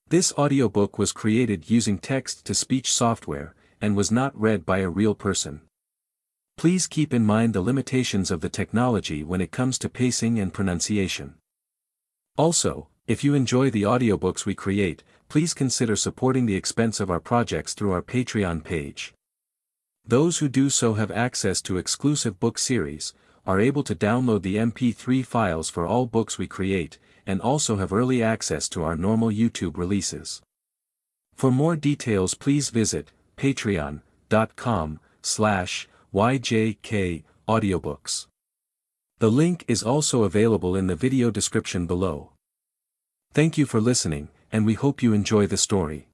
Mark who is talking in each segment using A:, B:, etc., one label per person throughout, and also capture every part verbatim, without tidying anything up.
A: This audiobook was created using text-to-speech software, and was not read by a real person. Please keep in mind the limitations of the technology when it comes to pacing and pronunciation. Also, if you enjoy the audiobooks we create, please consider supporting the expense of our projects through our Patreon page. Those who do so have access to exclusive book series, are able to download the M P three files for all books we create, and also have early access to our normal YouTube releases. For more details, please visit patreon dot com slash Y J K audiobooks. The link is also available in the video description below. Thank you for listening, and we hope you enjoy the story.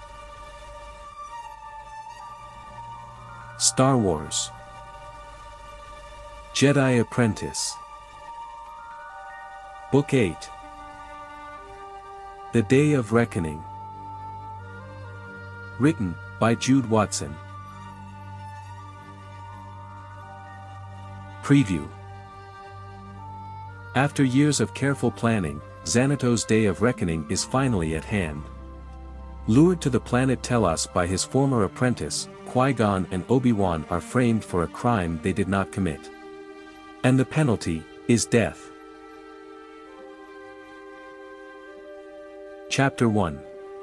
A: Star Wars Jedi Apprentice Book eight The Day of Reckoning. Written by Jude Watson. Preview. After years of careful planning, Xanatos' Day of Reckoning is finally at hand. Lured to the planet Telos by his former apprentice, Qui-Gon and Obi-Wan are framed for a crime they did not commit. And the penalty is death. Chapter one.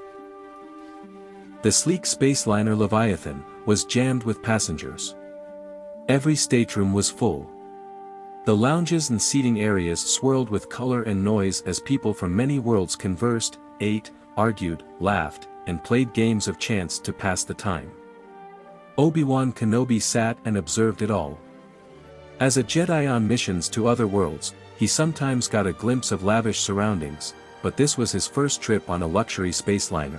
A: The sleek spaceliner Leviathan was jammed with passengers. Every stateroom was full. The lounges and seating areas swirled with color and noise as people from many worlds conversed, ate, argued, laughed, and played games of chance to pass the time. Obi-Wan Kenobi sat and observed it all. As a Jedi on missions to other worlds, he sometimes got a glimpse of lavish surroundings, but this was his first trip on a luxury spaceliner.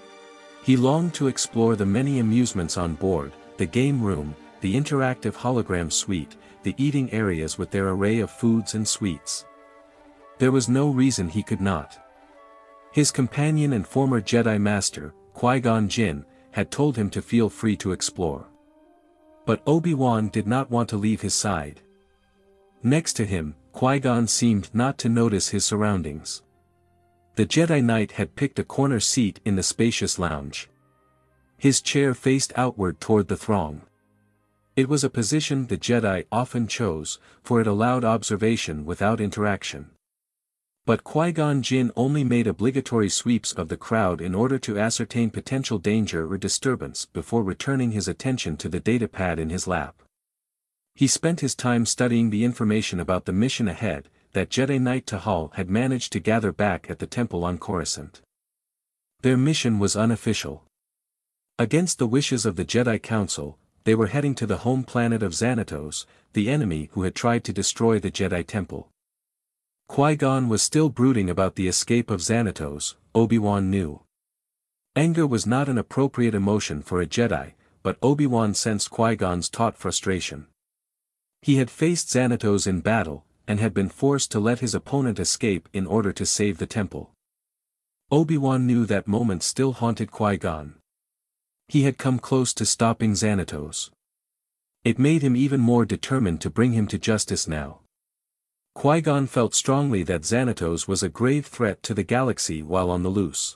A: He longed to explore the many amusements on board, the game room, the interactive hologram suite, the eating areas with their array of foods and sweets. There was no reason he could not. His companion and former Jedi Master, Qui-Gon Jinn, had told him to feel free to explore. But Obi-Wan did not want to leave his side. Next to him, Qui-Gon seemed not to notice his surroundings. The Jedi Knight had picked a corner seat in the spacious lounge. His chair faced outward toward the throng. It was a position the Jedi often chose, for it allowed observation without interaction. But Qui-Gon Jinn only made obligatory sweeps of the crowd in order to ascertain potential danger or disturbance before returning his attention to the datapad in his lap. He spent his time studying the information about the mission ahead, that Jedi Knight Tahal had managed to gather back at the temple on Coruscant. Their mission was unofficial. Against the wishes of the Jedi Council, they were heading to the home planet of Xanatos, the enemy who had tried to destroy the Jedi Temple. Qui-Gon was still brooding about the escape of Xanatos, Obi-Wan knew. Anger was not an appropriate emotion for a Jedi, but Obi-Wan sensed Qui-Gon's taut frustration. He had faced Xanatos in battle, and had been forced to let his opponent escape in order to save the temple. Obi-Wan knew that moment still haunted Qui-Gon. He had come close to stopping Xanatos. It made him even more determined to bring him to justice now. Qui-Gon felt strongly that Xanatos was a grave threat to the galaxy while on the loose.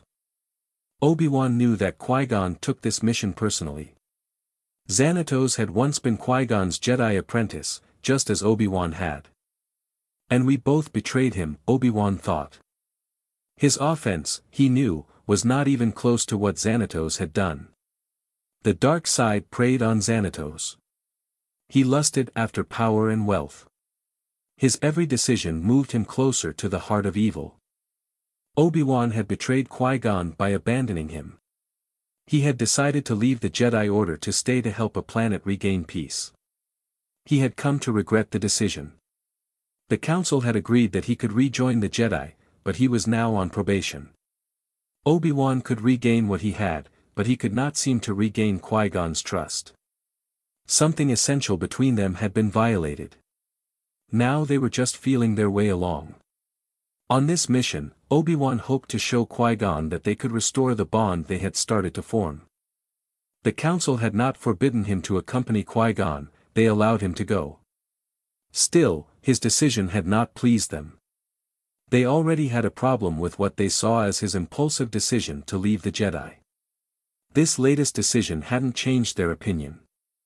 A: Obi-Wan knew that Qui-Gon took this mission personally. Xanatos had once been Qui-Gon's Jedi apprentice, just as Obi-Wan had. And we both betrayed him, Obi-Wan thought. His offense, he knew, was not even close to what Xanatos had done. The dark side preyed on Xanatos. He lusted after power and wealth. His every decision moved him closer to the heart of evil. Obi-Wan had betrayed Qui-Gon by abandoning him. He had decided to leave the Jedi Order to stay to help a planet regain peace. He had come to regret the decision. The Council had agreed that he could rejoin the Jedi, but he was now on probation. Obi-Wan could regain what he had, but he could not seem to regain Qui-Gon's trust. Something essential between them had been violated. Now they were just feeling their way along. On this mission, Obi-Wan hoped to show Qui-Gon that they could restore the bond they had started to form. The Council had not forbidden him to accompany Qui-Gon, they allowed him to go. Still, his decision had not pleased them. They already had a problem with what they saw as his impulsive decision to leave the Jedi. This latest decision hadn't changed their opinion.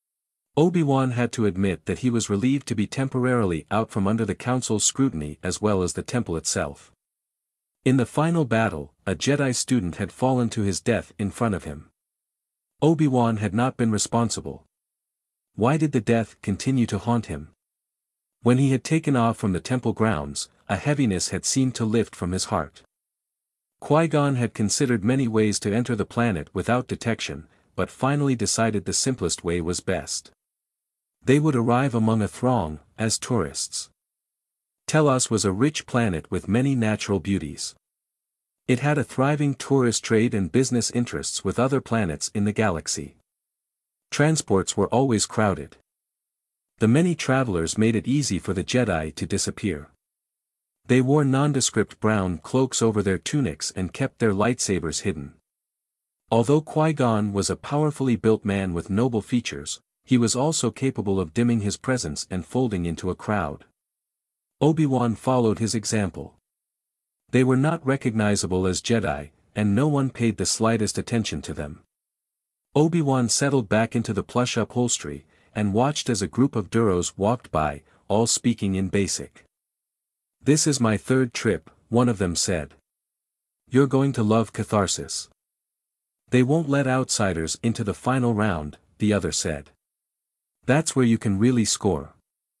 A: Obi-Wan had to admit that he was relieved to be temporarily out from under the Council's scrutiny as well as the temple itself. In the final battle, a Jedi student had fallen to his death in front of him. Obi-Wan had not been responsible. Why did the death continue to haunt him? When he had taken off from the temple grounds, a heaviness had seemed to lift from his heart. Qui-Gon had considered many ways to enter the planet without detection, but finally decided the simplest way was best. They would arrive among a throng, as tourists. Telos was a rich planet with many natural beauties. It had a thriving tourist trade and business interests with other planets in the galaxy. Transports were always crowded. The many travelers made it easy for the Jedi to disappear. They wore nondescript brown cloaks over their tunics and kept their lightsabers hidden. Although Qui-Gon was a powerfully built man with noble features, he was also capable of dimming his presence and folding into a crowd. Obi-Wan followed his example. They were not recognizable as Jedi, and no one paid the slightest attention to them. Obi-Wan settled back into the plush upholstery, and watched as a group of Duros walked by, all speaking in basic. "This is my third trip," one of them said. "You're going to love Catharsis. They won't let outsiders into the final round," the other said. "That's where you can really score."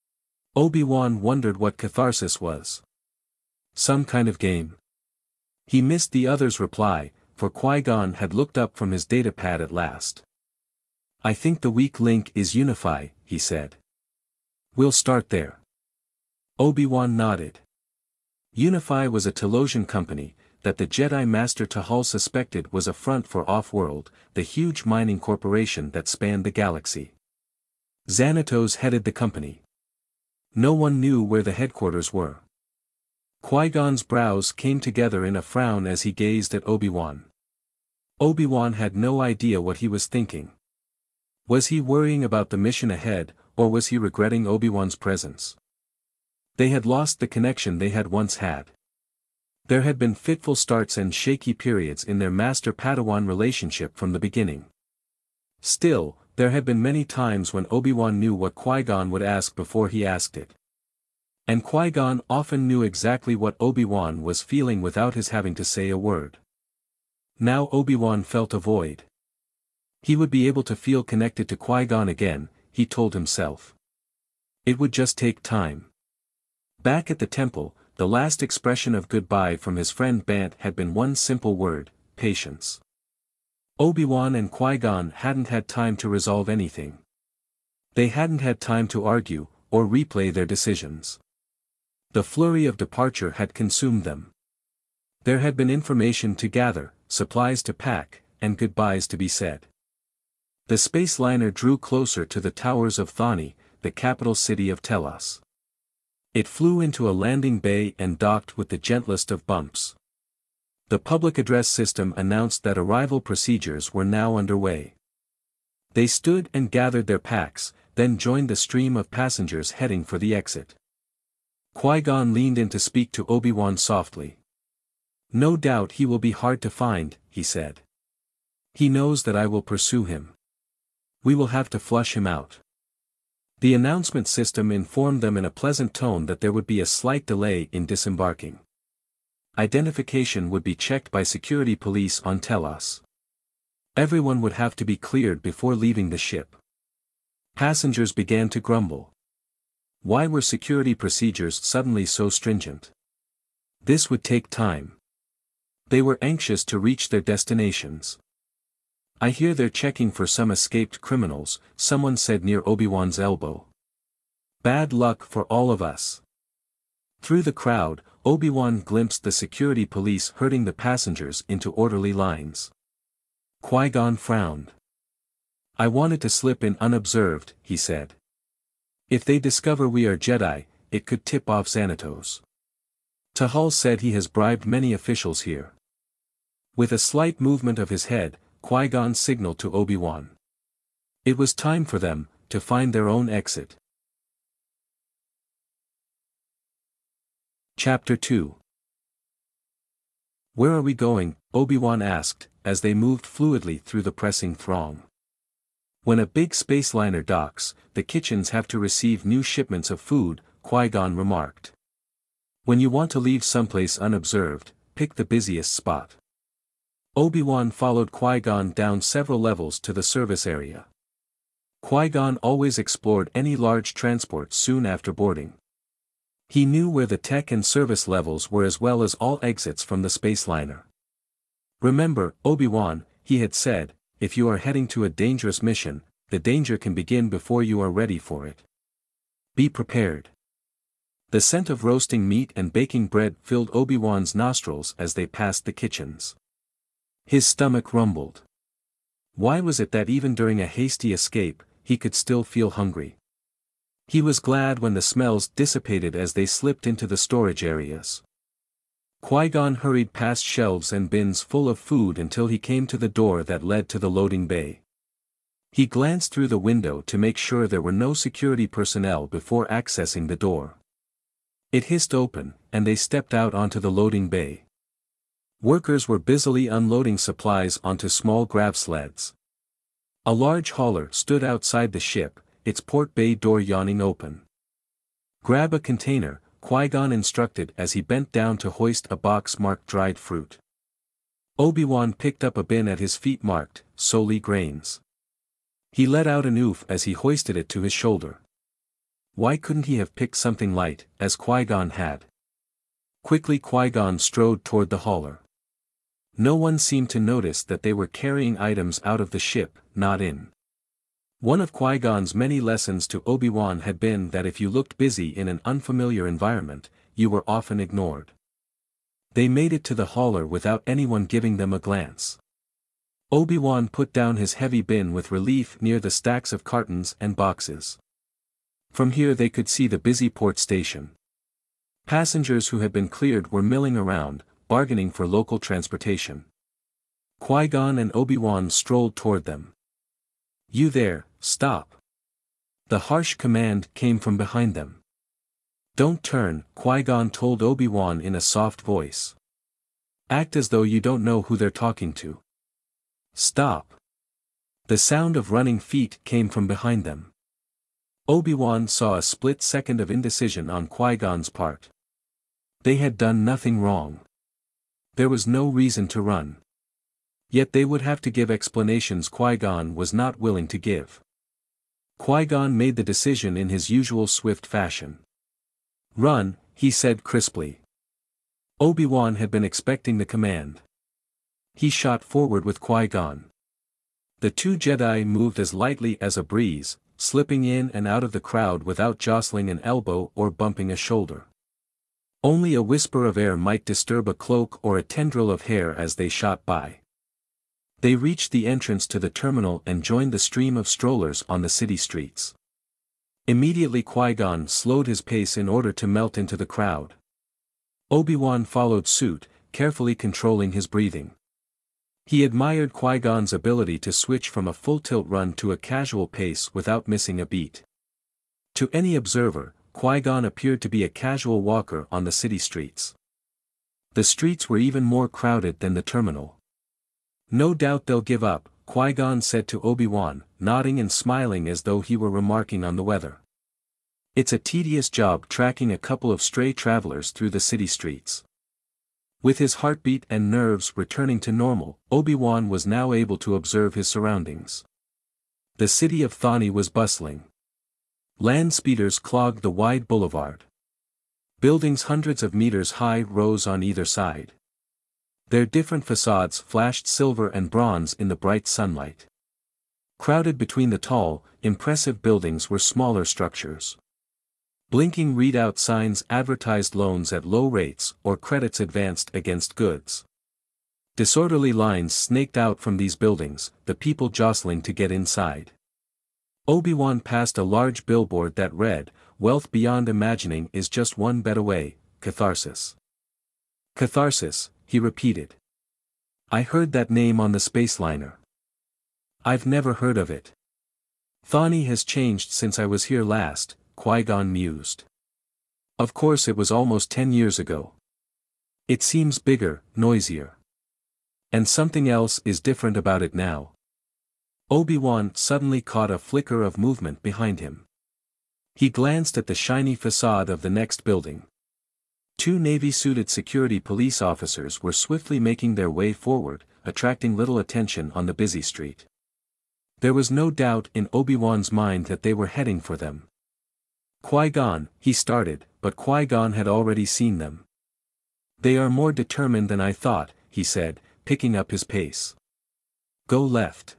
A: Obi-Wan wondered what Catharsis was. Some kind of game? He missed the other's reply, for Qui-Gon had looked up from his datapad at last. "I think the weak link is Unify," he said. "We'll start there." Obi-Wan nodded. Unify was a Telosian company, that the Jedi Master Tahal suspected was a front for Off-World, the huge mining corporation that spanned the galaxy. Xanatos headed the company. No one knew where the headquarters were. Qui-Gon's brows came together in a frown as he gazed at Obi-Wan. Obi-Wan had no idea what he was thinking. Was he worrying about the mission ahead, or was he regretting Obi-Wan's presence? They had lost the connection they had once had. There had been fitful starts and shaky periods in their Master-Padawan relationship from the beginning. Still, there had been many times when Obi-Wan knew what Qui-Gon would ask before he asked it. And Qui-Gon often knew exactly what Obi-Wan was feeling without his having to say a word. Now Obi-Wan felt a void. He would be able to feel connected to Qui-Gon again, he told himself. It would just take time. Back at the temple, the last expression of goodbye from his friend Bant had been one simple word: patience. Obi-Wan and Qui-Gon hadn't had time to resolve anything. They hadn't had time to argue, or replay their decisions. The flurry of departure had consumed them. There had been information to gather, supplies to pack, and goodbyes to be said. The space liner drew closer to the towers of Thani, the capital city of Telos. It flew into a landing bay and docked with the gentlest of bumps. The public address system announced that arrival procedures were now underway. They stood and gathered their packs, then joined the stream of passengers heading for the exit. Qui-Gon leaned in to speak to Obi-Wan softly. "No doubt he will be hard to find," he said. "He knows that I will pursue him. We will have to flush him out." The announcement system informed them in a pleasant tone that there would be a slight delay in disembarking. Identification would be checked by security police on Telos. Everyone would have to be cleared before leaving the ship. Passengers began to grumble. Why were security procedures suddenly so stringent? This would take time. They were anxious to reach their destinations. "I hear they're checking for some escaped criminals," someone said near Obi-Wan's elbow. "Bad luck for all of us." Through the crowd, Obi-Wan glimpsed the security police herding the passengers into orderly lines. Qui-Gon frowned. "I wanted to slip in unobserved," he said. "If they discover we are Jedi, it could tip off Xanatos. Tahal said he has bribed many officials here." With a slight movement of his head, Qui-Gon signaled to Obi-Wan. It was time for them to find their own exit. Chapter two. "Where are we going?" Obi-Wan asked, as they moved fluidly through the pressing throng. "When a big space liner docks, the kitchens have to receive new shipments of food," Qui-Gon remarked. "When you want to leave someplace unobserved, pick the busiest spot." Obi-Wan followed Qui-Gon down several levels to the service area. Qui-Gon always explored any large transport soon after boarding. He knew where the tech and service levels were as well as all exits from the space liner. "Remember, Obi-Wan," he had said, "if you are heading to a dangerous mission, the danger can begin before you are ready for it. Be prepared." The scent of roasting meat and baking bread filled Obi-Wan's nostrils as they passed the kitchens. His stomach rumbled. Why was it that even during a hasty escape, he could still feel hungry? He was glad when the smells dissipated as they slipped into the storage areas. Qui-Gon hurried past shelves and bins full of food until he came to the door that led to the loading bay. He glanced through the window to make sure there were no security personnel before accessing the door. It hissed open, and they stepped out onto the loading bay. Workers were busily unloading supplies onto small grab sleds. A large hauler stood outside the ship, its port bay door yawning open. "Grab a container," Qui-Gon instructed as he bent down to hoist a box marked dried fruit. Obi-Wan picked up a bin at his feet marked, "Soli grains." He let out an oof as he hoisted it to his shoulder. Why couldn't he have picked something light, as Qui-Gon had? Quickly Qui-Gon strode toward the hauler. No one seemed to notice that they were carrying items out of the ship, not in. One of Qui-Gon's many lessons to Obi-Wan had been that if you looked busy in an unfamiliar environment, you were often ignored. They made it to the hauler without anyone giving them a glance. Obi-Wan put down his heavy bin with relief near the stacks of cartons and boxes. From here they could see the busy port station. Passengers who had been cleared were milling around, bargaining for local transportation. Qui-Gon and Obi-Wan strolled toward them. "You there, stop!" The harsh command came from behind them. "Don't turn," Qui-Gon told Obi-Wan in a soft voice. "Act as though you don't know who they're talking to. Stop!" The sound of running feet came from behind them. Obi-Wan saw a split second of indecision on Qui-Gon's part. They had done nothing wrong. There was no reason to run. Yet they would have to give explanations Qui-Gon was not willing to give. Qui-Gon made the decision in his usual swift fashion. "Run," he said crisply. Obi-Wan had been expecting the command. He shot forward with Qui-Gon. The two Jedi moved as lightly as a breeze, slipping in and out of the crowd without jostling an elbow or bumping a shoulder. Only a whisper of air might disturb a cloak or a tendril of hair as they shot by. They reached the entrance to the terminal and joined the stream of strollers on the city streets. Immediately Qui-Gon slowed his pace in order to melt into the crowd. Obi-Wan followed suit, carefully controlling his breathing. He admired Qui-Gon's ability to switch from a full-tilt run to a casual pace without missing a beat. To any observer, Qui-Gon appeared to be a casual walker on the city streets. The streets were even more crowded than the terminal. "No doubt they'll give up," Qui-Gon said to Obi-Wan, nodding and smiling as though he were remarking on the weather. "It's a tedious job tracking a couple of stray travelers through the city streets." With his heartbeat and nerves returning to normal, Obi-Wan was now able to observe his surroundings. The city of Thani was bustling. Land speeders clogged the wide boulevard. Buildings hundreds of meters high rose on either side. Their different facades flashed silver and bronze in the bright sunlight. Crowded between the tall, impressive buildings were smaller structures. Blinking readout signs advertised loans at low rates or credits advanced against goods. Disorderly lines snaked out from these buildings, the people jostling to get inside. Obi-Wan passed a large billboard that read, "Wealth beyond imagining is just one bet away, catharsis." "Catharsis," he repeated. "I heard that name on the space liner. I've never heard of it." "Thani has changed since I was here last," Qui-Gon mused. "Of course it was almost ten years ago. It seems bigger, noisier. And something else is different about it now. Obi-Wan suddenly caught a flicker of movement behind him. He glanced at the shiny facade of the next building. Two navy-suited security police officers were swiftly making their way forward, attracting little attention on the busy street. There was no doubt in Obi-Wan's mind that they were heading for them. Qui-Gon, he started, but Qui-Gon had already seen them. They are more determined than I thought, he said, picking up his pace. Go left.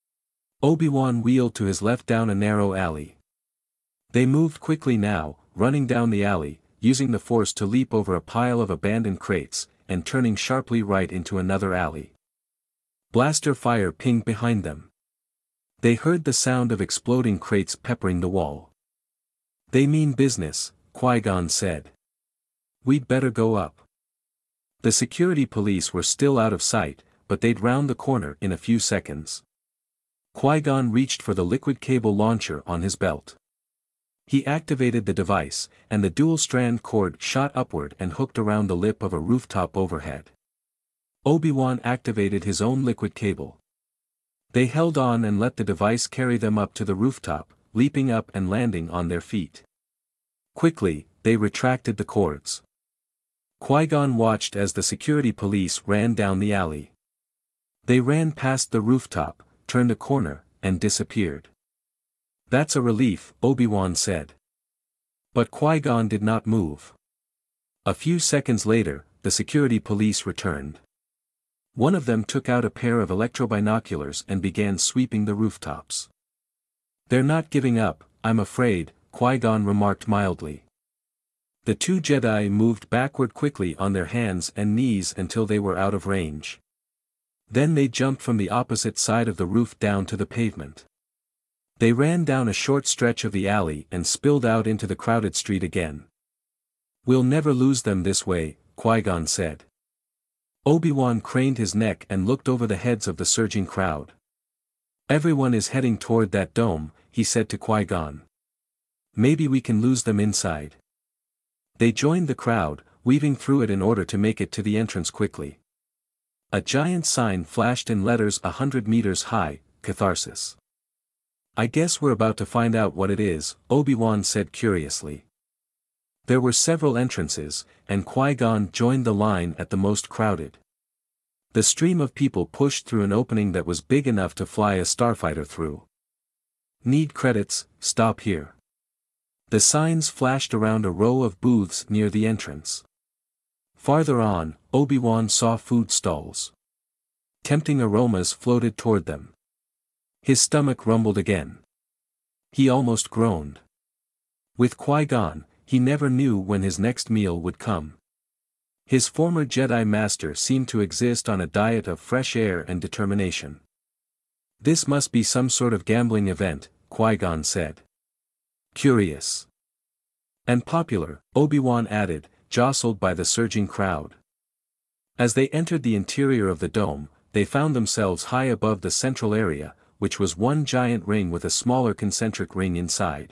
A: Obi-Wan wheeled to his left down a narrow alley. They moved quickly now, running down the alley, using the Force to leap over a pile of abandoned crates, and turning sharply right into another alley. Blaster fire pinged behind them. They heard the sound of exploding crates peppering the wall. They mean business, Qui-Gon said. We'd better go up. The security police were still out of sight, but they'd round the corner in a few seconds. Qui-Gon reached for the liquid cable launcher on his belt. He activated the device, and the dual-strand cord shot upward and hooked around the lip of a rooftop overhead. Obi-Wan activated his own liquid cable. They held on and let the device carry them up to the rooftop, leaping up and landing on their feet. Quickly, they retracted the cords. Qui-Gon watched as the security police ran down the alley. They ran past the rooftop, turned a corner, and disappeared. That's a relief, Obi-Wan said. But Qui-Gon did not move. A few seconds later, the security police returned. One of them took out a pair of electrobinoculars and began sweeping the rooftops. They're not giving up, I'm afraid, Qui-Gon remarked mildly. The two Jedi moved backward quickly on their hands and knees until they were out of range. Then they jumped from the opposite side of the roof down to the pavement. They ran down a short stretch of the alley and spilled out into the crowded street again. We'll never lose them this way, Qui-Gon said. Obi-Wan craned his neck and looked over the heads of the surging crowd. Everyone is heading toward that dome, he said to Qui-Gon. Maybe we can lose them inside. They joined the crowd, weaving through it in order to make it to the entrance quickly. A giant sign flashed in letters a hundred meters high, Catharsis. I guess we're about to find out what it is, Obi-Wan said curiously. There were several entrances, and Qui-Gon joined the line at the most crowded. The stream of people pushed through an opening that was big enough to fly a starfighter through. Need credits, stop here. The signs flashed around a row of booths near the entrance. Farther on, Obi-Wan saw food stalls. Tempting aromas floated toward them. His stomach rumbled again. He almost groaned. With Qui-Gon, he never knew when his next meal would come. His former Jedi Master seemed to exist on a diet of fresh air and determination. This must be some sort of gambling event, Qui-Gon said. Curious. And popular, Obi-Wan added, jostled by the surging crowd. As they entered the interior of the dome, they found themselves high above the central area, which was one giant ring with a smaller concentric ring inside.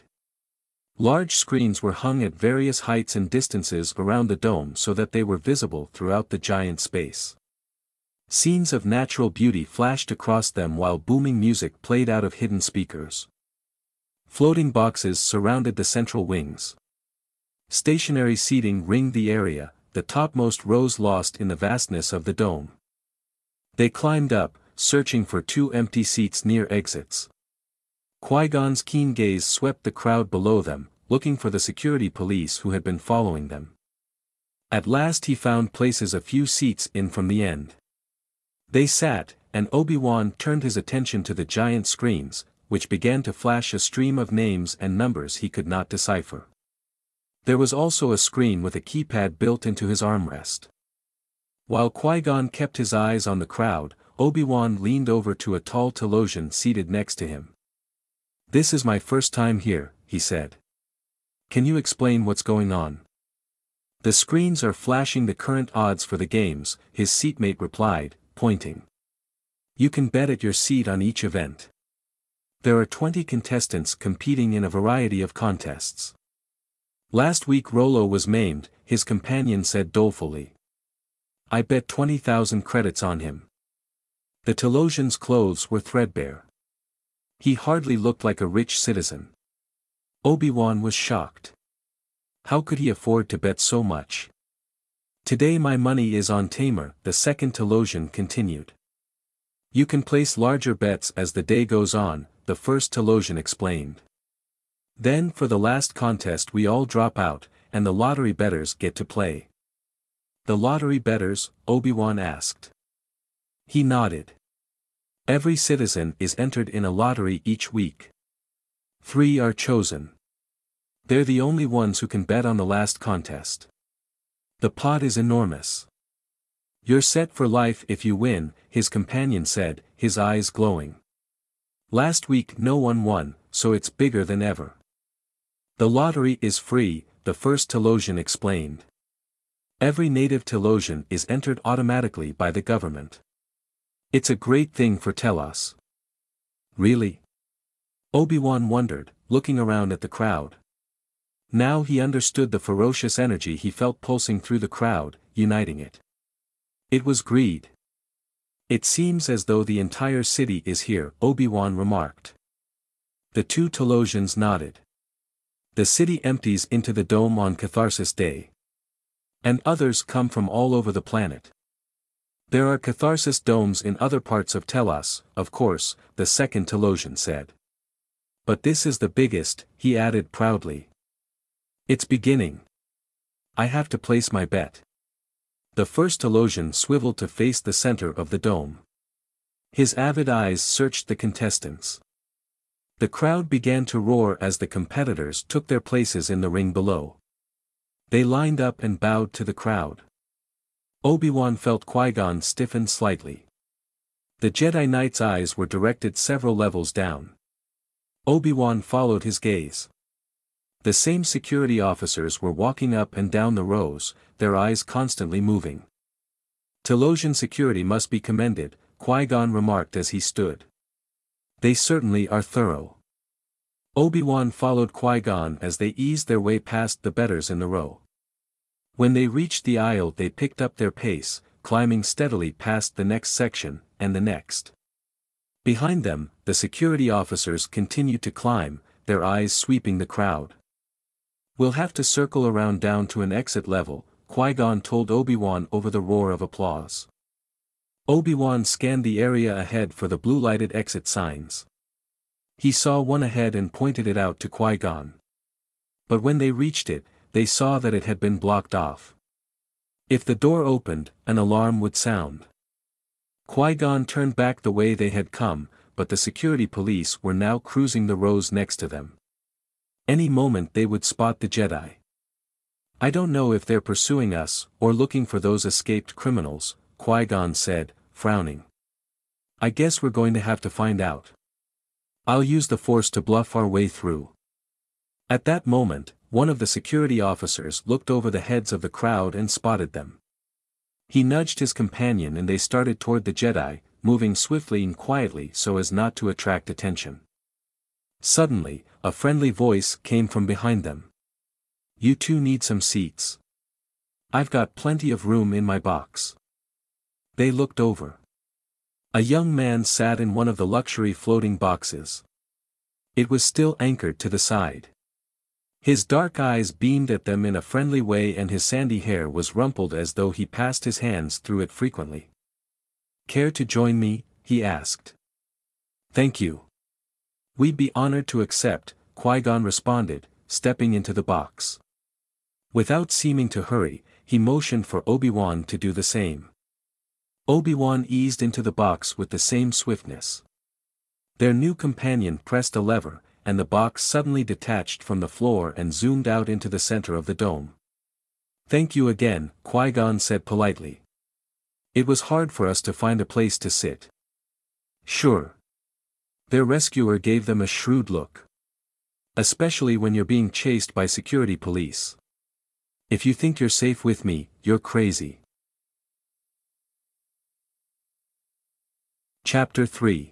A: Large screens were hung at various heights and distances around the dome so that they were visible throughout the giant space. Scenes of natural beauty flashed across them while booming music played out of hidden speakers. Floating boxes surrounded the central wings. Stationary seating ringed the area, the topmost rows lost in the vastness of the dome. They climbed up, searching for two empty seats near exits. Qui-Gon's keen gaze swept the crowd below them, looking for the security police who had been following them. At last he found places a few seats in from the end. They sat, and Obi-Wan turned his attention to the giant screens, which began to flash a stream of names and numbers he could not decipher. There was also a screen with a keypad built into his armrest. While Qui-Gon kept his eyes on the crowd, Obi-Wan leaned over to a tall Telosian seated next to him. This is my first time here, he said. Can you explain what's going on? The screens are flashing the current odds for the games, his seatmate replied, pointing. You can bet at your seat on each event. There are twenty contestants competing in a variety of contests. Last week Rollo was maimed, his companion said dolefully. I bet twenty thousand credits on him. The Telosian's clothes were threadbare. He hardly looked like a rich citizen. Obi-Wan was shocked. How could he afford to bet so much? Today my money is on Tamer, the second Telosian continued. You can place larger bets as the day goes on, the first Telosian explained. Then for the last contest we all drop out, and the lottery bettors get to play. The lottery bettors? Obi-Wan asked. He nodded. Every citizen is entered in a lottery each week. Three are chosen. They're the only ones who can bet on the last contest. The pot is enormous. You're set for life if you win, his companion said, his eyes glowing. Last week no one won, so it's bigger than ever. The lottery is free, the first Telosian explained. Every native Telosian is entered automatically by the government. It's a great thing for Telos. Really? Obi-Wan wondered, looking around at the crowd. Now he understood the ferocious energy he felt pulsing through the crowd, uniting it. It was greed. It seems as though the entire city is here, Obi-Wan remarked. The two Telosians nodded. The city empties into the dome on Catharsis Day. And others come from all over the planet. There are Catharsis domes in other parts of Telos, of course, the second Telosian said. But this is the biggest, he added proudly. It's beginning. I have to place my bet. The first Telosian swiveled to face the center of the dome. His avid eyes searched the contestants. The crowd began to roar as the competitors took their places in the ring below. They lined up and bowed to the crowd. Obi-Wan felt Qui-Gon stiffen slightly. The Jedi Knight's eyes were directed several levels down. Obi-Wan followed his gaze. The same security officers were walking up and down the rows, their eyes constantly moving. Telosian security must be commended, Qui-Gon remarked as he stood. They certainly are thorough. Obi-Wan followed Qui-Gon as they eased their way past the bettors in the row. When they reached the aisle they picked up their pace, climbing steadily past the next section, and the next. Behind them, the security officers continued to climb, their eyes sweeping the crowd. We'll have to circle around down to an exit level, Qui-Gon told Obi-Wan over the roar of applause. Obi-Wan scanned the area ahead for the blue-lighted exit signs. He saw one ahead and pointed it out to Qui-Gon. But when they reached it, they saw that it had been blocked off. If the door opened, an alarm would sound. Qui-Gon turned back the way they had come, but the security police were now cruising the rows next to them. Any moment they would spot the Jedi. I don't know if they're pursuing us, or looking for those escaped criminals, Qui-Gon said, frowning. I guess we're going to have to find out. I'll use the Force to bluff our way through. At that moment, one of the security officers looked over the heads of the crowd and spotted them. He nudged his companion and they started toward the Jedi, moving swiftly and quietly so as not to attract attention. Suddenly, a friendly voice came from behind them. You two need some seats. I've got plenty of room in my box. They looked over. A young man sat in one of the luxury floating boxes. It was still anchored to the side. His dark eyes beamed at them in a friendly way and his sandy hair was rumpled as though he passed his hands through it frequently. Care to join me? He asked. Thank you. We'd be honored to accept, Qui-Gon responded, stepping into the box. Without seeming to hurry, he motioned for Obi-Wan to do the same. Obi-Wan eased into the box with the same swiftness. Their new companion pressed a lever, and the box suddenly detached from the floor and zoomed out into the center of the dome. Thank you again, Qui-Gon said politely. It was hard for us to find a place to sit. Sure. Their rescuer gave them a shrewd look. Especially when you're being chased by security police. If you think you're safe with me, you're crazy. Chapter three.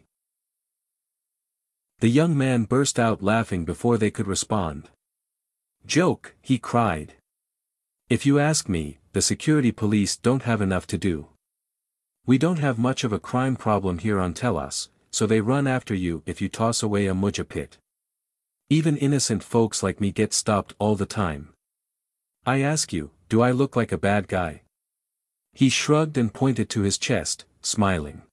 A: The young man burst out laughing before they could respond. Joke, he cried. If you ask me, the security police don't have enough to do. We don't have much of a crime problem here on Telos, so they run after you if you toss away a mudja pit. Even innocent folks like me get stopped all the time. I ask you, do I look like a bad guy? He shrugged and pointed to his chest, smiling.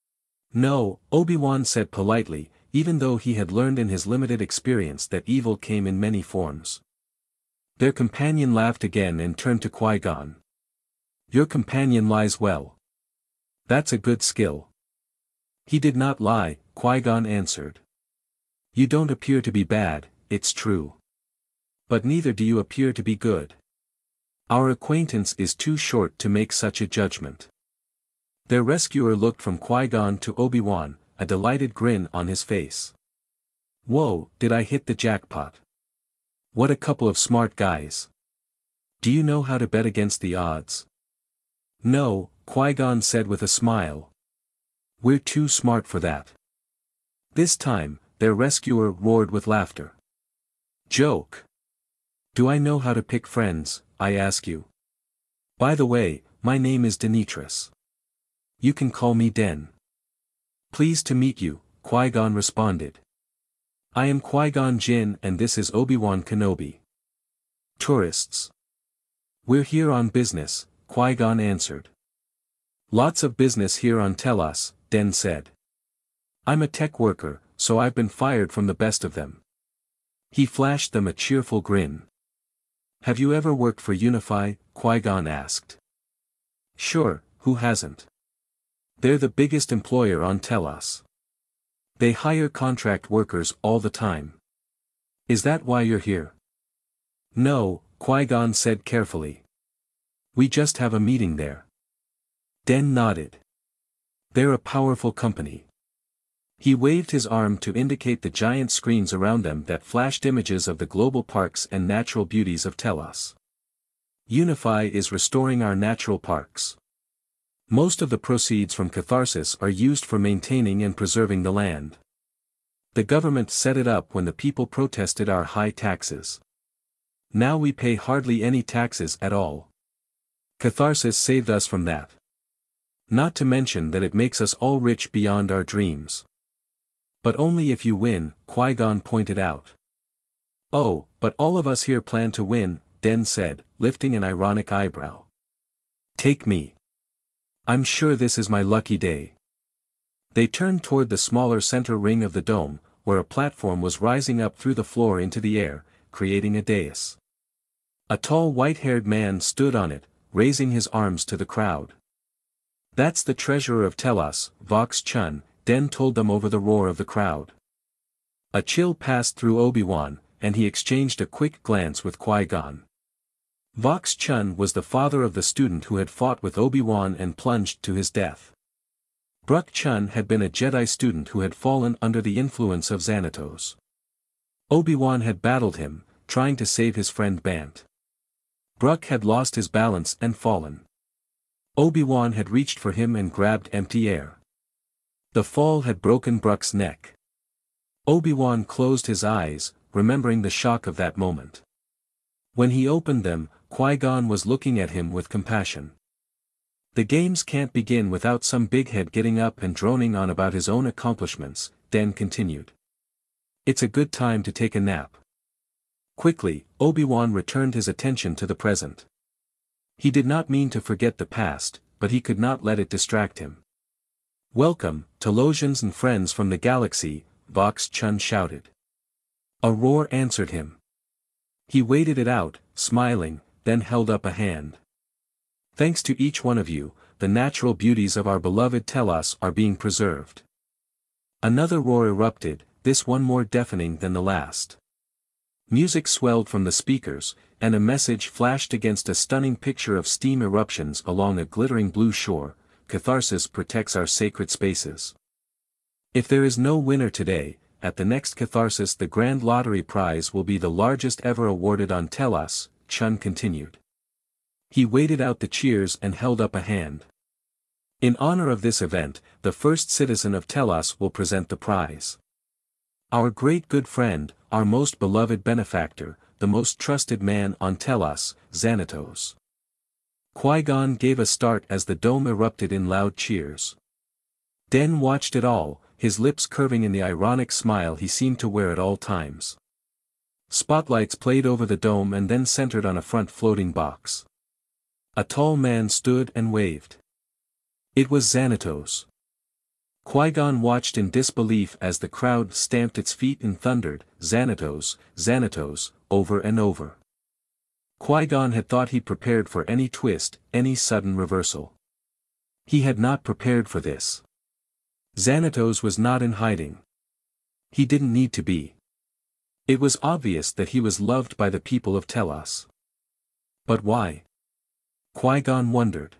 A: No, Obi-Wan said politely, even though he had learned in his limited experience that evil came in many forms. Their companion laughed again and turned to Qui-Gon. Your companion lies well. That's a good skill. He did not lie, Qui-Gon answered. You don't appear to be bad, it's true. But neither do you appear to be good. Our acquaintance is too short to make such a judgment. Their rescuer looked from Qui-Gon to Obi-Wan, a delighted grin on his face. Whoa, did I hit the jackpot? What a couple of smart guys. Do you know how to bet against the odds? No, Qui-Gon said with a smile. We're too smart for that. This time, their rescuer roared with laughter. Joke. Do I know how to pick friends, I ask you? By the way, my name is Denitris. You can call me Den. Pleased to meet you, Qui-Gon responded. I am Qui-Gon Jinn and this is Obi-Wan Kenobi. Tourists. We're here on business, Qui-Gon answered. Lots of business here on Telos, Den said. I'm a tech worker, so I've been fired from the best of them. He flashed them a cheerful grin. Have you ever worked for Unify? Qui-Gon asked. Sure, who hasn't? They're the biggest employer on Telos. They hire contract workers all the time. Is that why you're here? No, Qui-Gon said carefully. We just have a meeting there. Den nodded. They're a powerful company. He waved his arm to indicate the giant screens around them that flashed images of the global parks and natural beauties of Telos. Unify is restoring our natural parks. Most of the proceeds from catharsis are used for maintaining and preserving the land. The government set it up when the people protested our high taxes. Now we pay hardly any taxes at all. Catharsis saved us from that. Not to mention that it makes us all rich beyond our dreams. But only if you win, Qui-Gon pointed out. Oh, but all of us here plan to win, Den said, lifting an ironic eyebrow. Take me. I'm sure this is my lucky day. They turned toward the smaller center ring of the dome, where a platform was rising up through the floor into the air, creating a dais. A tall white-haired man stood on it, raising his arms to the crowd. That's the treasurer of Telos, Vox Chun, Den told them over the roar of the crowd. A chill passed through Obi-Wan, and he exchanged a quick glance with Qui-Gon. Vox Chun was the father of the student who had fought with Obi-Wan and plunged to his death. Bruck Chun had been a Jedi student who had fallen under the influence of Xanatos. Obi-Wan had battled him, trying to save his friend Bant. Bruck had lost his balance and fallen. Obi-Wan had reached for him and grabbed empty air. The fall had broken Bruck's neck. Obi-Wan closed his eyes, remembering the shock of that moment. When he opened them, Qui-Gon was looking at him with compassion. The games can't begin without some bighead getting up and droning on about his own accomplishments, Den continued. It's a good time to take a nap. Quickly, Obi-Wan returned his attention to the present. He did not mean to forget the past, but he could not let it distract him. Welcome, Telosians and friends from the galaxy, Vox Chun shouted. A roar answered him. He waited it out, smiling, then held up a hand. Thanks to each one of you, the natural beauties of our beloved Telos are being preserved. Another roar erupted, this one more deafening than the last. Music swelled from the speakers, and a message flashed against a stunning picture of steam eruptions along a glittering blue shore. Catharsis protects our sacred spaces. If there is no winner today, at the next Catharsis the Grand Lottery prize will be the largest ever awarded on Telos, Chun continued. He waited out the cheers and held up a hand. In honor of this event, the first citizen of Telos will present the prize. Our great good friend, our most beloved benefactor, the most trusted man on Telos, Xanatos. Qui-Gon gave a start as the dome erupted in loud cheers. Den watched it all, his lips curving in the ironic smile he seemed to wear at all times. Spotlights played over the dome and then centered on a front floating box. A tall man stood and waved. It was Xanatos. Qui-Gon watched in disbelief as the crowd stamped its feet and thundered, "Xanatos, Xanatos," over and over. Qui-Gon had thought he prepared for any twist, any sudden reversal. He had not prepared for this. Xanatos was not in hiding. He didn't need to be. It was obvious that he was loved by the people of Telos. But why? Qui-Gon wondered.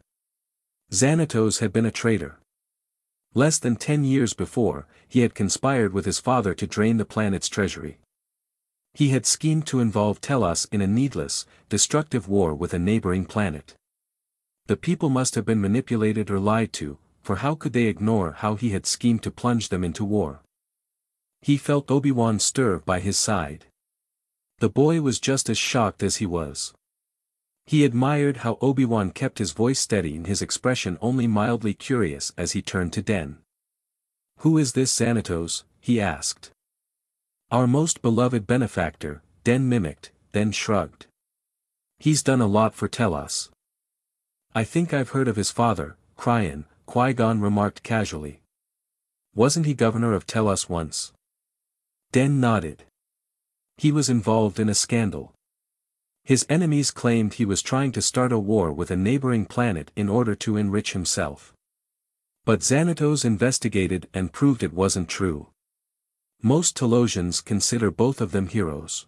A: Xanatos had been a traitor. Less than ten years before, he had conspired with his father to drain the planet's treasury. He had schemed to involve Telos in a needless, destructive war with a neighboring planet. The people must have been manipulated or lied to, for how could they ignore how he had schemed to plunge them into war? He felt Obi-Wan stir by his side. The boy was just as shocked as he was. He admired how Obi-Wan kept his voice steady and his expression only mildly curious as he turned to Den. "Who is this Xanatos?" he asked. "Our most beloved benefactor," Den mimicked, then shrugged. "He's done a lot for Telos." "I think I've heard of his father, Cryan," Qui-Gon remarked casually. "Wasn't he governor of Telos once?" Den nodded. "He was involved in a scandal. His enemies claimed he was trying to start a war with a neighboring planet in order to enrich himself. But Xanatos investigated and proved it wasn't true. Most Telosians consider both of them heroes."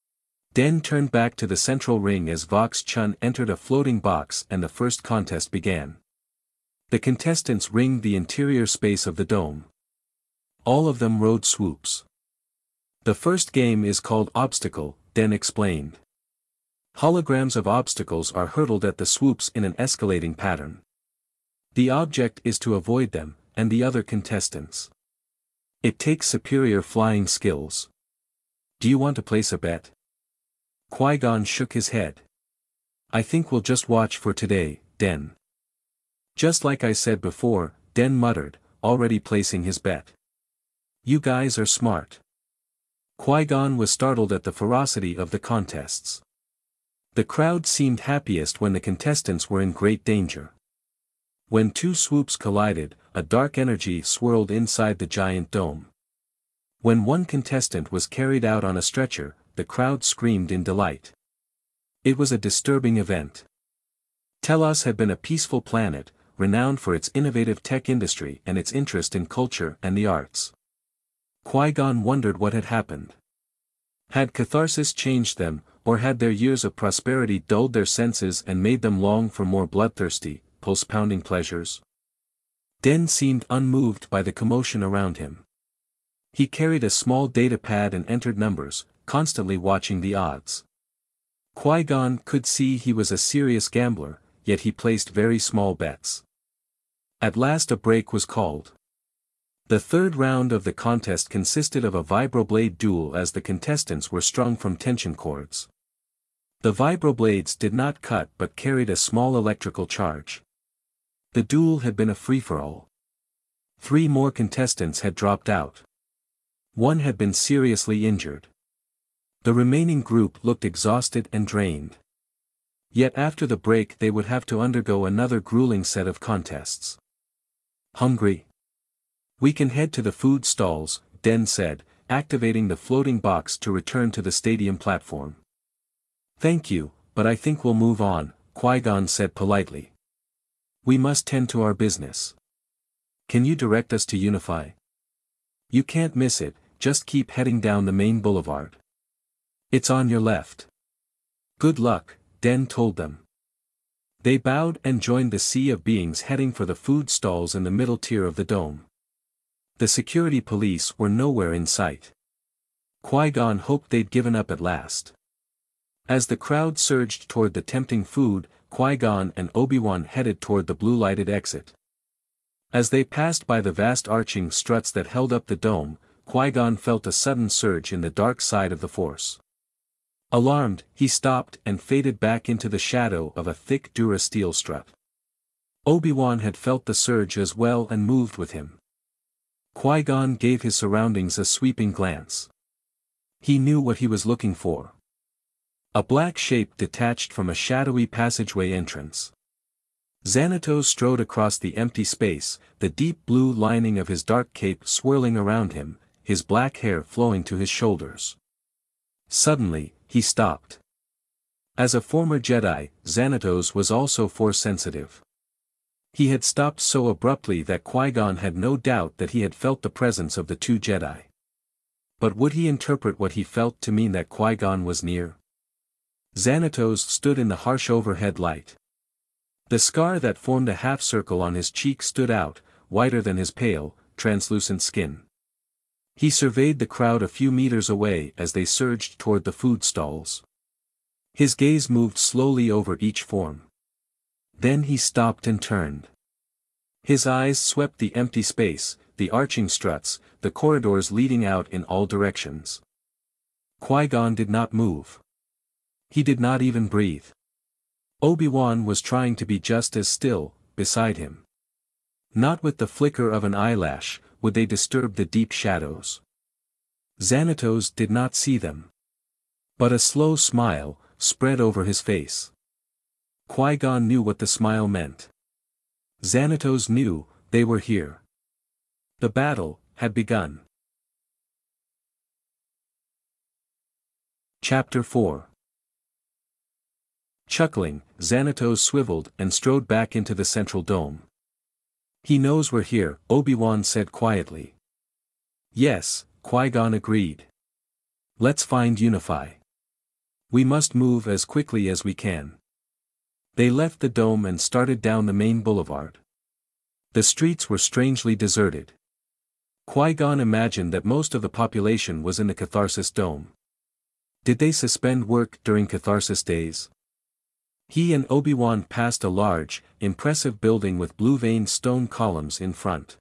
A: Den turned back to the central ring as Vox Chun entered a floating box and the first contest began. The contestants ringed the interior space of the dome. All of them rode swoops. "The first game is called Obstacle," Den explained. Holograms of obstacles are hurtled at the swoops in an escalating pattern. The object is to avoid them, and the other contestants. It takes superior flying skills. "Do you want to place a bet?" Qui-Gon shook his head. "I think we'll just watch for today, Den." "Just like I said before," Den muttered, already placing his bet. "You guys are smart." Qui-Gon was startled at the ferocity of the contests. The crowd seemed happiest when the contestants were in great danger. When two swoops collided, a dark energy swirled inside the giant dome. When one contestant was carried out on a stretcher, the crowd screamed in delight. It was a disturbing event. Telos had been a peaceful planet, renowned for its innovative tech industry and its interest in culture and the arts. Qui-Gon wondered what had happened. Had catharsis changed them, or had their years of prosperity dulled their senses and made them long for more bloodthirsty, pulse-pounding pleasures? Den seemed unmoved by the commotion around him. He carried a small data pad and entered numbers, constantly watching the odds. Qui-Gon could see he was a serious gambler, yet he placed very small bets. At last a break was called. The third round of the contest consisted of a vibroblade duel as the contestants were strung from tension cords. The vibroblades did not cut but carried a small electrical charge. The duel had been a free-for-all. Three more contestants had dropped out. One had been seriously injured. The remaining group looked exhausted and drained. Yet after the break they would have to undergo another grueling set of contests. "Hungry? We can head to the food stalls," Den said, activating the floating box to return to the stadium platform. "Thank you, but I think we'll move on," Qui-Gon said politely. "We must tend to our business. Can you direct us to Unify?" "You can't miss it, just keep heading down the main boulevard. It's on your left." "Good luck," Den told them. They bowed and joined the sea of beings heading for the food stalls in the middle tier of the dome. The security police were nowhere in sight. Qui-Gon hoped they'd given up at last. As the crowd surged toward the tempting food, Qui-Gon and Obi-Wan headed toward the blue-lighted exit. As they passed by the vast arching struts that held up the dome, Qui-Gon felt a sudden surge in the dark side of the Force. Alarmed, he stopped and faded back into the shadow of a thick durasteel strut. Obi-Wan had felt the surge as well and moved with him. Qui-Gon gave his surroundings a sweeping glance. He knew what he was looking for. A black shape detached from a shadowy passageway entrance. Xanatos strode across the empty space, the deep blue lining of his dark cape swirling around him, his black hair flowing to his shoulders. Suddenly, he stopped. As a former Jedi, Xanatos was also Force-sensitive. He had stopped so abruptly that Qui-Gon had no doubt that he had felt the presence of the two Jedi. But would he interpret what he felt to mean that Qui-Gon was near? Xanatos stood in the harsh overhead light. The scar that formed a half-circle on his cheek stood out, whiter than his pale, translucent skin. He surveyed the crowd a few meters away as they surged toward the food stalls. His gaze moved slowly over each form. Then he stopped and turned. His eyes swept the empty space, the arching struts, the corridors leading out in all directions. Qui-Gon did not move. He did not even breathe. Obi-Wan was trying to be just as still, beside him. Not with the flicker of an eyelash, would they disturb the deep shadows. Xanatos did not see them. But a slow smile spread over his face. Qui-Gon knew what the smile meant. Xanatos knew they were here. The battle had begun. Chapter four. Chuckling, Xanatos swiveled and strode back into the central dome. "He knows we're here," Obi-Wan said quietly. "Yes," Qui-Gon agreed. "Let's find Unify. We must move as quickly as we can." They left the dome and started down the main boulevard. The streets were strangely deserted. Qui-Gon imagined that most of the population was in the Catharsis Dome. Did they suspend work during Catharsis days? He and Obi-Wan passed a large, impressive building with blue-veined stone columns in front.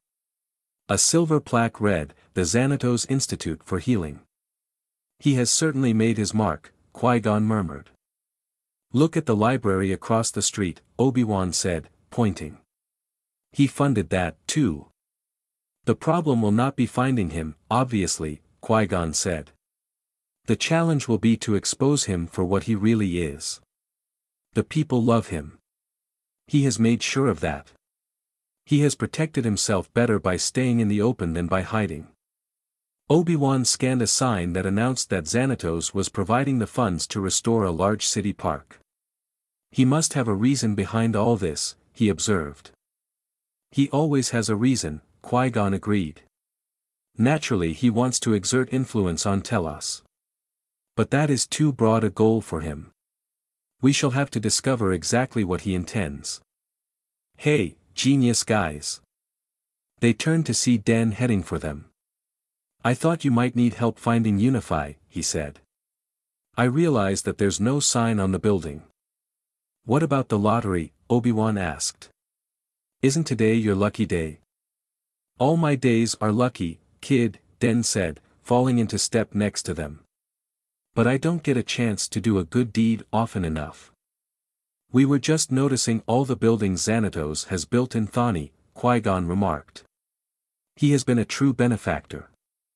A: A silver plaque read, "The Xanatos Institute for Healing." "He has certainly made his mark," Qui-Gon murmured. "Look at the library across the street," Obi-Wan said, pointing. "He funded that, too." "The problem will not be finding him, obviously," Qui-Gon said. "The challenge will be to expose him for what he really is. The people love him. He has made sure of that. He has protected himself better by staying in the open than by hiding." Obi-Wan scanned a sign that announced that Xanatos was providing the funds to restore a large city park. "He must have a reason behind all this," he observed. "He always has a reason," Qui-Gon agreed. "Naturally he wants to exert influence on Telos. But that is too broad a goal for him. We shall have to discover exactly what he intends." "Hey, genius guys." They turned to see Den heading for them. "I thought you might need help finding Unify," he said. "I realize that there's no sign on the building." "What about the lottery?" Obi-Wan asked. "Isn't today your lucky day?" "All my days are lucky, kid," Den said, falling into step next to them. "But I don't get a chance to do a good deed often enough." "We were just noticing all the buildings Xanatos has built in Thani," Qui-Gon remarked. "He has been a true benefactor."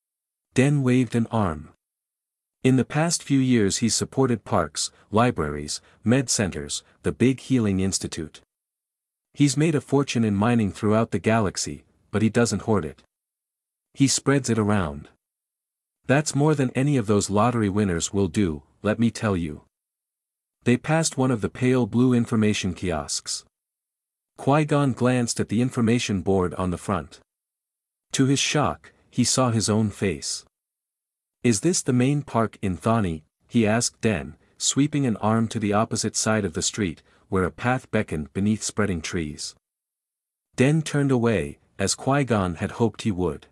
A: Den waved an arm. "In the past few years he's supported parks, libraries, med centers, the big healing institute. He's made a fortune in mining throughout the galaxy, but he doesn't hoard it. He spreads it around. That's more than any of those lottery winners will do, let me tell you." They passed one of the pale blue information kiosks. Qui-Gon glanced at the information board on the front. To his shock, he saw his own face. "Is this the main park in Thani?" he asked Den, sweeping an arm to the opposite side of the street, where a path beckoned beneath spreading trees. Den turned away, as Qui-Gon had hoped he would.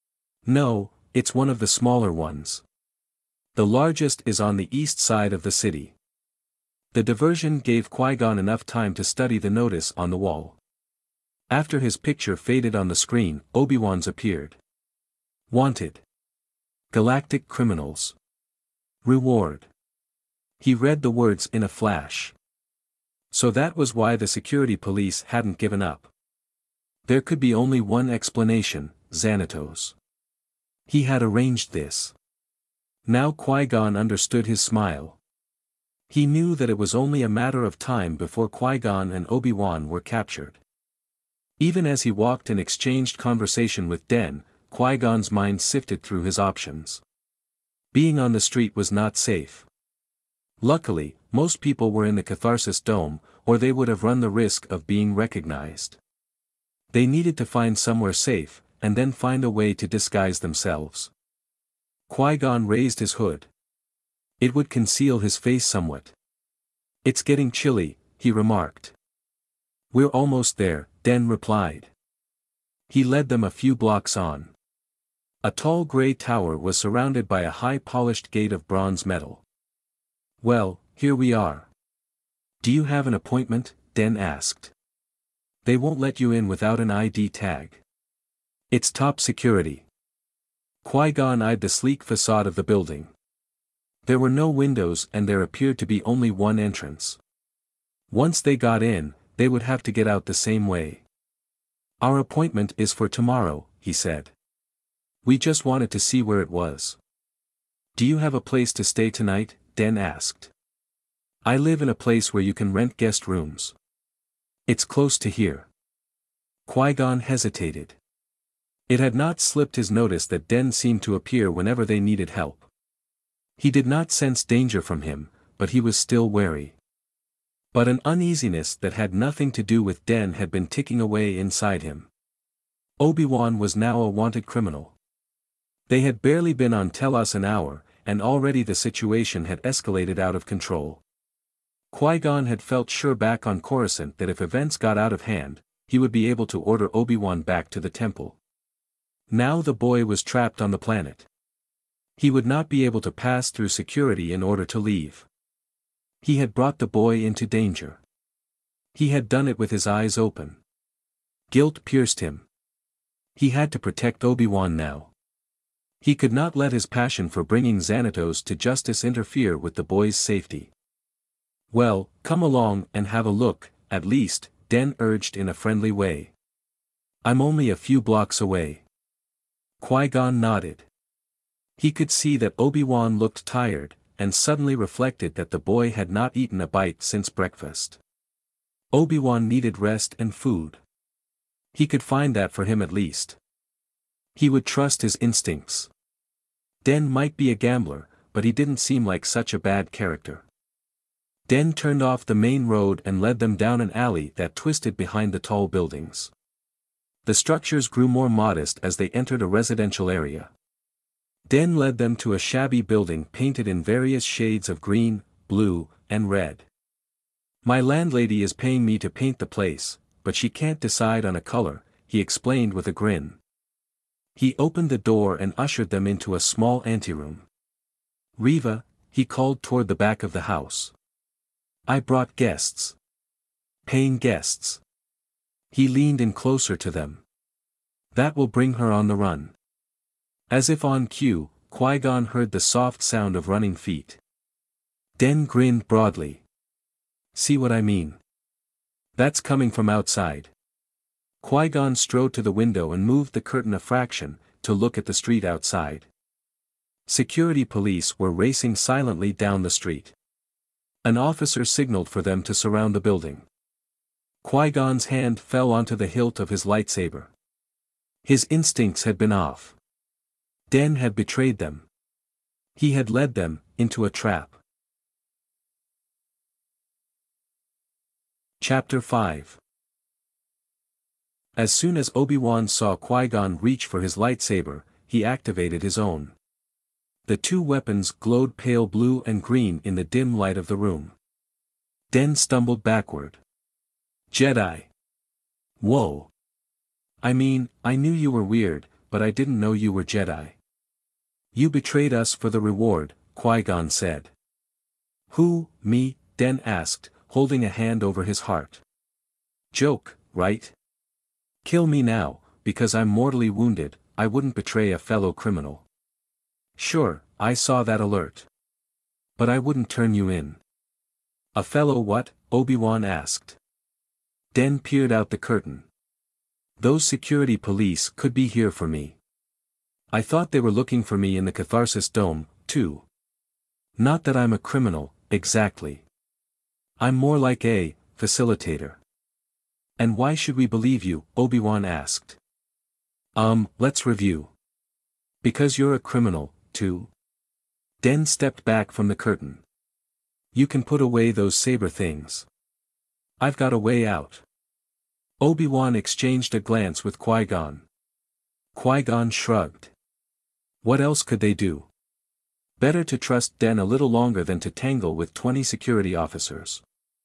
A: "No, it's one of the smaller ones. The largest is on the east side of the city." The diversion gave Qui-Gon enough time to study the notice on the wall. After his picture faded on the screen, Obi-Wan's appeared. "Wanted. Galactic criminals. Reward. He read the words in a flash. So that was why the security police hadn't given up. There could be only one explanation, Xanatos. He had arranged this. Now Qui-Gon understood his smile. He knew that it was only a matter of time before Qui-Gon and Obi-Wan were captured. Even as he walked and exchanged conversation with Den, Qui-Gon's mind sifted through his options. Being on the street was not safe. Luckily, most people were in the Catharsis Dome, or they would have run the risk of being recognized. They needed to find somewhere safe, and then find a way to disguise themselves. Qui-Gon raised his hood. It would conceal his face somewhat. "It's getting chilly," he remarked. "We're almost there," Den replied. He led them a few blocks on. A tall gray tower was surrounded by a high-polished gate of bronze metal. "Well, here we are." "Do you have an appointment?" Den asked. "They won't let you in without an I D tag. It's top security." Qui-Gon eyed the sleek facade of the building. There were no windows and there appeared to be only one entrance. Once they got in, they would have to get out the same way. "Our appointment is for tomorrow," he said. "We just wanted to see where it was." "Do you have a place to stay tonight?" Den asked. "I live in a place where you can rent guest rooms. It's close to here." Qui-Gon hesitated. It had not slipped his notice that Den seemed to appear whenever they needed help. He did not sense danger from him, but he was still wary. But an uneasiness that had nothing to do with Den had been ticking away inside him. Obi-Wan was now a wanted criminal. They had barely been on Telos an hour, and already the situation had escalated out of control. Qui-Gon had felt sure back on Coruscant that if events got out of hand, he would be able to order Obi-Wan back to the temple. Now the boy was trapped on the planet. He would not be able to pass through security in order to leave. He had brought the boy into danger. He had done it with his eyes open. Guilt pierced him. He had to protect Obi-Wan now. He could not let his passion for bringing Xanatos to justice interfere with the boy's safety. "Well, come along and have a look, at least," Den urged in a friendly way. "I'm only a few blocks away." Qui-Gon nodded. He could see that Obi-Wan looked tired, and suddenly reflected that the boy had not eaten a bite since breakfast. Obi-Wan needed rest and food. He could find that for him at least. He would trust his instincts. Den might be a gambler, but he didn't seem like such a bad character. Den turned off the main road and led them down an alley that twisted behind the tall buildings. The structures grew more modest as they entered a residential area. Den led them to a shabby building painted in various shades of green, blue, and red. "My landlady is paying me to paint the place, but she can't decide on a color," he explained with a grin. He opened the door and ushered them into a small anteroom. "Riva," he called toward the back of the house. "I brought guests. Paying guests." He leaned in closer to them. "That will bring her on the run." As if on cue, Qui-Gon heard the soft sound of running feet. Den grinned broadly. "See what I mean? That's coming from outside." Qui-Gon strode to the window and moved the curtain a fraction, to look at the street outside. Security police were racing silently down the street. An officer signaled for them to surround the building. Qui-Gon's hand fell onto the hilt of his lightsaber. His instincts had been off. Den had betrayed them. He had led them into a trap. Chapter five. As soon as Obi-Wan saw Qui-Gon reach for his lightsaber, he activated his own. The two weapons glowed pale blue and green in the dim light of the room. Den stumbled backward. "Jedi. Whoa. I mean, I knew you were weird, but I didn't know you were Jedi." "You betrayed us for the reward," Qui-Gon said. "Who, me?" Den asked, holding a hand over his heart. "Joke, right? Kill me now, because I'm mortally wounded, I wouldn't betray a fellow criminal." "Sure, I saw that alert. But I wouldn't turn you in. A fellow what? Obi-Wan asked. Den peered out the curtain. Those security police could be here for me. I thought they were looking for me in the Catharsis Dome, too. Not that I'm a criminal, exactly. I'm more like a facilitator. And why should we believe you? Obi-Wan asked. Um, let's review. Because you're a criminal, too. Den stepped back from the curtain. You can put away those saber things. I've got a way out. Obi-Wan exchanged a glance with Qui-Gon. Qui-Gon shrugged. What else could they do? Better to trust Den a little longer than to tangle with twenty security officers.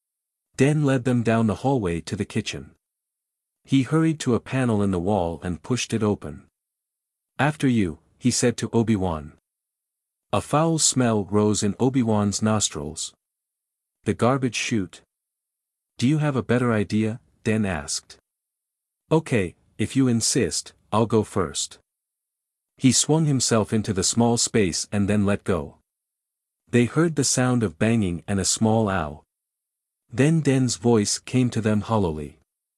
A: Den led them down the hallway to the kitchen. He hurried to a panel in the wall and pushed it open. After you, he said to Obi-Wan. A foul smell rose in Obi-Wan's nostrils. The garbage chute. Do you have a better idea? Den asked. Okay, if you insist, I'll go first. He swung himself into the small space and then let go. They heard the sound of banging and a small ow. Then Den's voice came to them hollowly.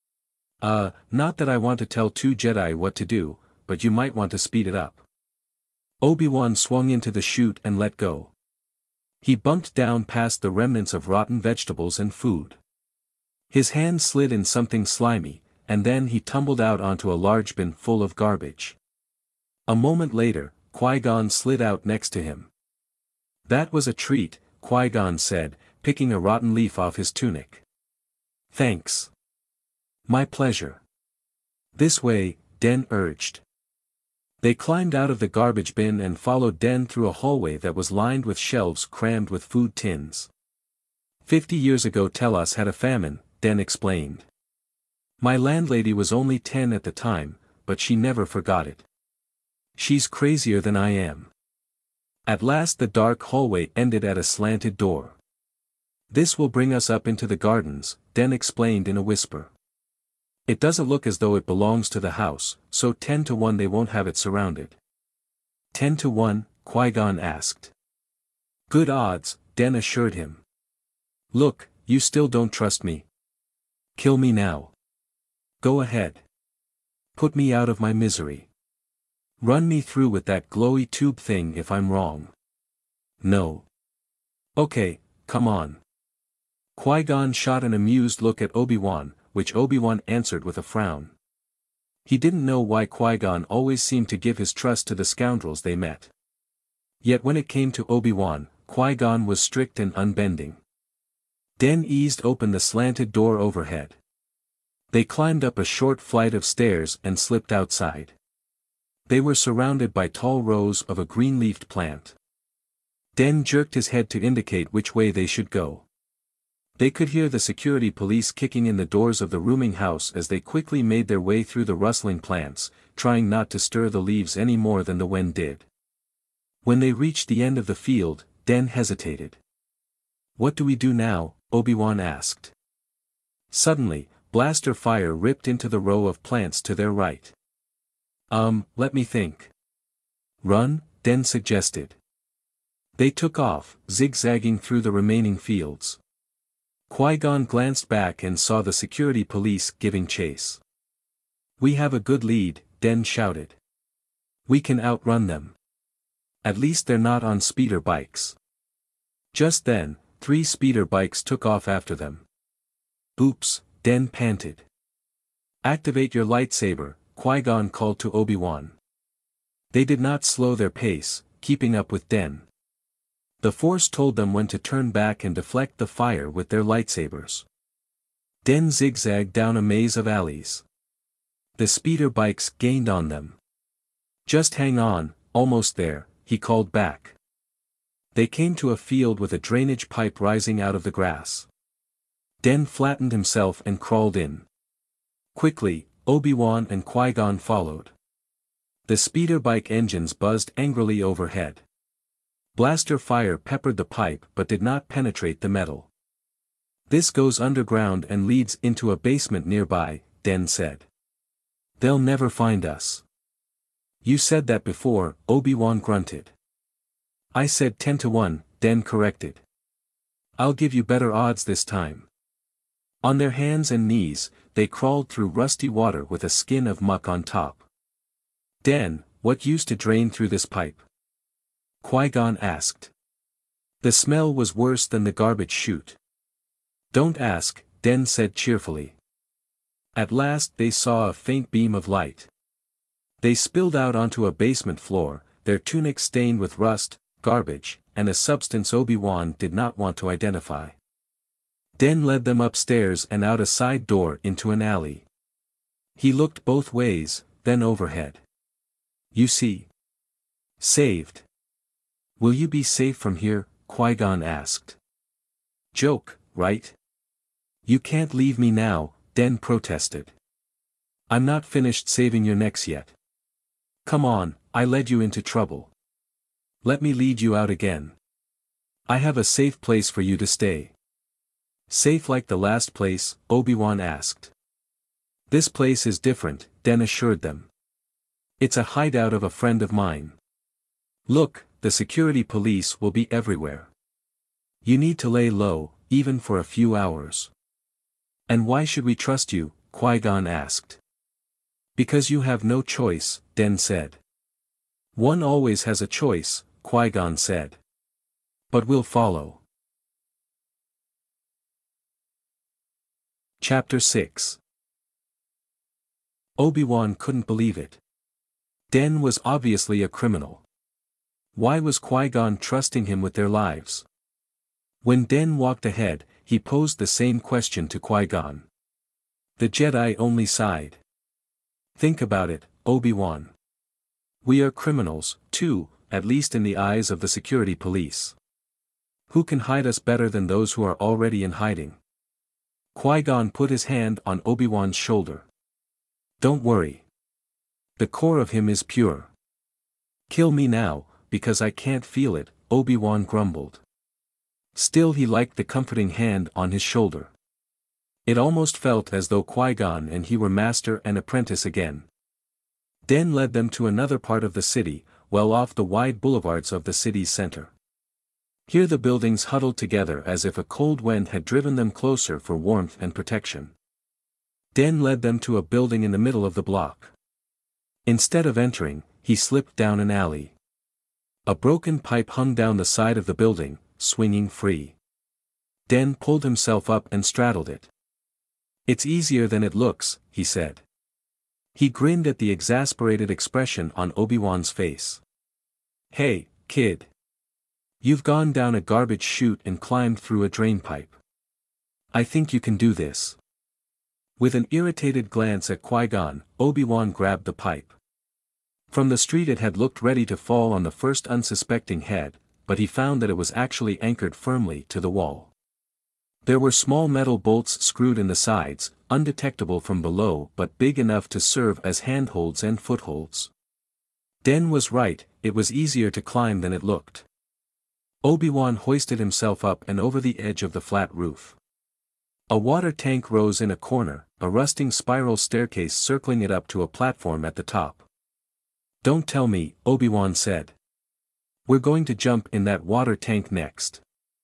A: Uh, not that I want to tell two Jedi what to do, but you might want to speed it up. Obi-Wan swung into the chute and let go. He bumped down past the remnants of rotten vegetables and food. His hand slid in something slimy, and then he tumbled out onto a large bin full of garbage. A moment later, Qui-Gon slid out next to him. That was a treat, Qui-Gon said, picking a rotten leaf off his tunic. Thanks. My pleasure. This way, Den urged. They climbed out of the garbage bin and followed Den through a hallway that was lined with shelves crammed with food tins. Fifty years ago Telos had a famine, Den explained. My landlady was only ten at the time, but she never forgot it. She's crazier than I am. At last the dark hallway ended at a slanted door. This will bring us up into the gardens, Den explained in a whisper. It doesn't look as though it belongs to the house, so ten to one they won't have it surrounded. Ten to one? Qui-Gon asked. Good odds, Den assured him. Look, you still don't trust me. Kill me now. Go ahead. Put me out of my misery. Run me through with that glowy tube thing if I'm wrong. No. Okay, come on. Qui-Gon shot an amused look at Obi-Wan, which Obi-Wan answered with a frown. He didn't know why Qui-Gon always seemed to give his trust to the scoundrels they met. Yet when it came to Obi-Wan, Qui-Gon was strict and unbending. Den eased open the slanted door overhead. They climbed up a short flight of stairs and slipped outside. They were surrounded by tall rows of a green-leafed plant. Den jerked his head to indicate which way they should go. They could hear the security police kicking in the doors of the rooming house as they quickly made their way through the rustling plants, trying not to stir the leaves any more than the wind did. When they reached the end of the field, Den hesitated. What do we do now? Obi-Wan asked. Suddenly, blaster fire ripped into the row of plants to their right. Um, let me think. Run, Den suggested. They took off, zigzagging through the remaining fields. Qui-Gon glanced back and saw the security police giving chase. We have a good lead, Den shouted. We can outrun them. At least they're not on speeder bikes. Just then, three speeder bikes took off after them. Oops, Den panted. Activate your lightsaber, Qui-Gon called to Obi-Wan. They did not slow their pace, keeping up with Den. The Force told them when to turn back and deflect the fire with their lightsabers. Den zigzagged down a maze of alleys. The speeder bikes gained on them. Just hang on, almost there, he called back. They came to a field with a drainage pipe rising out of the grass. Den flattened himself and crawled in. Quickly, Obi-Wan and Qui-Gon followed. The speeder bike engines buzzed angrily overhead. Blaster fire peppered the pipe but did not penetrate the metal. This goes underground and leads into a basement nearby, Den said. They'll never find us. You said that before, Obi-Wan grunted. I said ten to one, Den corrected. I'll give you better odds this time. On their hands and knees, they crawled through rusty water with a skin of muck on top. Den, what used to drain through this pipe? Qui-Gon asked. The smell was worse than the garbage chute. Don't ask, Den said cheerfully. At last they saw a faint beam of light. They spilled out onto a basement floor, their tunics stained with rust, garbage, and a substance Obi-Wan did not want to identify. Den led them upstairs and out a side door into an alley. He looked both ways, then overhead. You see? Saved. Will you be safe from here? Qui-Gon asked. Joke, right? You can't leave me now, Den protested. I'm not finished saving your necks yet. Come on, I led you into trouble. Let me lead you out again. I have a safe place for you to stay. Safe like the last place? Obi-Wan asked. This place is different, Den assured them. It's a hideout of a friend of mine. Look, the security police will be everywhere. You need to lay low, even for a few hours. And why should we trust you? Qui-Gon asked. Because you have no choice, Den said. One always has a choice, Qui-Gon said. But we'll follow. Chapter six. Obi-Wan couldn't believe it. Den was obviously a criminal. Why was Qui-Gon trusting him with their lives? When Den walked ahead, he posed the same question to Qui-Gon. The Jedi only sighed. Think about it, Obi-Wan. We are criminals, too, at least in the eyes of the security police. Who can hide us better than those who are already in hiding? Qui-Gon put his hand on Obi-Wan's shoulder. Don't worry. The core of him is pure. Kill me now, because I can't feel it, Obi-Wan grumbled. Still he liked the comforting hand on his shoulder. It almost felt as though Qui-Gon and he were master and apprentice again. Den led them to another part of the city, well off the wide boulevards of the city's center. Here the buildings huddled together as if a cold wind had driven them closer for warmth and protection. Den led them to a building in the middle of the block. Instead of entering, he slipped down an alley. A broken pipe hung down the side of the building, swinging free. Den pulled himself up and straddled it. It's easier than it looks, he said. He grinned at the exasperated expression on Obi-Wan's face. Hey, kid. You've gone down a garbage chute and climbed through a drain pipe. I think you can do this. With an irritated glance at Qui-Gon, Obi-Wan grabbed the pipe. From the street it had looked ready to fall on the first unsuspecting head, but he found that it was actually anchored firmly to the wall. There were small metal bolts screwed in the sides, undetectable from below but big enough to serve as handholds and footholds. Den was right, it was easier to climb than it looked. Obi-Wan hoisted himself up and over the edge of the flat roof. A water tank rose in a corner, a rusting spiral staircase circling it up to a platform at the top. Don't tell me, Obi-Wan said. We're going to jump in that water tank next.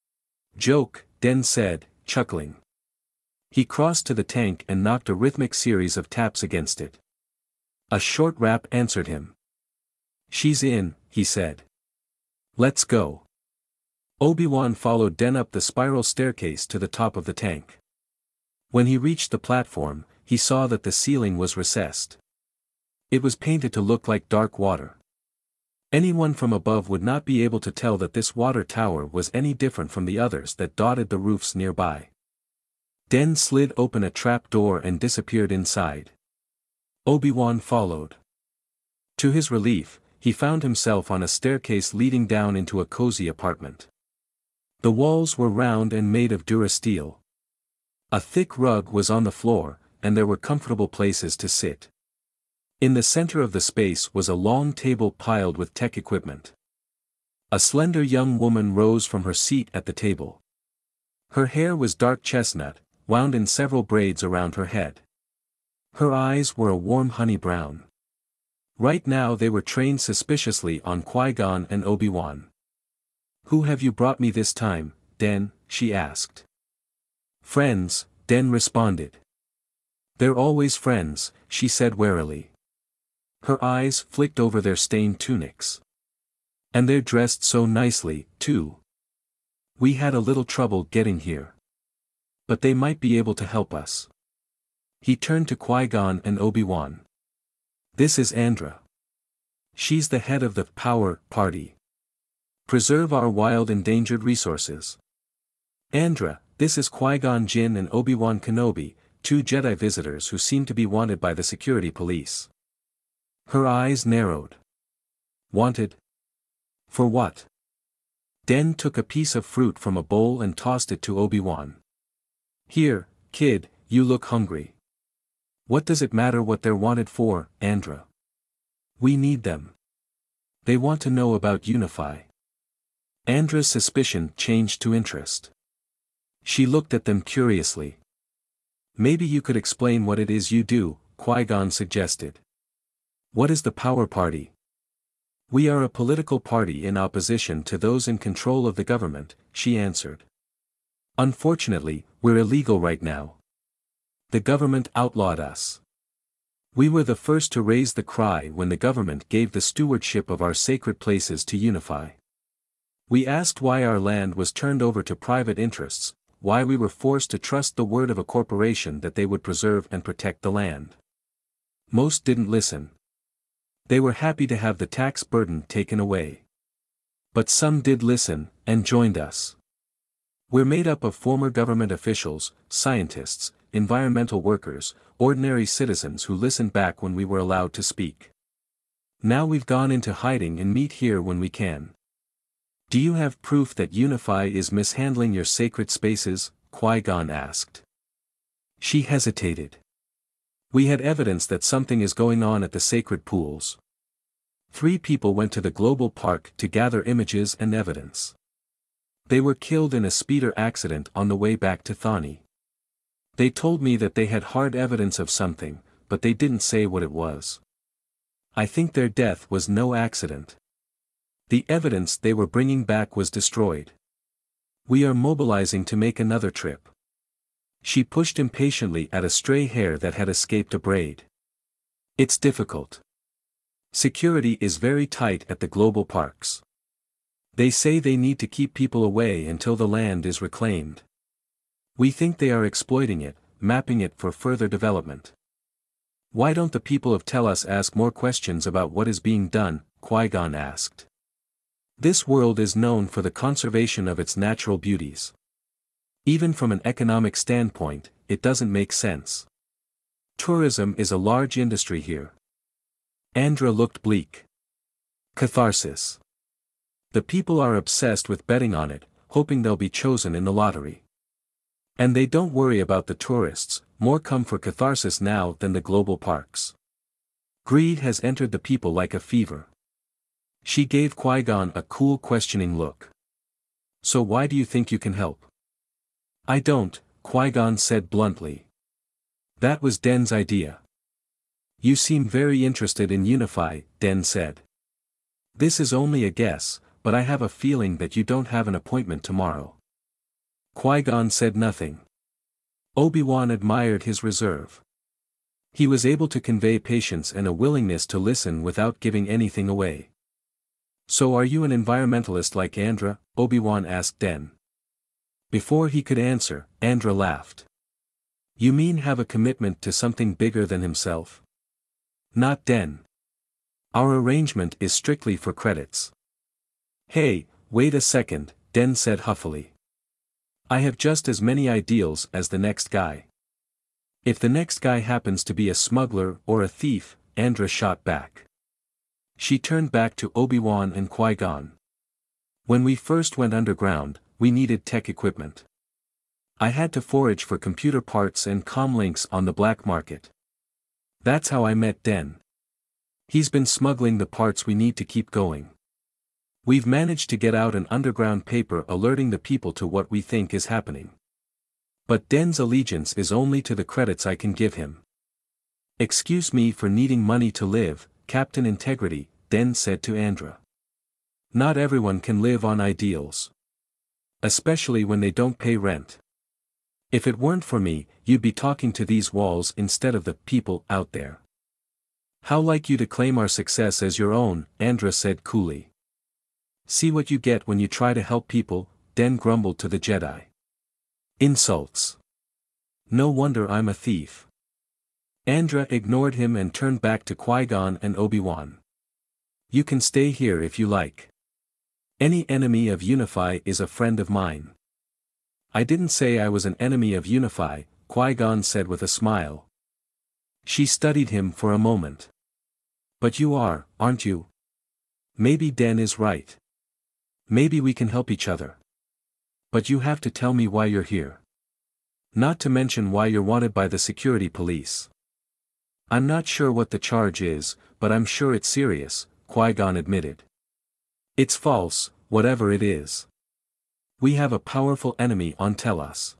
A: Joke, Den said, chuckling. He crossed to the tank and knocked a rhythmic series of taps against it. A short rap answered him. She's in, he said. Let's go. Obi-Wan followed Den up the spiral staircase to the top of the tank. When he reached the platform, he saw that the ceiling was recessed. It was painted to look like dark water. Anyone from above would not be able to tell that this water tower was any different from the others that dotted the roofs nearby. Den slid open a trap door and disappeared inside. Obi-Wan followed. To his relief, he found himself on a staircase leading down into a cozy apartment. The walls were round and made of durasteel. A thick rug was on the floor, and there were comfortable places to sit. In the center of the space was a long table piled with tech equipment. A slender young woman rose from her seat at the table. Her hair was dark chestnut, wound in several braids around her head. Her eyes were a warm honey brown. Right now they were trained suspiciously on Qui-Gon and Obi-Wan. Who have you brought me this time, Den? She asked. Friends, Den responded. They're always friends, she said warily. Her eyes flicked over their stained tunics. And they're dressed so nicely, too. We had a little trouble getting here. But they might be able to help us. He turned to Qui-Gon and Obi-Wan. This is Andra. She's the head of the Power Party. Preserve our wild endangered resources. Andra, this is Qui-Gon Jinn and Obi-Wan Kenobi, two Jedi visitors who seem to be wanted by the security police. Her eyes narrowed. Wanted? For what? Den took a piece of fruit from a bowl and tossed it to Obi-Wan. Here, kid, you look hungry. What does it matter what they're wanted for, Andra? We need them. They want to know about Unify. Andra's suspicion changed to interest. She looked at them curiously. Maybe you could explain what it is you do, Qui-Gon suggested. What is the Power Party? We are a political party in opposition to those in control of the government, she answered. Unfortunately, we're illegal right now. The government outlawed us. We were the first to raise the cry when the government gave the stewardship of our sacred places to Unify. We asked why our land was turned over to private interests, why we were forced to trust the word of a corporation that they would preserve and protect the land. Most didn't listen. They were happy to have the tax burden taken away. But some did listen, and joined us. We're made up of former government officials, scientists, environmental workers, ordinary citizens who listened back when we were allowed to speak. Now we've gone into hiding and meet here when we can. Do you have proof that Unify is mishandling your sacred spaces? Qui-Gon asked. She hesitated. We had evidence that something is going on at the sacred pools. Three people went to the global park to gather images and evidence. They were killed in a speeder accident on the way back to Thani. They told me that they had hard evidence of something, but they didn't say what it was. I think their death was no accident. The evidence they were bringing back was destroyed. We are mobilizing to make another trip. She pushed impatiently at a stray hair that had escaped a braid. It's difficult. Security is very tight at the global parks. They say they need to keep people away until the land is reclaimed. We think they are exploiting it, mapping it for further development. Why don't the people of Telos ask more questions about what is being done? Qui-Gon asked. This world is known for the conservation of its natural beauties. Even from an economic standpoint, it doesn't make sense. Tourism is a large industry here. Andra looked bleak. Catharsis. The people are obsessed with betting on it, hoping they'll be chosen in the lottery. And they don't worry about the tourists, more come for catharsis now than the global parks. Greed has entered the people like a fever. She gave Qui-Gon a cool questioning look. So why do you think you can help? I don't, Qui-Gon said bluntly. That was Den's idea. You seem very interested in Unify, Den said. This is only a guess, but I have a feeling that you don't have an appointment tomorrow. Qui-Gon said nothing. Obi-Wan admired his reserve. He was able to convey patience and a willingness to listen without giving anything away. So are you an environmentalist like Andra? Obi-Wan asked Den. Before he could answer, Andra laughed. You mean have a commitment to something bigger than himself? Not Den. Our arrangement is strictly for credits. Hey, wait a second, Den said huffily. I have just as many ideals as the next guy. If the next guy happens to be a smuggler or a thief, Andra shot back. She turned back to Obi-Wan and Qui-Gon. When we first went underground, we needed tech equipment. I had to forage for computer parts and comlinks on the black market. That's how I met Den. He's been smuggling the parts we need to keep going. We've managed to get out an underground paper alerting the people to what we think is happening. But Den's allegiance is only to the credits I can give him. Excuse me for needing money to live, Captain Integrity, Den said to Andra. Not everyone can live on ideals. Especially when they don't pay rent. If it weren't for me, you'd be talking to these walls instead of the people out there. How like you to claim our success as your own, Andra said coolly. See what you get when you try to help people, Den grumbled to the Jedi. Insults. No wonder I'm a thief. Andra ignored him and turned back to Qui-Gon and Obi-Wan. You can stay here if you like. Any enemy of Unify is a friend of mine. I didn't say I was an enemy of Unify, Qui-Gon said with a smile. She studied him for a moment. But you are, aren't you? Maybe Den is right. Maybe we can help each other. But you have to tell me why you're here. Not to mention why you're wanted by the security police. I'm not sure what the charge is, but I'm sure it's serious, Qui-Gon admitted. It's false, whatever it is. We have a powerful enemy on Telos.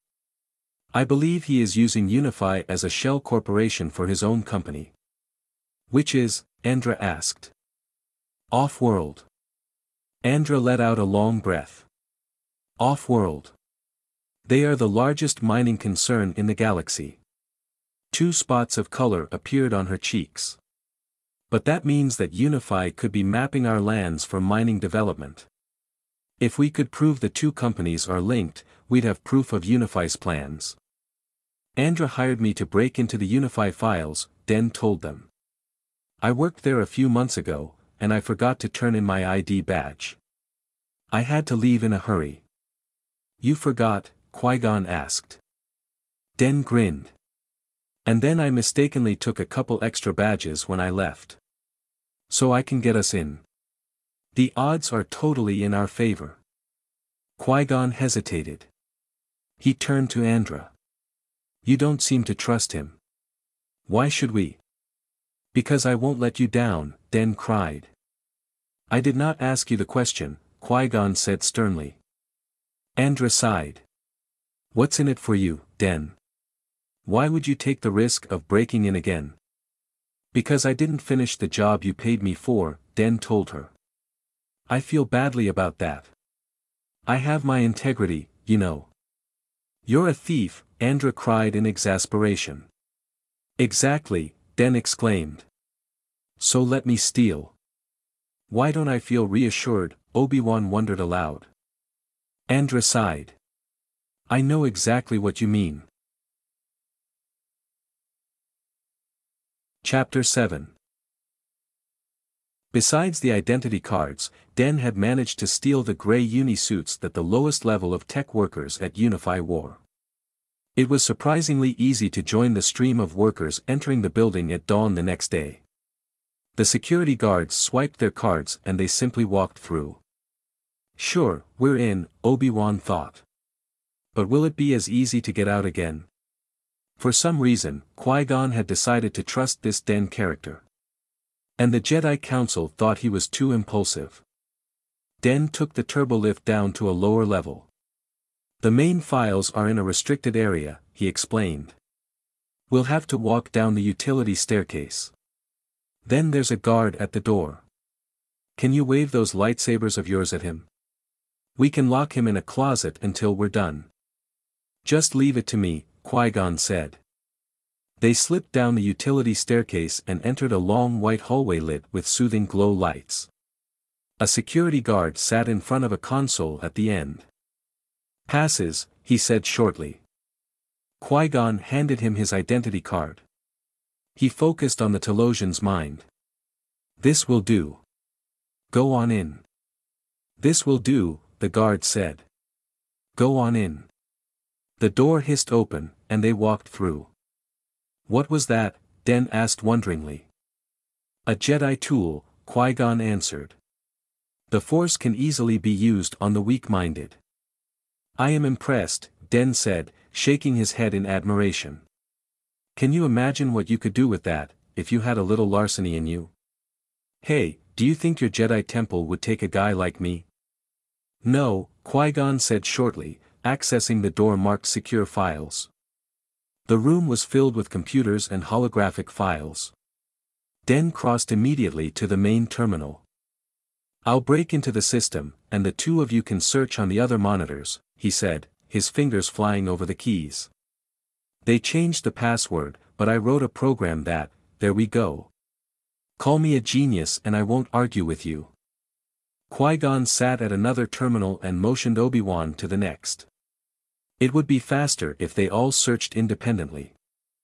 A: I believe he is using Unify as a shell corporation for his own company. Which is, Andra asked. Off-world. Andra let out a long breath. Off-world. They are the largest mining concern in the galaxy. Two spots of color appeared on her cheeks. But that means that Unify could be mapping our lands for mining development. If we could prove the two companies are linked, we'd have proof of Unify's plans. Andra hired me to break into the Unify files, Den told them. I worked there a few months ago, and I forgot to turn in my I D badge. I had to leave in a hurry. You forgot? Qui-Gon asked. Den grinned. And then I mistakenly took a couple extra badges when I left. So I can get us in. The odds are totally in our favor. Qui-Gon hesitated. He turned to Andra. You don't seem to trust him. Why should we? Because I won't let you down, Den cried. I did not ask you the question, Qui-Gon said sternly. Andra sighed. What's in it for you, Den? Why would you take the risk of breaking in again? Because I didn't finish the job you paid me for, Den told her. I feel badly about that. I have my integrity, you know. You're a thief, Andra cried in exasperation. Exactly, Den exclaimed. So let me steal. Why don't I feel reassured? Obi-Wan wondered aloud. Andra sighed. I know exactly what you mean. Chapter seven. Besides the identity cards, Den had managed to steal the gray uni-suits that the lowest level of tech workers at Unify wore. It was surprisingly easy to join the stream of workers entering the building at dawn the next day. The security guards swiped their cards and they simply walked through. Sure, we're in, Obi-Wan thought. But will it be as easy to get out again? For some reason, Qui-Gon had decided to trust this Den character. And the Jedi Council thought he was too impulsive. Den took the turbolift down to a lower level. The main files are in a restricted area, he explained. We'll have to walk down the utility staircase. Then there's a guard at the door. Can you wave those lightsabers of yours at him? We can lock him in a closet until we're done. Just leave it to me, Qui-Gon said. They slipped down the utility staircase and entered a long white hallway lit with soothing glow lights. A security guard sat in front of a console at the end. Passes, he said shortly. Qui-Gon handed him his identity card. He focused on the Telosian's mind. This will do. Go on in. This will do, the guard said. Go on in. The door hissed open, and they walked through. What was that? Den asked wonderingly. A Jedi tool, Qui-Gon answered. The Force can easily be used on the weak-minded. I am impressed, Den said, shaking his head in admiration. Can you imagine what you could do with that, if you had a little larceny in you? Hey, do you think your Jedi temple would take a guy like me? No, Qui-Gon said shortly, accessing the door marked Secure Files. The room was filled with computers and holographic files. Den crossed immediately to the main terminal. I'll break into the system, and the two of you can search on the other monitors, he said, his fingers flying over the keys. They changed the password, but I wrote a program that, there we go. Call me a genius and I won't argue with you. Qui-Gon sat at another terminal and motioned Obi-Wan to the next. It would be faster if they all searched independently.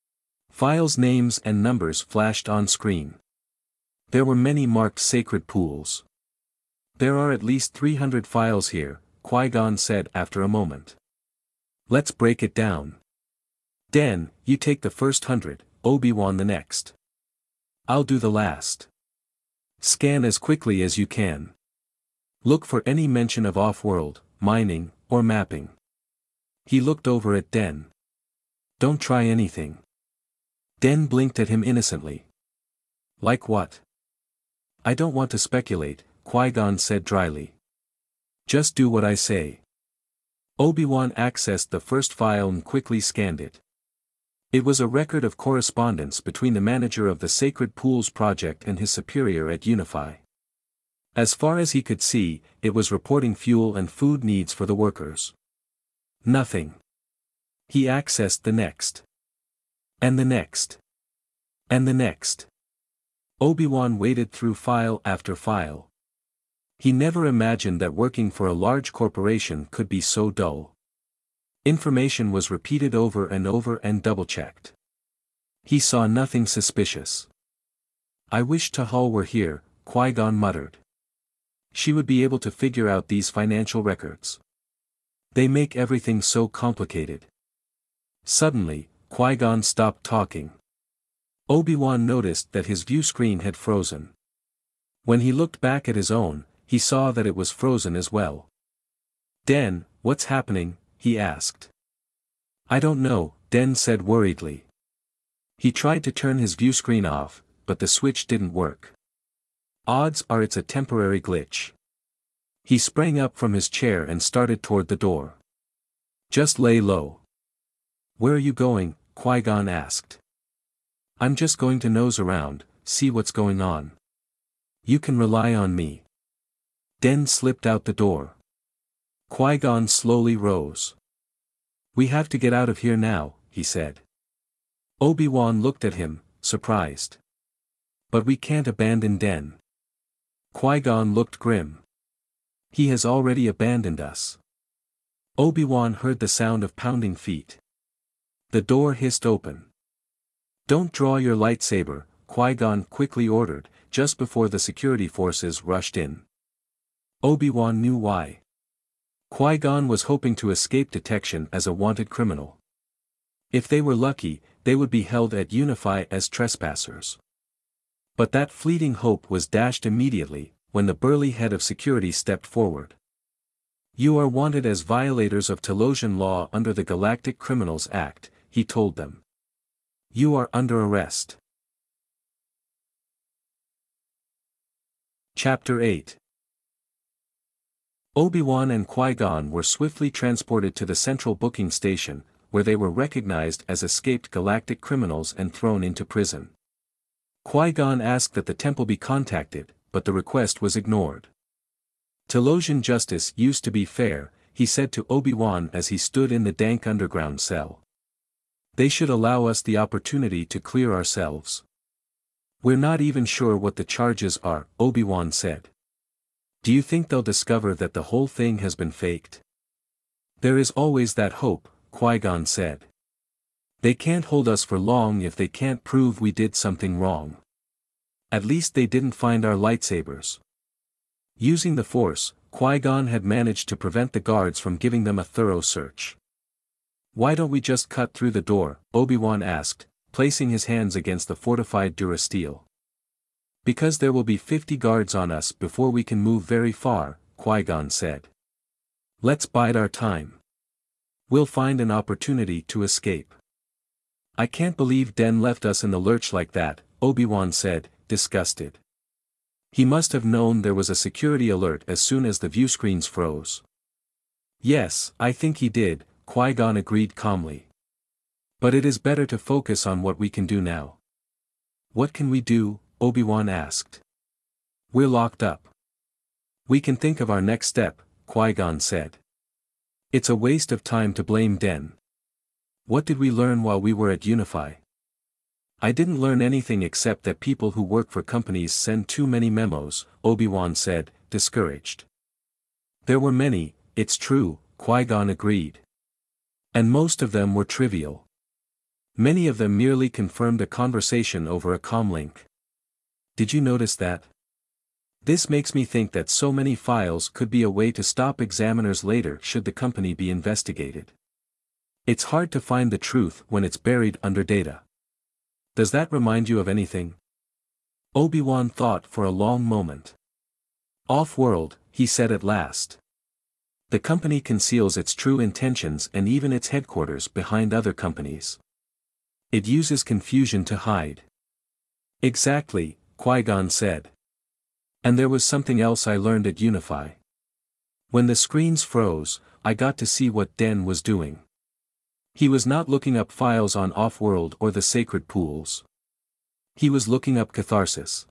A: Files' names and numbers flashed on screen. There were many marked sacred pools. There are at least three hundred files here, Qui-Gon said after a moment. Let's break it down. Den, you take the first hundred, Obi-Wan the next. I'll do the last. Scan as quickly as you can. Look for any mention of off-world, mining, or mapping. He looked over at Den. Don't try anything. Den blinked at him innocently. Like what? I don't want to speculate, Qui-Gon said dryly. Just do what I say. Obi-Wan accessed the first file and quickly scanned it. It was a record of correspondence between the manager of the Sacred Pools project and his superior at Unify. As far as he could see, it was reporting fuel and food needs for the workers. Nothing. He accessed the next. And the next. And the next. Obi-Wan waded through file after file. He never imagined that working for a large corporation could be so dull. Information was repeated over and over and double-checked. He saw nothing suspicious. I wish Tahal were here, Qui-Gon muttered. She would be able to figure out these financial records. They make everything so complicated. Suddenly, Qui-Gon stopped talking. Obi-Wan noticed that his view screen had frozen. When he looked back at his own, he saw that it was frozen as well. Den, what's happening? He asked. I don't know, Den said worriedly. He tried to turn his view screen off, but the switch didn't work. Odds are it's a temporary glitch. He sprang up from his chair and started toward the door. Just lay low. Where are you going? Qui-Gon asked. I'm just going to nose around, see what's going on. You can rely on me. Den slipped out the door. Qui-Gon slowly rose. We have to get out of here now, he said. Obi-Wan looked at him, surprised. But we can't abandon Den. Qui-Gon looked grim. He has already abandoned us. Obi-Wan heard the sound of pounding feet. The door hissed open. Don't draw your lightsaber, Qui-Gon quickly ordered, just before the security forces rushed in. Obi-Wan knew why. Qui-Gon was hoping to escape detection as a wanted criminal. If they were lucky, they would be held at Unify as trespassers. But that fleeting hope was dashed immediately, when the burly head of security stepped forward. You are wanted as violators of Telosian law under the Galactic Criminals Act, he told them. You are under arrest. Chapter eight. Obi-Wan and Qui-Gon were swiftly transported to the central booking station, where they were recognized as escaped galactic criminals and thrown into prison. Qui-Gon asked that the temple be contacted, but the request was ignored. Telosian justice used to be fair, he said to Obi-Wan as he stood in the dank underground cell. They should allow us the opportunity to clear ourselves. We're not even sure what the charges are, Obi-Wan said. Do you think they'll discover that the whole thing has been faked? There is always that hope, Qui-Gon said. They can't hold us for long if they can't prove we did something wrong. At least they didn't find our lightsabers. Using the Force, Qui-Gon had managed to prevent the guards from giving them a thorough search. Why don't we just cut through the door? Obi-Wan asked, placing his hands against the fortified durasteel. Because there will be fifty guards on us before we can move very far, Qui-Gon said. Let's bide our time. We'll find an opportunity to escape. I can't believe Den left us in the lurch like that, Obi-Wan said, disgusted. He must have known there was a security alert as soon as the viewscreens froze. Yes, I think he did, Qui-Gon agreed calmly. But it is better to focus on what we can do now. What can we do? Obi-Wan asked. We're locked up. We can think of our next step, Qui-Gon said. It's a waste of time to blame Den. What did we learn while we were at Unify? I didn't learn anything except that people who work for companies send too many memos, Obi-Wan said, discouraged. There were many, it's true, Qui-Gon agreed. And most of them were trivial. Many of them merely confirmed a conversation over a comlink. Did you notice that? This makes me think that so many files could be a way to stop examiners later should the company be investigated. It's hard to find the truth when it's buried under data. Does that remind you of anything? Obi-Wan thought for a long moment. Off-world, he said at last. The company conceals its true intentions and even its headquarters behind other companies. It uses confusion to hide. Exactly, Qui-Gon said. And there was something else I learned at Unify. When the screens froze, I got to see what Den was doing. He was not looking up files on Off-World or the sacred pools. He was looking up catharsis.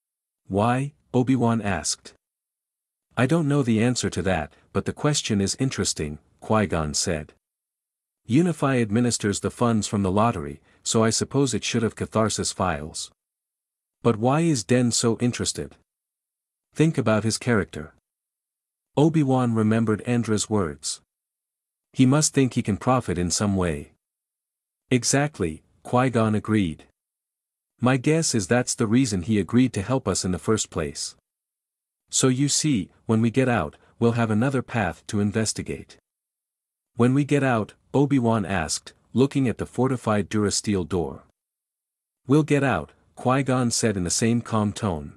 A: Why? Obi-Wan asked. I don't know the answer to that, but the question is interesting, Qui-Gon said. Unify administers the funds from the lottery, so I suppose it should have catharsis files. But why is Den so interested? Think about his character. Obi-Wan remembered Andra's words. He must think he can profit in some way. Exactly, Qui-Gon agreed. My guess is that's the reason he agreed to help us in the first place. So you see, when we get out, we'll have another path to investigate. When we get out, Obi-Wan asked, looking at the fortified durasteel door. We'll get out, Qui-Gon said in the same calm tone.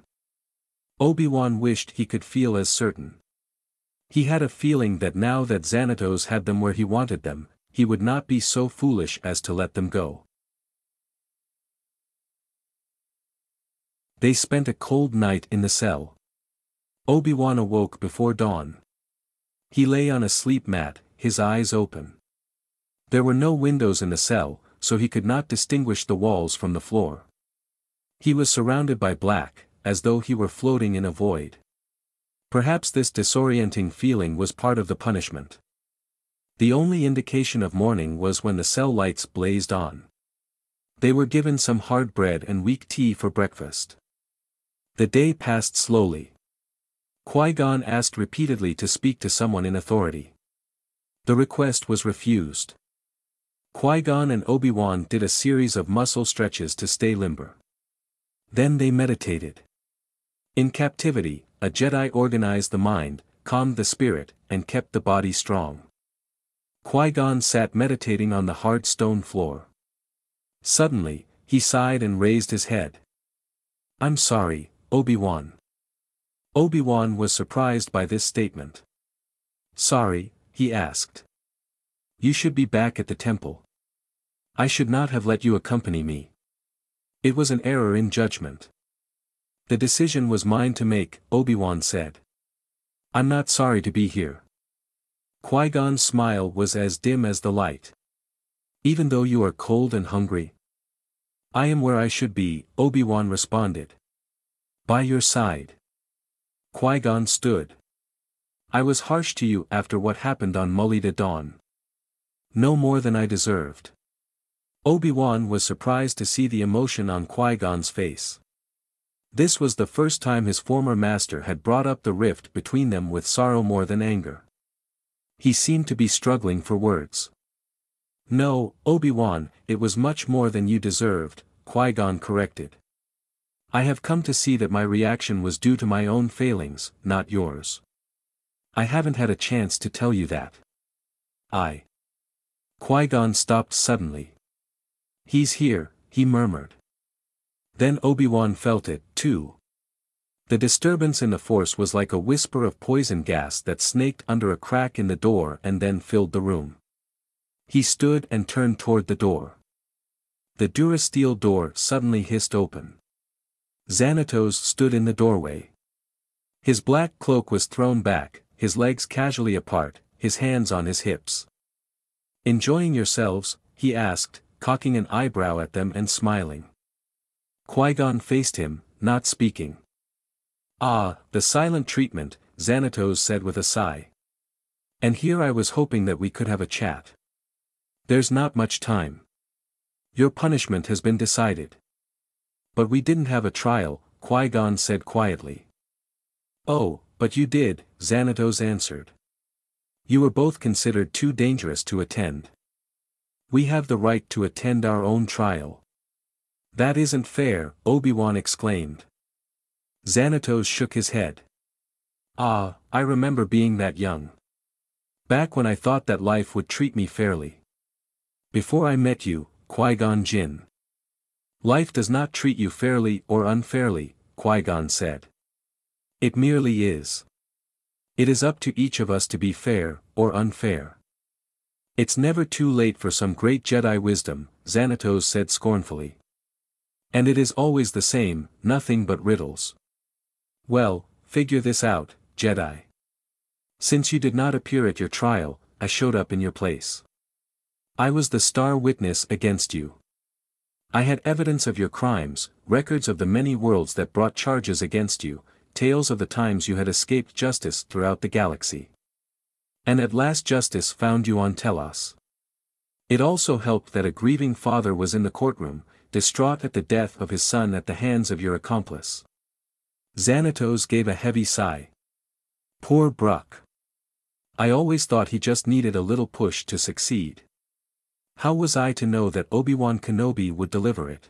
A: Obi-Wan wished he could feel as certain. He had a feeling that now that Xanatos had them where he wanted them, he would not be so foolish as to let them go. They spent a cold night in the cell. Obi-Wan awoke before dawn. He lay on a sleep mat, his eyes open. There were no windows in the cell, so he could not distinguish the walls from the floor. He was surrounded by black, as though he were floating in a void. Perhaps this disorienting feeling was part of the punishment. The only indication of morning was when the cell lights blazed on. They were given some hard bread and weak tea for breakfast. The day passed slowly. Qui-Gon asked repeatedly to speak to someone in authority. The request was refused. Qui-Gon and Obi-Wan did a series of muscle stretches to stay limber. Then they meditated. In captivity, a Jedi organized the mind, calmed the spirit, and kept the body strong. Qui-Gon sat meditating on the hard stone floor. Suddenly, he sighed and raised his head. I'm sorry, Obi-Wan. Obi-Wan was surprised by this statement. Sorry, he asked. You should be back at the temple. I should not have let you accompany me. It was an error in judgment. The decision was mine to make, Obi-Wan said. I'm not sorry to be here. Qui-Gon's smile was as dim as the light. Even though you are cold and hungry? I am where I should be, Obi-Wan responded. By your side. Qui-Gon stood. I was harsh to you after what happened on Mulida Dawn. No more than I deserved. Obi-Wan was surprised to see the emotion on Qui-Gon's face. This was the first time his former master had brought up the rift between them with sorrow more than anger. He seemed to be struggling for words. No, Obi-Wan, it was much more than you deserved, Qui-Gon corrected. I have come to see that my reaction was due to my own failings, not yours. I haven't had a chance to tell you that. I. Qui-Gon stopped suddenly. He's here, he murmured. Then Obi-Wan felt it, too. The disturbance in the Force was like a whisper of poison gas that snaked under a crack in the door and then filled the room. He stood and turned toward the door. The durasteel door suddenly hissed open. Xanatos stood in the doorway. His black cloak was thrown back, his legs casually apart, his hands on his hips. Enjoying yourselves? He asked, cocking an eyebrow at them and smiling. Qui-Gon faced him, not speaking. Ah, the silent treatment, Xanatos said with a sigh. And here I was hoping that we could have a chat. There's not much time. Your punishment has been decided. But we didn't have a trial, Qui-Gon said quietly. Oh, but you did, Xanatos answered. You were both considered too dangerous to attend. We have the right to attend our own trial. That isn't fair, Obi-Wan exclaimed. Xanatos shook his head. Ah, I remember being that young. Back when I thought that life would treat me fairly. Before I met you, Qui-Gon Jinn. Life does not treat you fairly or unfairly, Qui-Gon said. It merely is. It is up to each of us to be fair, or unfair. It's never too late for some great Jedi wisdom, Xanatos said scornfully. And it is always the same, nothing but riddles. Well, figure this out, Jedi. Since you did not appear at your trial, I showed up in your place. I was the star witness against you. I had evidence of your crimes, records of the many worlds that brought charges against you, tales of the times you had escaped justice throughout the galaxy. And at last justice found you on Telos. It also helped that a grieving father was in the courtroom, distraught at the death of his son at the hands of your accomplice. Xanatos gave a heavy sigh. Poor Bruck. I always thought he just needed a little push to succeed. How was I to know that Obi-Wan Kenobi would deliver it?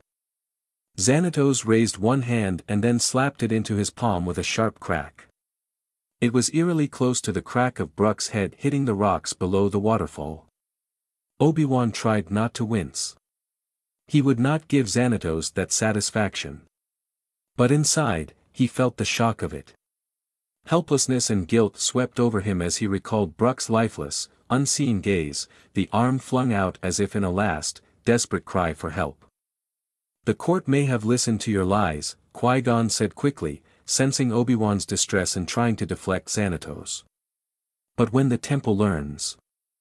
A: Xanatos raised one hand and then slapped it into his palm with a sharp crack. It was eerily close to the crack of Bruck's head hitting the rocks below the waterfall. Obi-Wan tried not to wince. He would not give Xanatos that satisfaction. But inside, he felt the shock of it. Helplessness and guilt swept over him as he recalled Bruck's lifeless, unseeing gaze, the arm flung out as if in a last, desperate cry for help. The court may have listened to your lies, Qui-Gon said quickly, sensing Obi-Wan's distress and trying to deflect Xanatos. But when the temple learns...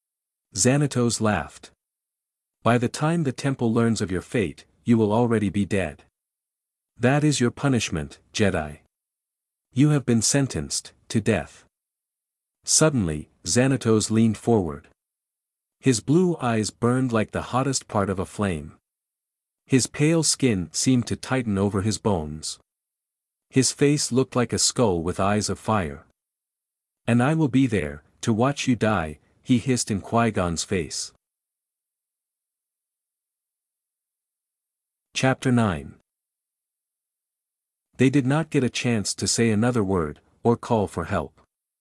A: Xanatos laughed. By the time the temple learns of your fate, you will already be dead. That is your punishment, Jedi. You have been sentenced to death. Suddenly, Xanatos leaned forward. His blue eyes burned like the hottest part of a flame. His pale skin seemed to tighten over his bones. His face looked like a skull with eyes of fire. And I will be there, to watch you die, he hissed in Qui-Gon's face. Chapter nine. They did not get a chance to say another word, or call for help.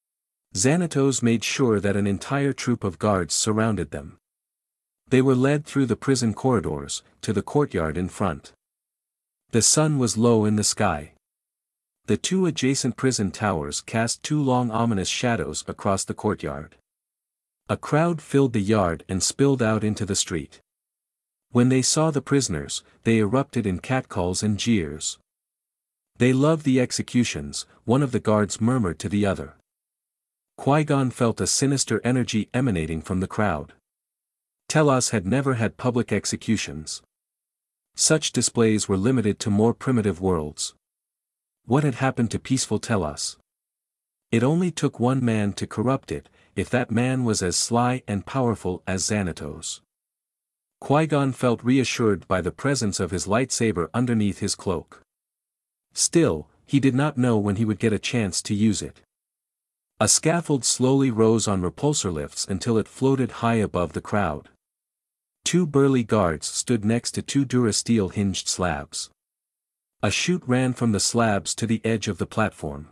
A: Xanatos made sure that an entire troop of guards surrounded them. They were led through the prison corridors, to the courtyard in front. The sun was low in the sky. The two adjacent prison towers cast two long ominous shadows across the courtyard. A crowd filled the yard and spilled out into the street. When they saw the prisoners, they erupted in catcalls and jeers. They loved the executions, one of the guards murmured to the other. Qui-Gon felt a sinister energy emanating from the crowd. Telos had never had public executions. Such displays were limited to more primitive worlds. What had happened to peaceful Telos? It only took one man to corrupt it, if that man was as sly and powerful as Xanatos. Qui-Gon felt reassured by the presence of his lightsaber underneath his cloak. Still, he did not know when he would get a chance to use it. A scaffold slowly rose on repulsor lifts until it floated high above the crowd. Two burly guards stood next to two durasteel hinged slabs. A chute ran from the slabs to the edge of the platform.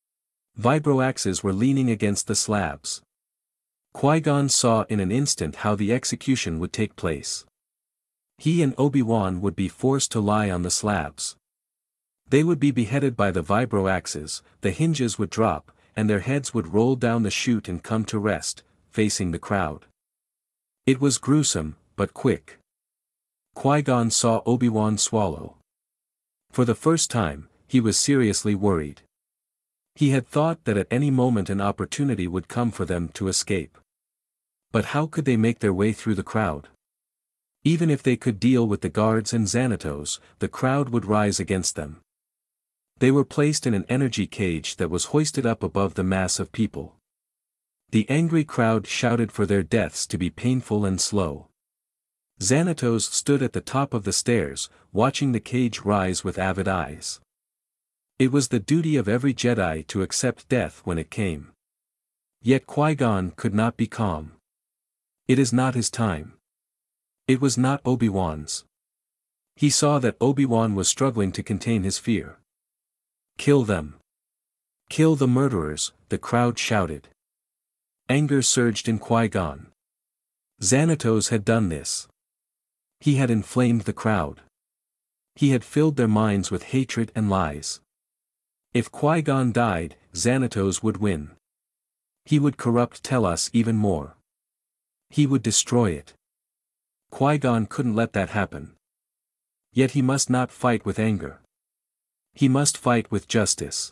A: Vibroaxes were leaning against the slabs. Qui-Gon saw in an instant how the execution would take place. He and Obi-Wan would be forced to lie on the slabs. They would be beheaded by the vibroaxes, the hinges would drop, and their heads would roll down the chute and come to rest, facing the crowd. It was gruesome, but quick. Qui-Gon saw Obi-Wan swallow. For the first time, he was seriously worried. He had thought that at any moment an opportunity would come for them to escape. But how could they make their way through the crowd? Even if they could deal with the guards and Xanatos, the crowd would rise against them. They were placed in an energy cage that was hoisted up above the mass of people. The angry crowd shouted for their deaths to be painful and slow. Xanatos stood at the top of the stairs, watching the cage rise with avid eyes. It was the duty of every Jedi to accept death when it came. Yet Qui-Gon could not be calm. It is not his time. It was not Obi-Wan's. He saw that Obi-Wan was struggling to contain his fear. Kill them. Kill the murderers, the crowd shouted. Anger surged in Qui-Gon. Xanatos had done this. He had inflamed the crowd. He had filled their minds with hatred and lies. If Qui-Gon died, Xanatos would win. He would corrupt Telos even more. He would destroy it. Qui-Gon couldn't let that happen. Yet he must not fight with anger. He must fight with justice.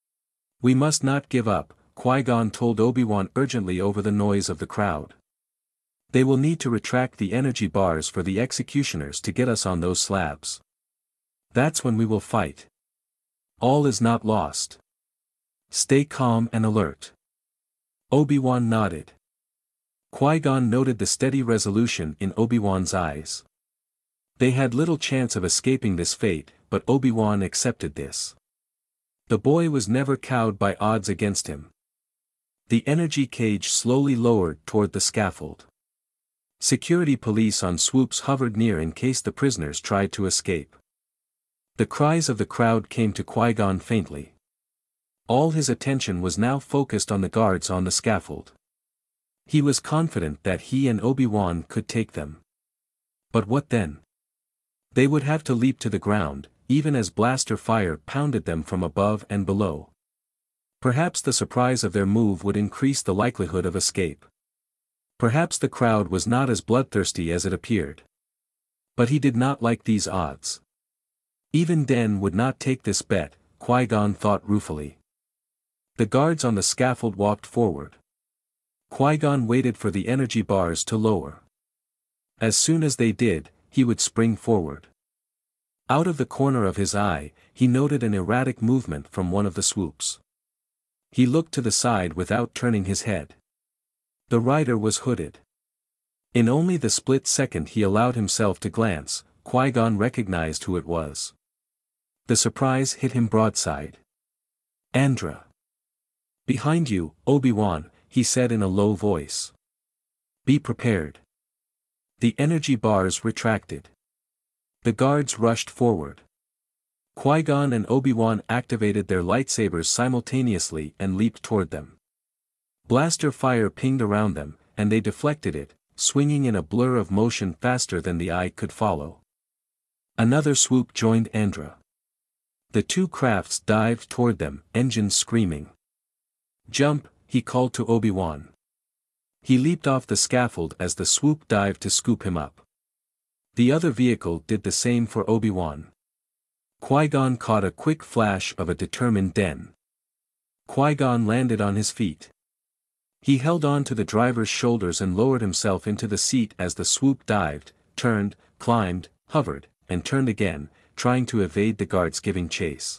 A: We must not give up, Qui-Gon told Obi-Wan urgently over the noise of the crowd. They will need to retract the energy bars for the executioners to get us on those slabs. That's when we will fight. All is not lost. Stay calm and alert. Obi-Wan nodded. Qui-Gon noted the steady resolution in Obi-Wan's eyes. They had little chance of escaping this fate, but Obi-Wan accepted this. The boy was never cowed by odds against him. The energy cage slowly lowered toward the scaffold. Security police on swoops hovered near in case the prisoners tried to escape. The cries of the crowd came to Qui-Gon faintly. All his attention was now focused on the guards on the scaffold. He was confident that he and Obi-Wan could take them. But what then? They would have to leap to the ground, even as blaster fire pounded them from above and below. Perhaps the surprise of their move would increase the likelihood of escape. Perhaps the crowd was not as bloodthirsty as it appeared. But he did not like these odds. Even Den would not take this bet, Qui-Gon thought ruefully. The guards on the scaffold walked forward. Qui-Gon waited for the energy bars to lower. As soon as they did, he would spring forward. Out of the corner of his eye, he noted an erratic movement from one of the swoops. He looked to the side without turning his head. The rider was hooded. In only the split second he allowed himself to glance, Qui-Gon recognized who it was. The surprise hit him broadside. Andra. Behind you, Obi-Wan, he said in a low voice. Be prepared. The energy bars retracted. The guards rushed forward. Qui-Gon and Obi-Wan activated their lightsabers simultaneously and leaped toward them. Blaster fire pinged around them, and they deflected it, swinging in a blur of motion faster than the eye could follow. Another swoop joined Andra. The two crafts dived toward them, engines screaming. Jump, he called to Obi-Wan. He leaped off the scaffold as the swoop dived to scoop him up. The other vehicle did the same for Obi-Wan. Qui-Gon caught a quick flash of a determined Den. Qui-Gon landed on his feet. He held on to the driver's shoulders and lowered himself into the seat as the swoop dived, turned, climbed, hovered, and turned again, trying to evade the guards giving chase.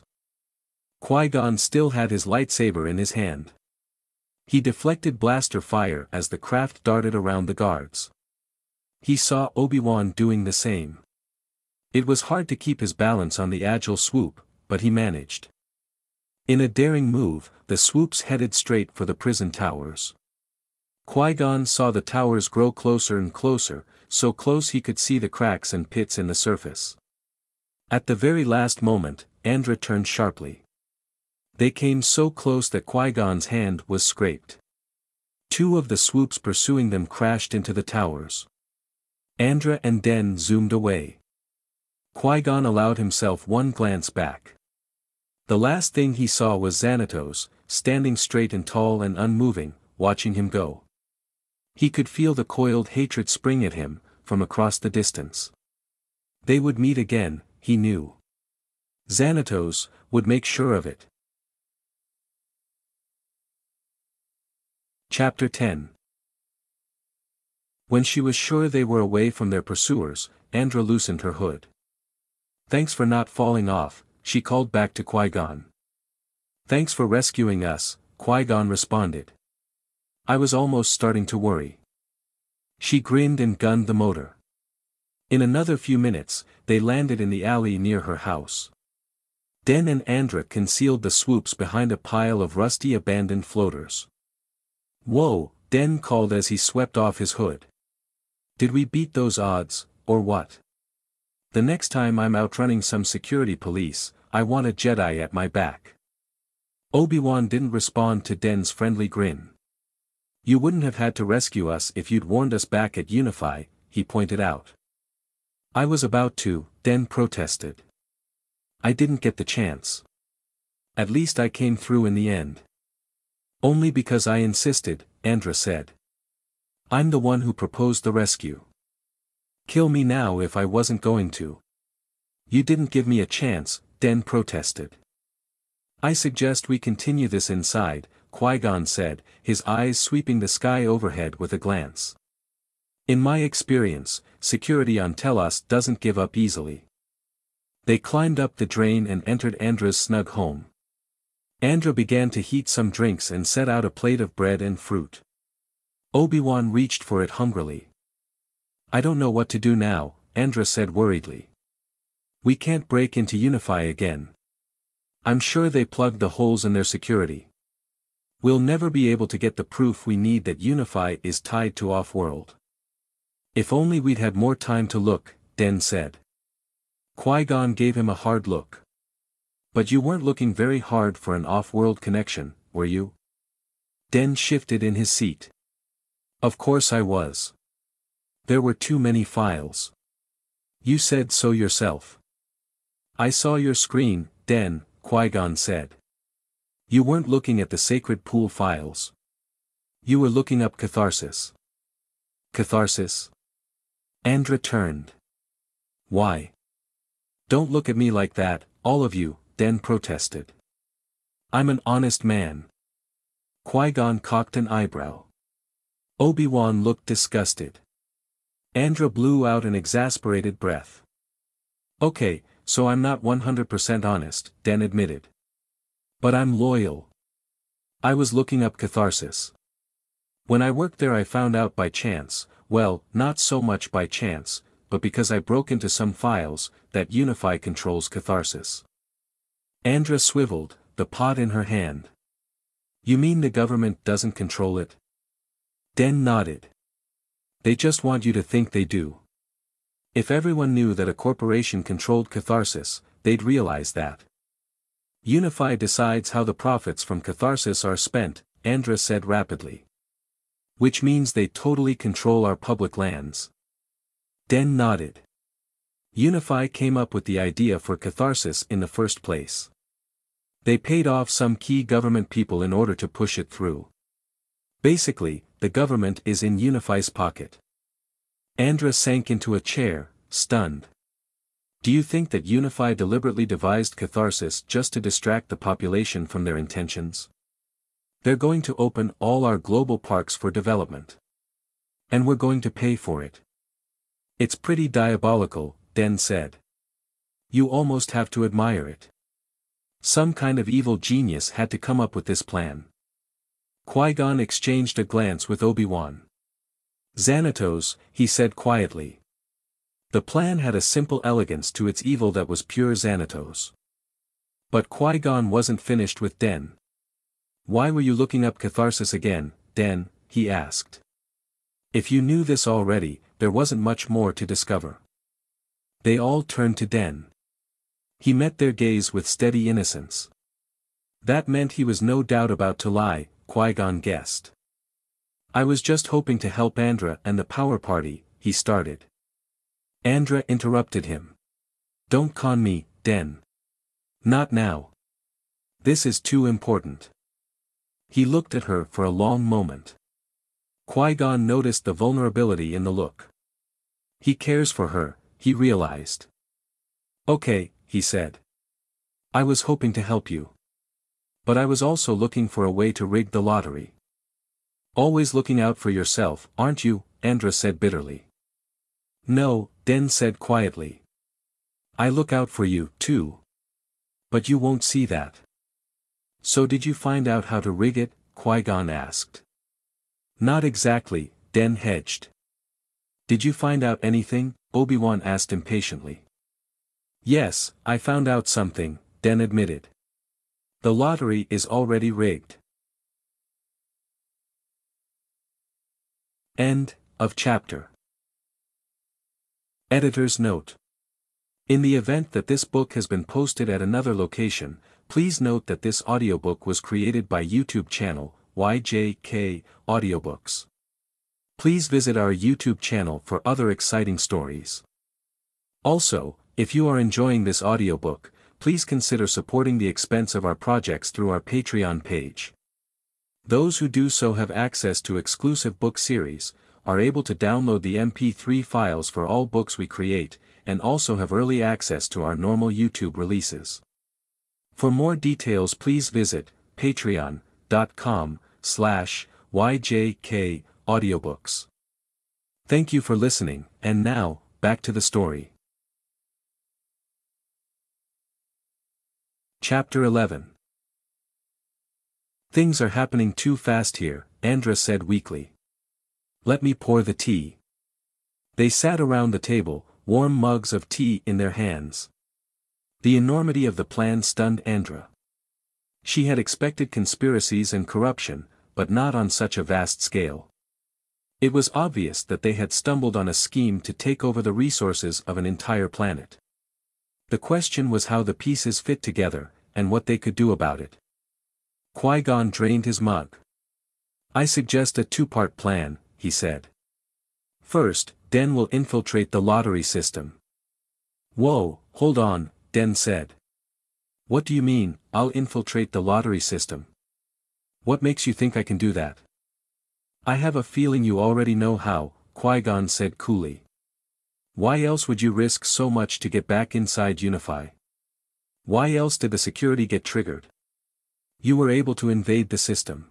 A: Qui-Gon still had his lightsaber in his hand. He deflected blaster fire as the craft darted around the guards. He saw Obi-Wan doing the same. It was hard to keep his balance on the agile swoop, but he managed. In a daring move, the swoops headed straight for the prison towers. Qui-Gon saw the towers grow closer and closer, so close he could see the cracks and pits in the surface. At the very last moment, Andra turned sharply. They came so close that Qui-Gon's hand was scraped. Two of the swoops pursuing them crashed into the towers. Andra and Den zoomed away. Qui-Gon allowed himself one glance back. The last thing he saw was Xanatos, standing straight and tall and unmoving, watching him go. He could feel the coiled hatred spring at him, from across the distance. They would meet again, he knew. Xanatos would make sure of it. Chapter ten. When she was sure they were away from their pursuers, Andra loosened her hood. Thanks for not falling off, she called back to Qui-Gon. "Thanks for rescuing us," Qui-Gon responded. "I was almost starting to worry." She grinned and gunned the motor. In another few minutes, they landed in the alley near her house. Den and Andra concealed the swoops behind a pile of rusty abandoned floaters. "Whoa," Den called as he swept off his hood. "Did we beat those odds, or what? The next time I'm outrunning some security police, I want a Jedi at my back." Obi-Wan didn't respond to Den's friendly grin. "You wouldn't have had to rescue us if you'd warned us back at Unify," he pointed out. "I was about to," Den protested. "I didn't get the chance. At least I came through in the end." "Only because I insisted," Andra said. "I'm the one who proposed the rescue. Kill me now if I wasn't going to." "You didn't give me a chance," Den protested. "I suggest we continue this inside," Qui-Gon said, his eyes sweeping the sky overhead with a glance. "In my experience, security on Telos doesn't give up easily." They climbed up the drain and entered Andra's snug home. Andra began to heat some drinks and set out a plate of bread and fruit. Obi-Wan reached for it hungrily. "I don't know what to do now," Andra said worriedly. "We can't break into Unify again. I'm sure they plugged the holes in their security. We'll never be able to get the proof we need that Unify is tied to Off-World." "If only we'd had more time to look," Den said. Qui-Gon gave him a hard look. "But you weren't looking very hard for an off-world connection, were you?" Den shifted in his seat. "Of course I was. There were too many files. You said so yourself." "I saw your screen, Den," Qui-Gon said. "You weren't looking at the sacred pool files. You were looking up catharsis." "Catharsis?" Andra turned. "Why? Don't look at me like that, all of you," Den protested. "I'm an honest man." Qui-Gon cocked an eyebrow. Obi-Wan looked disgusted. Andra blew out an exasperated breath. "Okay, so I'm not one hundred percent honest," Den admitted. "But I'm loyal. I was looking up catharsis. When I worked there I found out by chance, well, not so much by chance, but because I broke into some files, that Unify controls catharsis." Andra swiveled, the pot in her hand. "You mean the government doesn't control it?" Den nodded. "They just want you to think they do. If everyone knew that a corporation controlled catharsis, they'd realize that. Unify decides how the profits from catharsis are spent," Andra said rapidly. "Which means they totally control our public lands." Den nodded. Unify came up with the idea for catharsis in the first place. They paid off some key government people in order to push it through. Basically, the government is in Unify's pocket. Andra sank into a chair, stunned. "Do you think that Unify deliberately devised catharsis just to distract the population from their intentions? They're going to open all our global parks for development. And we're going to pay for it." "It's pretty diabolical," Den said. "You almost have to admire it. Some kind of evil genius had to come up with this plan." Qui-Gon exchanged a glance with Obi-Wan. "Xanatos," he said quietly. The plan had a simple elegance to its evil that was pure Xanatos. But Qui-Gon wasn't finished with Den. "Why were you looking up catharsis again, Den?" he asked. "If you knew this already, there wasn't much more to discover." They all turned to Den. He met their gaze with steady innocence. That meant he was no doubt about to lie, Qui-Gon guessed. "I was just hoping to help Andra and the power party," he started. Andra interrupted him. "Don't con me, Den. Not now. This is too important." He looked at her for a long moment. Qui-Gon noticed the vulnerability in the look. He cares for her, he realized. "Okay," he said. "I was hoping to help you. But I was also looking for a way to rig the lottery." "Always looking out for yourself, aren't you?" Andra said bitterly. "No," Den said quietly. "I look out for you, too. But you won't see that. So did you find out how to rig it? Qui-Gon asked. Not exactly, Den hedged. Did you find out anything? Obi-Wan asked impatiently. Yes, I found out something, Den admitted. The lottery is already rigged. End of chapter. Editor's note. In the event that this book has been posted at another location, please note that this audiobook was created by YouTube channel, Y J K Audiobooks. Please visit our YouTube channel for other exciting stories. Also, if you are enjoying this audiobook, please consider supporting the expense of our projects through our Patreon page. Those who do so have access to exclusive book series, are able to download the M P three files for all books we create, and also have early access to our normal YouTube releases. For more details please visit patreon.com slash YJK audiobooks. Thank you for listening, and now, back to the story. Chapter eleven. Things are happening too fast here, Andra said weakly. Let me pour the tea. They sat around the table, warm mugs of tea in their hands. The enormity of the plan stunned Andra. She had expected conspiracies and corruption, but not on such a vast scale. It was obvious that they had stumbled on a scheme to take over the resources of an entire planet. The question was how the pieces fit together, and what they could do about it. Qui-Gon drained his mug. I suggest a two-part plan, he said. First, Den will infiltrate the lottery system. Whoa, hold on, Den said. What do you mean, I'll infiltrate the lottery system? What makes you think I can do that? I have a feeling you already know how, Qui-Gon said coolly. Why else would you risk so much to get back inside Unify? Why else did the security get triggered? You were able to invade the system.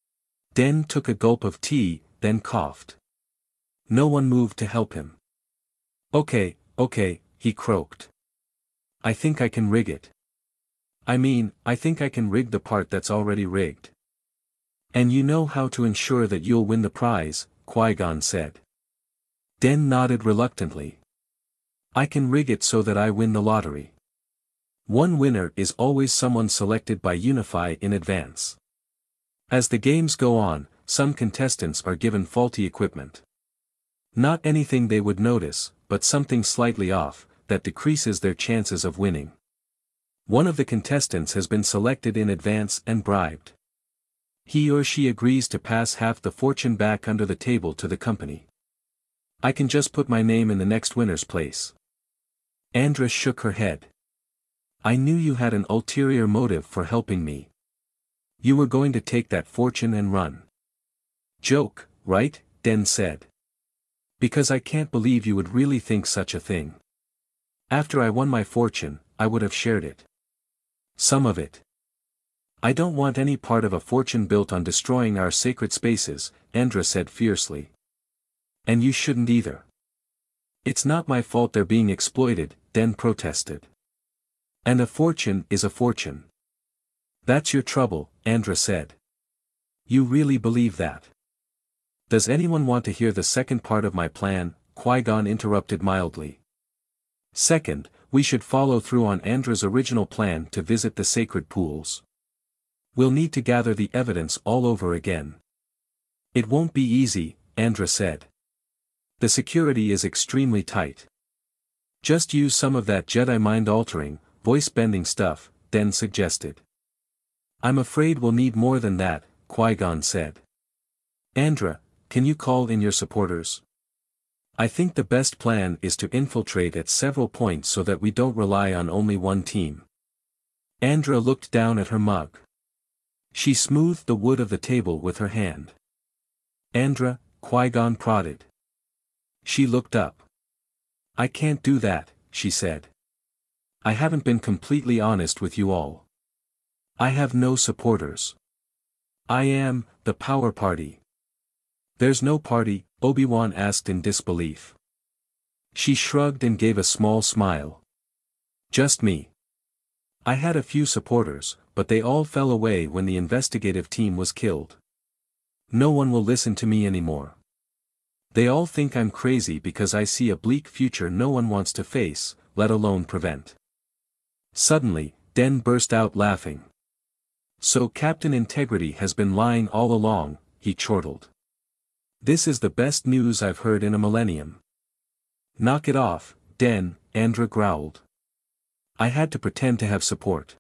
A: Den took a gulp of tea, then coughed. No one moved to help him. Okay, okay, he croaked. I think I can rig it. I mean, I think I can rig the part that's already rigged. And you know how to ensure that you'll win the prize, Qui-Gon said. Den nodded reluctantly. I can rig it so that I win the lottery. One winner is always someone selected by Unify in advance. As the games go on, some contestants are given faulty equipment. Not anything they would notice, but something slightly off, that decreases their chances of winning. One of the contestants has been selected in advance and bribed. He or she agrees to pass half the fortune back under the table to the company. I can just put my name in the next winner's place. Andra shook her head. I knew you had an ulterior motive for helping me. You were going to take that fortune and run. Joke, right? Den said. Because I can't believe you would really think such a thing. After I won my fortune, I would have shared it. Some of it. I don't want any part of a fortune built on destroying our sacred spaces, Andra said fiercely. And you shouldn't either. It's not my fault they're being exploited, Den protested. And a fortune is a fortune. That's your trouble, Andra said. You really believe that? Does anyone want to hear the second part of my plan? Qui-Gon interrupted mildly. Second, we should follow through on Andra's original plan to visit the sacred pools. We'll need to gather the evidence all over again. It won't be easy, Andra said. The security is extremely tight. Just use some of that Jedi mind-altering, voice-bending stuff, Den suggested. I'm afraid we'll need more than that, Qui-Gon said. Andra, can you call in your supporters? I think the best plan is to infiltrate at several points so that we don't rely on only one team. Andra looked down at her mug. She smoothed the wood of the table with her hand. Andra, Qui-Gon prodded. She looked up. I can't do that, she said. I haven't been completely honest with you all. I have no supporters. I am, the power party. There's no party, Obi-Wan asked in disbelief. She shrugged and gave a small smile. Just me. I had a few supporters, but they all fell away when the investigative team was killed. No one will listen to me anymore. They all think I'm crazy because I see a bleak future no one wants to face, let alone prevent. Suddenly, Den burst out laughing. So Captain Integrity has been lying all along, he chortled. This is the best news I've heard in a millennium. Knock it off, Den, Andra growled. I had to pretend to have support.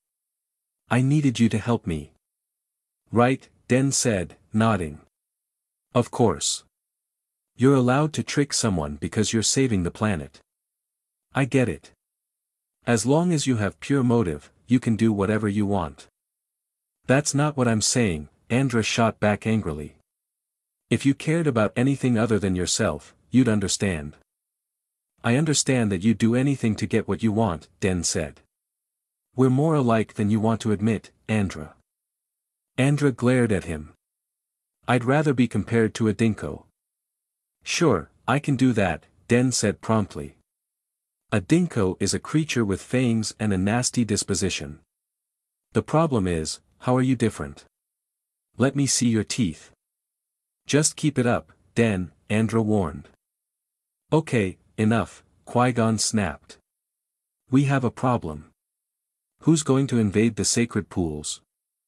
A: I needed you to help me. Right, Den said, nodding. Of course. You're allowed to trick someone because you're saving the planet. I get it. As long as you have pure motive, you can do whatever you want. That's not what I'm saying, Andra shot back angrily. If you cared about anything other than yourself, you'd understand. I understand that you'd do anything to get what you want, Den said. We're more alike than you want to admit, Andra. Andra glared at him. I'd rather be compared to a dinko. Sure, I can do that, Den said promptly. A dinko is a creature with fangs and a nasty disposition. The problem is, how are you different? Let me see your teeth. Just keep it up, Den, Andra warned. Okay, enough, Qui-Gon snapped. We have a problem. Who's going to invade the sacred pools?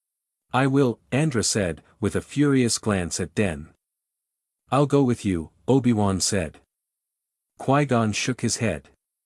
A: I will, Andra said, with a furious glance at Den. I'll go with you, Obi-Wan said. Qui-Gon shook his head.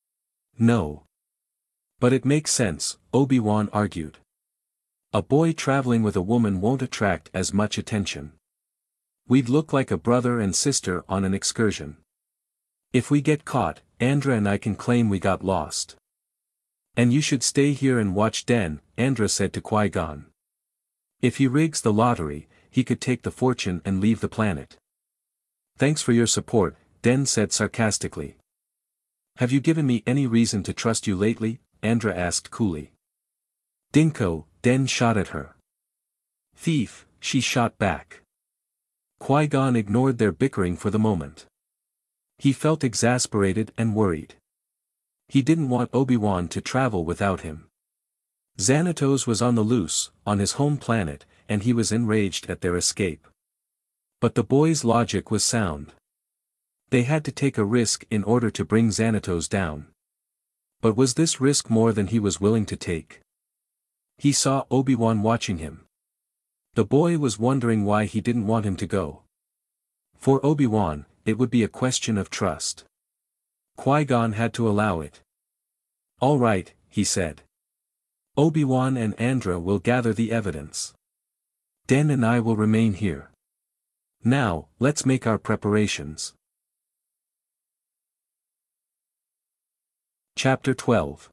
A: No. But it makes sense, Obi-Wan argued. A boy traveling with a woman won't attract as much attention. We'd look like a brother and sister on an excursion. If we get caught, Andra and I can claim we got lost. And you should stay here and watch Den, Andra said to Qui-Gon. If he rigs the lottery, he could take the fortune and leave the planet. Thanks for your support, Den said sarcastically. Have you given me any reason to trust you lately? Andra asked coolly. Dinko, Den shot at her. Thief, she shot back. Qui-Gon ignored their bickering for the moment. He felt exasperated and worried. He didn't want Obi-Wan to travel without him. Xanatos was on the loose, on his home planet, and he was enraged at their escape. But the boy's logic was sound. They had to take a risk in order to bring Xanatos down. But was this risk more than he was willing to take? He saw Obi-Wan watching him. The boy was wondering why he didn't want him to go. For Obi-Wan, it would be a question of trust. Qui-Gon had to allow it. All right, he said. Obi-Wan and Andra will gather the evidence. Den and I will remain here. Now, let's make our preparations. Chapter twelve.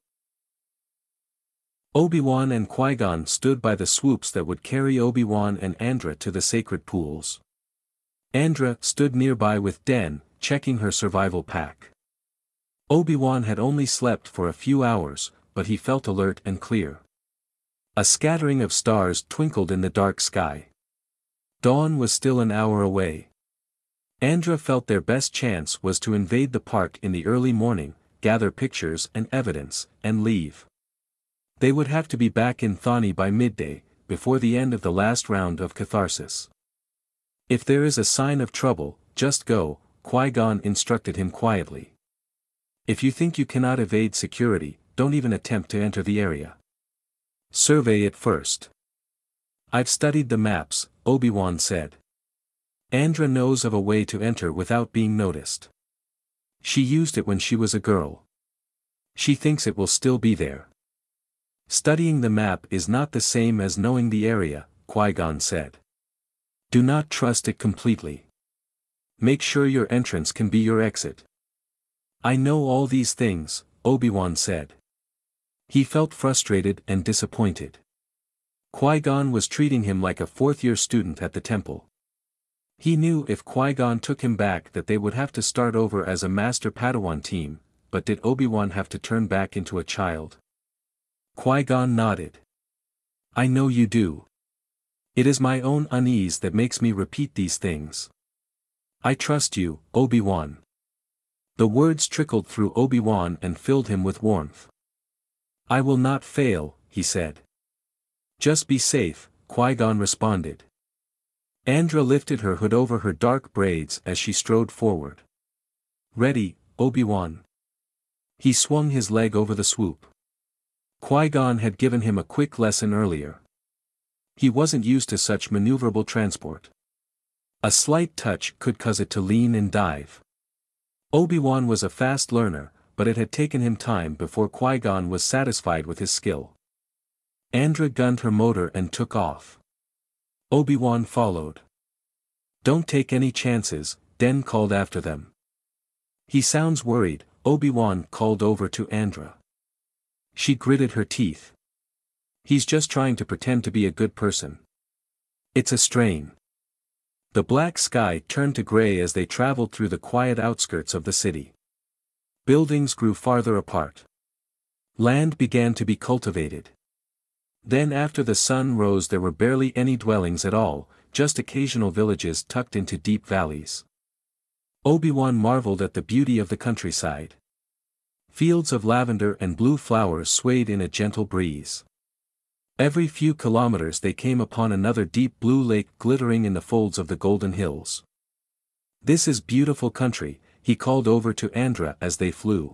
A: Obi-Wan and Qui-Gon stood by the swoops that would carry Obi-Wan and Andra to the sacred pools. Andra stood nearby with Den, checking her survival pack. Obi-Wan had only slept for a few hours, but he felt alert and clear. A scattering of stars twinkled in the dark sky. Dawn was still an hour away. Andra felt their best chance was to invade the park in the early morning, gather pictures and evidence, and leave. They would have to be back in Thani by midday, before the end of the last round of catharsis. If there is a sign of trouble, just go, Qui-Gon instructed him quietly. If you think you cannot evade security, don't even attempt to enter the area. Survey it first. I've studied the maps, Obi-Wan said. Andra knows of a way to enter without being noticed. She used it when she was a girl. She thinks it will still be there. Studying the map is not the same as knowing the area, Qui-Gon said. Do not trust it completely. Make sure your entrance can be your exit. I know all these things, Obi-Wan said. He felt frustrated and disappointed. Qui-Gon was treating him like a fourth-year student at the temple. He knew if Qui-Gon took him back that they would have to start over as a Master Padawan team, but did Obi-Wan have to turn back into a child? Qui-Gon nodded. I know you do. It is my own unease that makes me repeat these things. I trust you, Obi-Wan. The words trickled through Obi-Wan and filled him with warmth. I will not fail, he said. Just be safe, Qui-Gon responded. Andra lifted her hood over her dark braids as she strode forward. Ready, Obi-Wan. He swung his leg over the swoop. Qui-Gon had given him a quick lesson earlier. He wasn't used to such maneuverable transport. A slight touch could cause it to lean and dive. Obi-Wan was a fast learner, but it had taken him time before Qui-Gon was satisfied with his skill. Andra gunned her motor and took off. Obi-Wan followed. Don't take any chances, Den called after them. He sounds worried, Obi-Wan called over to Andra. She gritted her teeth. He's just trying to pretend to be a good person. It's a strain. The black sky turned to gray as they traveled through the quiet outskirts of the city. Buildings grew farther apart. Land began to be cultivated. Then after the sun rose there were barely any dwellings at all, just occasional villages tucked into deep valleys. Obi-Wan marveled at the beauty of the countryside. Fields of lavender and blue flowers swayed in a gentle breeze. Every few kilometers they came upon another deep blue lake glittering in the folds of the golden hills. This is beautiful country, he called over to Andra as they flew.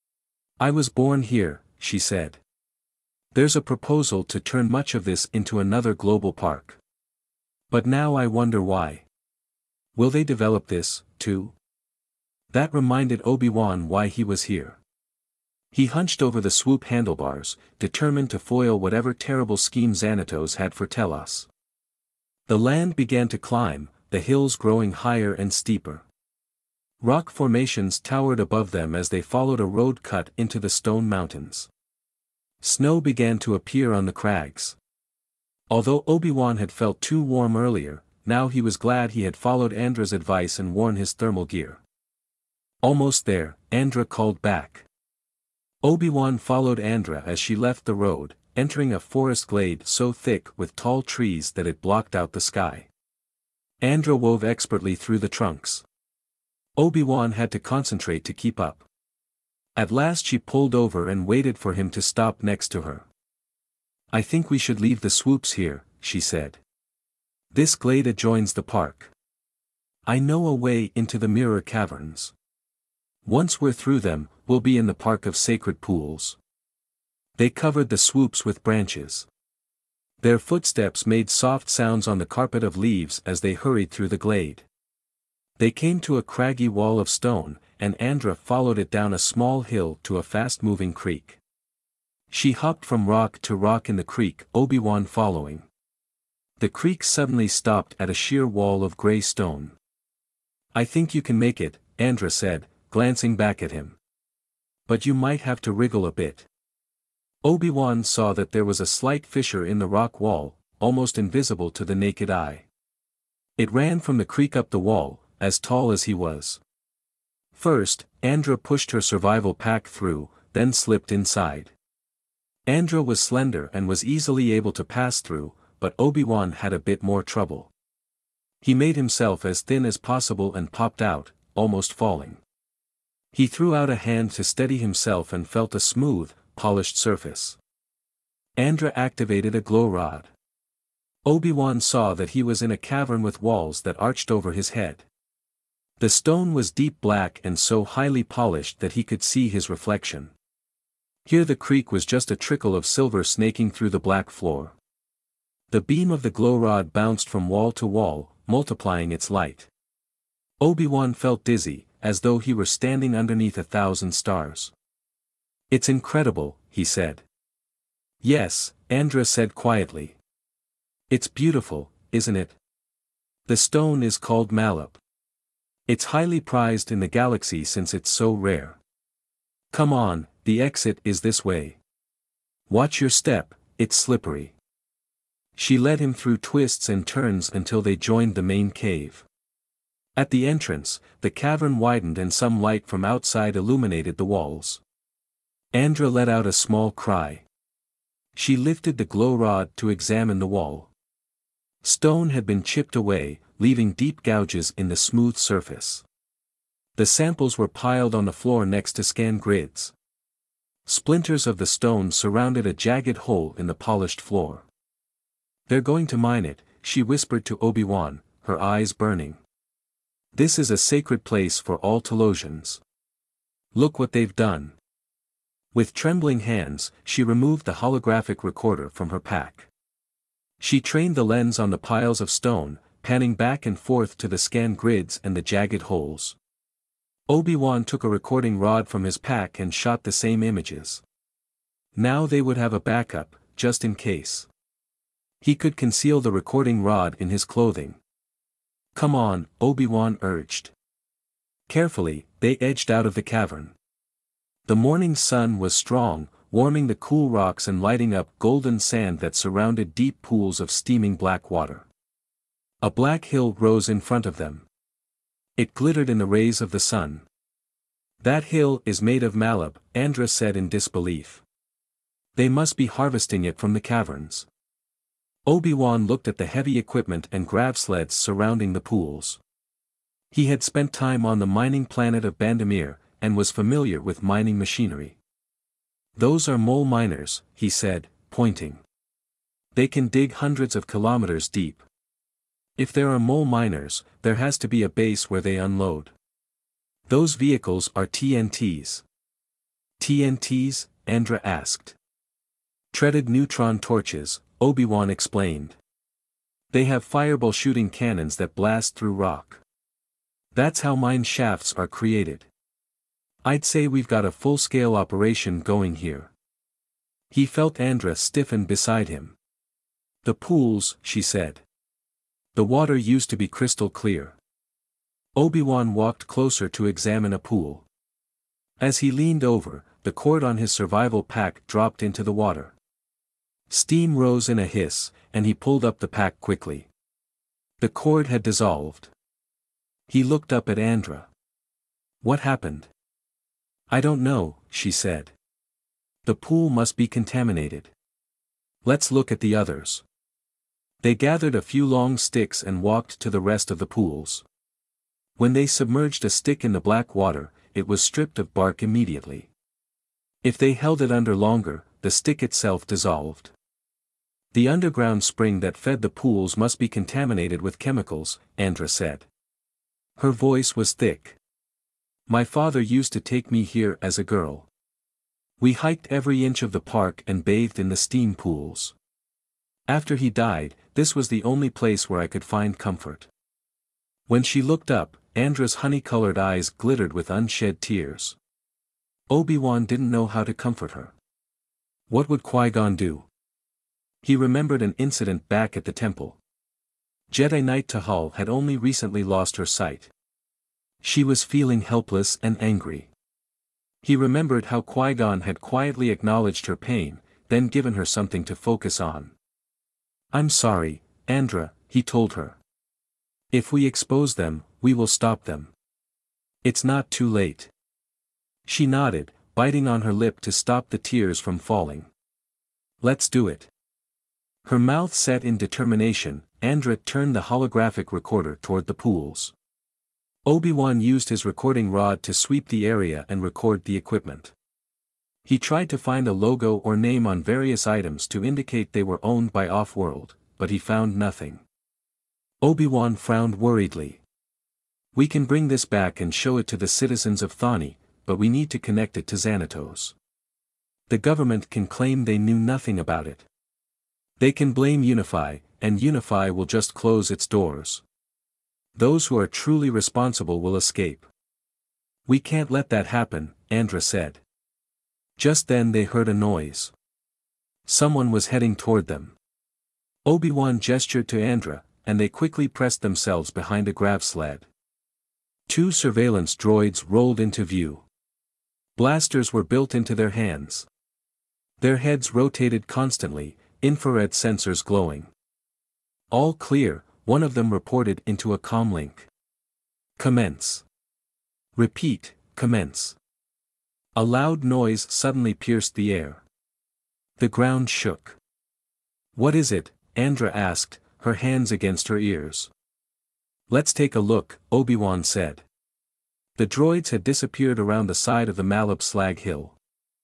A: I was born here, she said. There's a proposal to turn much of this into another global park. But now I wonder why. Will they develop this, too? That reminded Obi-Wan why he was here. He hunched over the swoop handlebars, determined to foil whatever terrible scheme Xanatos had for Telos. The land began to climb, the hills growing higher and steeper. Rock formations towered above them as they followed a road cut into the stone mountains. Snow began to appear on the crags. Although Obi-Wan had felt too warm earlier, now he was glad he had followed Andra's advice and worn his thermal gear. Almost there, Andra called back. Obi-Wan followed Andra as she left the road, entering a forest glade so thick with tall trees that it blocked out the sky. Andra wove expertly through the trunks. Obi-Wan had to concentrate to keep up. At last she pulled over and waited for him to stop next to her. I think we should leave the swoops here, she said. This glade adjoins the park. I know a way into the mirror caverns. Once we're through them, we'll be in the park of sacred pools. They covered the swoops with branches. Their footsteps made soft sounds on the carpet of leaves as they hurried through the glade. They came to a craggy wall of stone, and Andra followed it down a small hill to a fast-moving creek. She hopped from rock to rock in the creek, Obi-Wan following. The creek suddenly stopped at a sheer wall of gray stone. I think you can make it, Andra said, glancing back at him. But you might have to wriggle a bit. Obi-Wan saw that there was a slight fissure in the rock wall, almost invisible to the naked eye. It ran from the creek up the wall, as tall as he was. First, Andra pushed her survival pack through, then slipped inside. Andra was slender and was easily able to pass through, but Obi-Wan had a bit more trouble. He made himself as thin as possible and popped out, almost falling. He threw out a hand to steady himself and felt a smooth, polished surface. Andra activated a glow rod. Obi-Wan saw that he was in a cavern with walls that arched over his head. The stone was deep black and so highly polished that he could see his reflection. Here the creek was just a trickle of silver snaking through the black floor. The beam of the glow rod bounced from wall to wall, multiplying its light. Obi-Wan felt dizzy, as though he were standing underneath a thousand stars. It's incredible, he said. Yes, Andra said quietly. It's beautiful, isn't it? The stone is called malab. It's highly prized in the galaxy since it's so rare. Come on, the exit is this way. Watch your step, it's slippery. She led him through twists and turns until they joined the main cave. At the entrance, the cavern widened and some light from outside illuminated the walls. Andra let out a small cry. She lifted the glow rod to examine the wall. Stone had been chipped away, leaving deep gouges in the smooth surface. The samples were piled on the floor next to scan grids. Splinters of the stone surrounded a jagged hole in the polished floor. "They're going to mine it," she whispered to Obi-Wan, her eyes burning. "This is a sacred place for all Telosians. Look what they've done." With trembling hands, she removed the holographic recorder from her pack. She trained the lens on the piles of stone, panning back and forth to the scan grids and the jagged holes. Obi-Wan took a recording rod from his pack and shot the same images. Now they would have a backup, just in case. He could conceal the recording rod in his clothing. "Come on," Obi-Wan urged. Carefully, they edged out of the cavern. The morning sun was strong, warming the cool rocks and lighting up golden sand that surrounded deep pools of steaming black water. A black hill rose in front of them. It glittered in the rays of the sun. "That hill is made of malab," Andra said in disbelief. "They must be harvesting it from the caverns." Obi-Wan looked at the heavy equipment and grav sleds surrounding the pools. He had spent time on the mining planet of Bandamir, and was familiar with mining machinery. "Those are mole miners," he said, pointing. "They can dig hundreds of kilometers deep. If there are mole miners, there has to be a base where they unload. Those vehicles are T N Ts. "T N Ts?" Andra asked. "Treaded neutron torches," Obi-Wan explained. "They have fireball-shooting cannons that blast through rock. That's how mine shafts are created. I'd say we've got a full-scale operation going here." He felt Andra stiffen beside him. "The pools," she said. "The water used to be crystal clear." Obi-Wan walked closer to examine a pool. As he leaned over, the cord on his survival pack dropped into the water. Steam rose in a hiss, and he pulled up the pack quickly. The cord had dissolved. He looked up at Andra. "What happened?" "I don't know," she said. "The pool must be contaminated. Let's look at the others." They gathered a few long sticks and walked to the rest of the pools. When they submerged a stick in the black water, it was stripped of bark immediately. If they held it under longer, the stick itself dissolved. "The underground spring that fed the pools must be contaminated with chemicals," Andra said. Her voice was thick. "My father used to take me here as a girl. We hiked every inch of the park and bathed in the steam pools. After he died, this was the only place where I could find comfort." When she looked up, Andra's honey-colored eyes glittered with unshed tears. Obi-Wan didn't know how to comfort her. What would Qui-Gon do? He remembered an incident back at the temple. Jedi Knight Tahal had only recently lost her sight. She was feeling helpless and angry. He remembered how Qui-Gon had quietly acknowledged her pain, then given her something to focus on. "I'm sorry, Andra," he told her. "If we expose them, we will stop them. It's not too late." She nodded, biting on her lip to stop the tears from falling. "Let's do it." Her mouth set in determination. Andra turned the holographic recorder toward the pools. Obi-Wan used his recording rod to sweep the area and record the equipment. He tried to find a logo or name on various items to indicate they were owned by Off-World, but he found nothing. Obi-Wan frowned worriedly. "We can bring this back and show it to the citizens of Thani, but we need to connect it to Xanatos. The government can claim they knew nothing about it. They can blame Unify, and Unify will just close its doors. Those who are truly responsible will escape. We can't let that happen," Andra said. Just then they heard a noise. Someone was heading toward them. Obi-Wan gestured to Andra, and they quickly pressed themselves behind a grav sled. Two surveillance droids rolled into view. Blasters were built into their hands. Their heads rotated constantly, infrared sensors glowing. "All clear," one of them reported into a comlink. "Commence." "Repeat, commence." A loud noise suddenly pierced the air. The ground shook. "What is it?" Andra asked, her hands against her ears. "Let's take a look," Obi-Wan said. The droids had disappeared around the side of the Malab Slag Hill.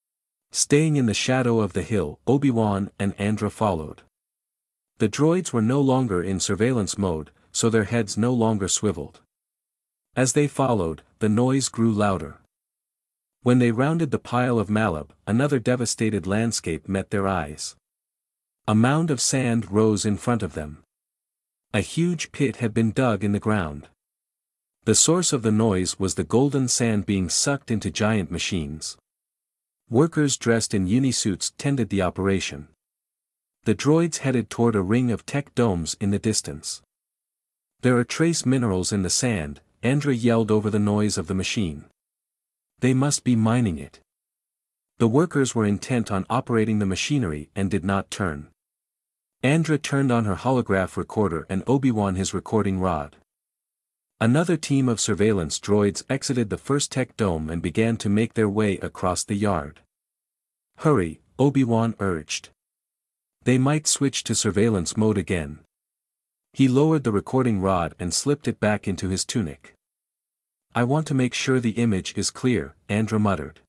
A: Staying in the shadow of the hill, Obi-Wan and Andra followed. The droids were no longer in surveillance mode, so their heads no longer swiveled. As they followed, the noise grew louder. When they rounded the pile of Malab, another devastated landscape met their eyes. A mound of sand rose in front of them. A huge pit had been dug in the ground. The source of the noise was the golden sand being sucked into giant machines. Workers dressed in unisuits tended the operation. The droids headed toward a ring of tech domes in the distance. "There are trace minerals in the sand," Andra yelled over the noise of the machine. "They must be mining it." The workers were intent on operating the machinery and did not turn. Andra turned on her holograph recorder and Obi-Wan his recording rod. Another team of surveillance droids exited the first tech dome and began to make their way across the yard. "Hurry," Obi-Wan urged. "They might switch to surveillance mode again." He lowered the recording rod and slipped it back into his tunic. "I want to make sure the image is clear," Andra muttered.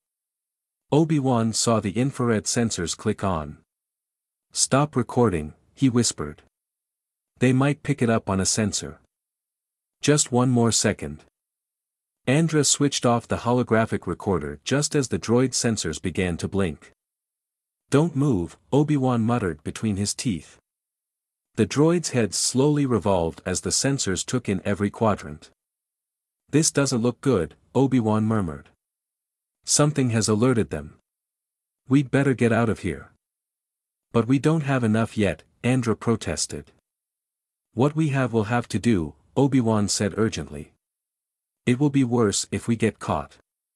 A: Obi-Wan saw the infrared sensors click on. "Stop recording," he whispered. "They might pick it up on a sensor." "Just one more second." Andra switched off the holographic recorder just as the droid sensors began to blink. "Don't move," Obi-Wan muttered between his teeth. The droid's heads slowly revolved as the sensors took in every quadrant. "This doesn't look good," Obi-Wan murmured. "Something has alerted them. We'd better get out of here." "But we don't have enough yet," Andra protested. "What we have we'll have to do," Obi-Wan said urgently. "It will be worse if we get caught.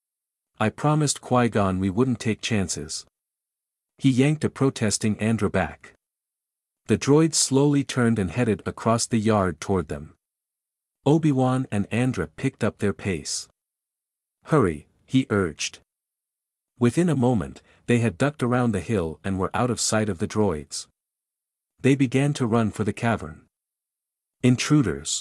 A: I promised Qui-Gon we wouldn't take chances." He yanked a protesting Andra back. The droids slowly turned and headed across the yard toward them. Obi-Wan and Andra picked up their pace. "Hurry," he urged. Within a moment, they had ducked around the hill and were out of sight of the droids. They began to run for the cavern. Intruders!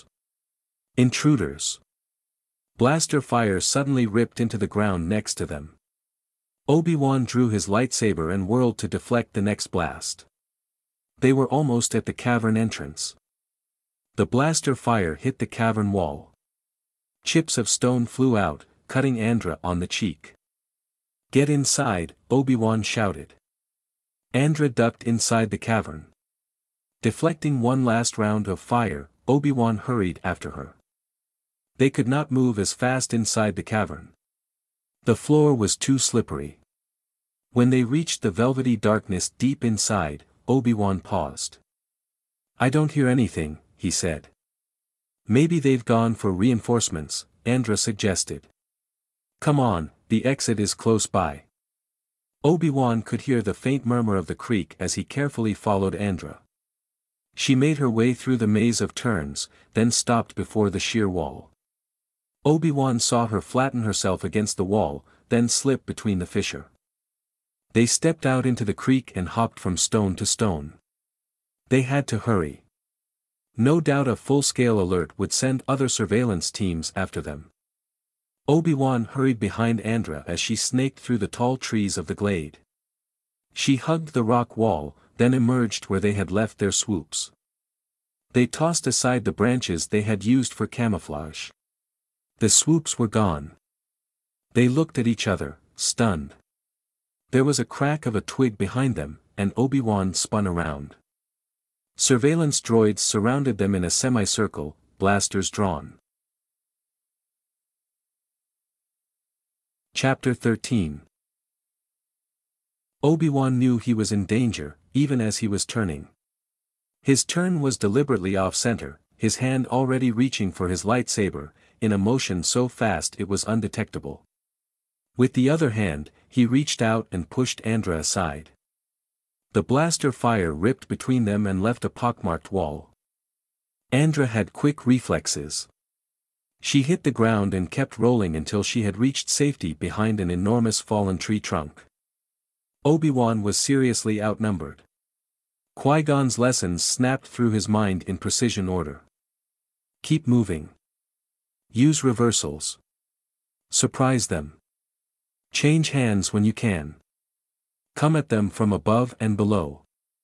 A: Intruders! Blaster fire suddenly ripped into the ground next to them. Obi-Wan drew his lightsaber and whirled to deflect the next blast. They were almost at the cavern entrance. The blaster fire hit the cavern wall. Chips of stone flew out, cutting Andra on the cheek. "Get inside," Obi-Wan shouted. Andra ducked inside the cavern. Deflecting one last round of fire, Obi-Wan hurried after her. They could not move as fast inside the cavern. The floor was too slippery. When they reached the velvety darkness deep inside, Obi-Wan paused. "I don't hear anything," he said. "Maybe they've gone for reinforcements," Andra suggested. "Come on, the exit is close by." Obi-Wan could hear the faint murmur of the creek as he carefully followed Andra. She made her way through the maze of turns, then stopped before the sheer wall. Obi-Wan saw her flatten herself against the wall, then slip between the fissure. They stepped out into the creek and hopped from stone to stone. They had to hurry. No doubt a full-scale alert would send other surveillance teams after them. Obi-Wan hurried behind Andra as she snaked through the tall trees of the glade. She hugged the rock wall, then emerged where they had left their swoops. They tossed aside the branches they had used for camouflage. The swoops were gone. They looked at each other, stunned. There was a crack of a twig behind them, and Obi-Wan spun around. Surveillance droids surrounded them in a semicircle, blasters drawn. Chapter thirteen. Obi-Wan knew he was in danger, even as he was turning. His turn was deliberately off-center, his hand already reaching for his lightsaber, in a motion so fast it was undetectable. With the other hand, he reached out and pushed Andra aside. The blaster fire ripped between them and left a pockmarked wall. Andra had quick reflexes. She hit the ground and kept rolling until she had reached safety behind an enormous fallen tree trunk. Obi-Wan was seriously outnumbered. Qui-Gon's lessons snapped through his mind in precision order. Keep moving. Use reversals. Surprise them. Change hands when you can. Come at them from above and below.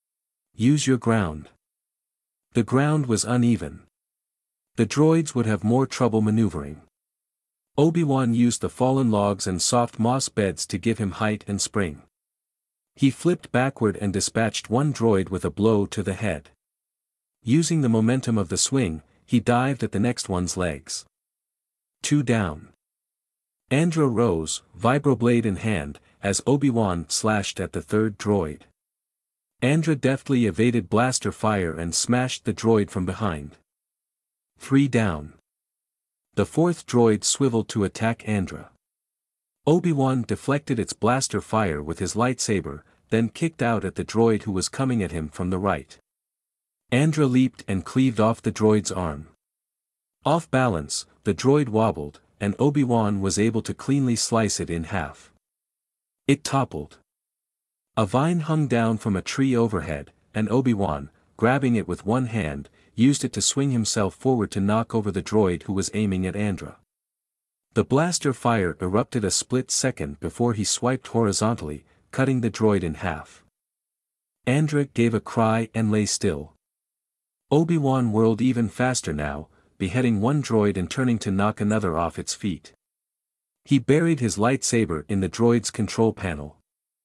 A: Use your ground. The ground was uneven. The droids would have more trouble maneuvering. Obi-Wan used the fallen logs and soft moss beds to give him height and spring. He flipped backward and dispatched one droid with a blow to the head. Using the momentum of the swing, he dived at the next one's legs. Two down. Andra rose, vibroblade in hand, as Obi-Wan slashed at the third droid. Andra deftly evaded blaster fire and smashed the droid from behind. Three down. The fourth droid swiveled to attack Andra. Obi-Wan deflected its blaster fire with his lightsaber, then kicked out at the droid who was coming at him from the right. Andra leaped and cleaved off the droid's arm. Off balance, the droid wobbled, and Obi-Wan was able to cleanly slice it in half. It toppled. A vine hung down from a tree overhead, and Obi-Wan, grabbing it with one hand, used it to swing himself forward to knock over the droid who was aiming at Andra. The blaster fire erupted a split second before he swiped horizontally, cutting the droid in half. Andra gave a cry and lay still. Obi-Wan whirled even faster now, beheading one droid and turning to knock another off its feet. He buried his lightsaber in the droid's control panel.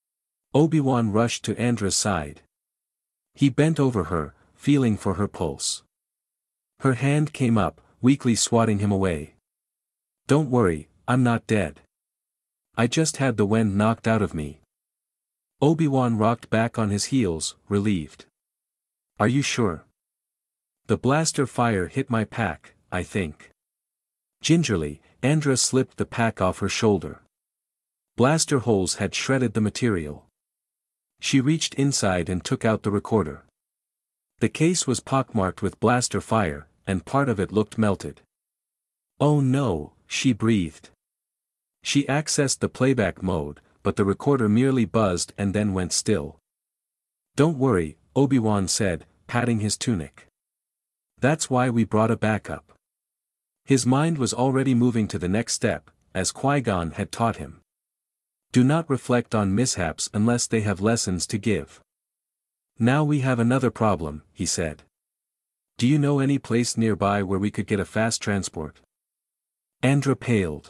A: Obi-Wan rushed to Andra's side. He bent over her, feeling for her pulse. Her hand came up, weakly swatting him away. "Don't worry, I'm not dead. I just had the wind knocked out of me." Obi-Wan rocked back on his heels, relieved. "Are you sure? The blaster fire hit my pack, I think." Gingerly, Andra slipped the pack off her shoulder. Blaster holes had shredded the material. She reached inside and took out the recorder. The case was pockmarked with blaster fire, and part of it looked melted. "Oh no," she breathed. She accessed the playback mode, but the recorder merely buzzed and then went still. "Don't worry," Obi-Wan said, patting his tunic. "That's why we brought a backup." His mind was already moving to the next step, as Qui-Gon had taught him. Do not reflect on mishaps unless they have lessons to give. "Now we have another problem," he said. "Do you know any place nearby where we could get a fast transport?" Andra paled.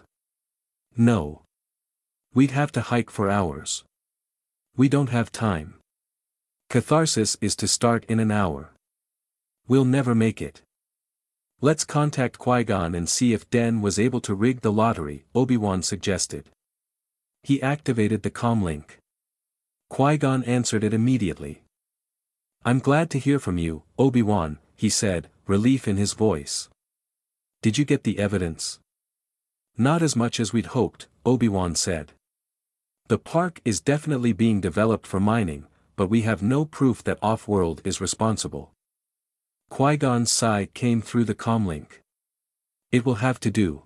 A: "No. We'd have to hike for hours. We don't have time. Catharsis is to start in an hour. We'll never make it." "Let's contact Qui-Gon and see if Den was able to rig the lottery," Obi-Wan suggested. He activated the comlink. Qui-Gon answered it immediately. "I'm glad to hear from you, Obi-Wan," he said, relief in his voice. "Did you get the evidence?" "Not as much as we'd hoped," Obi-Wan said. "The park is definitely being developed for mining, but we have no proof that Off-World is responsible." Qui-Gon's sigh came through the comlink. "It will have to do.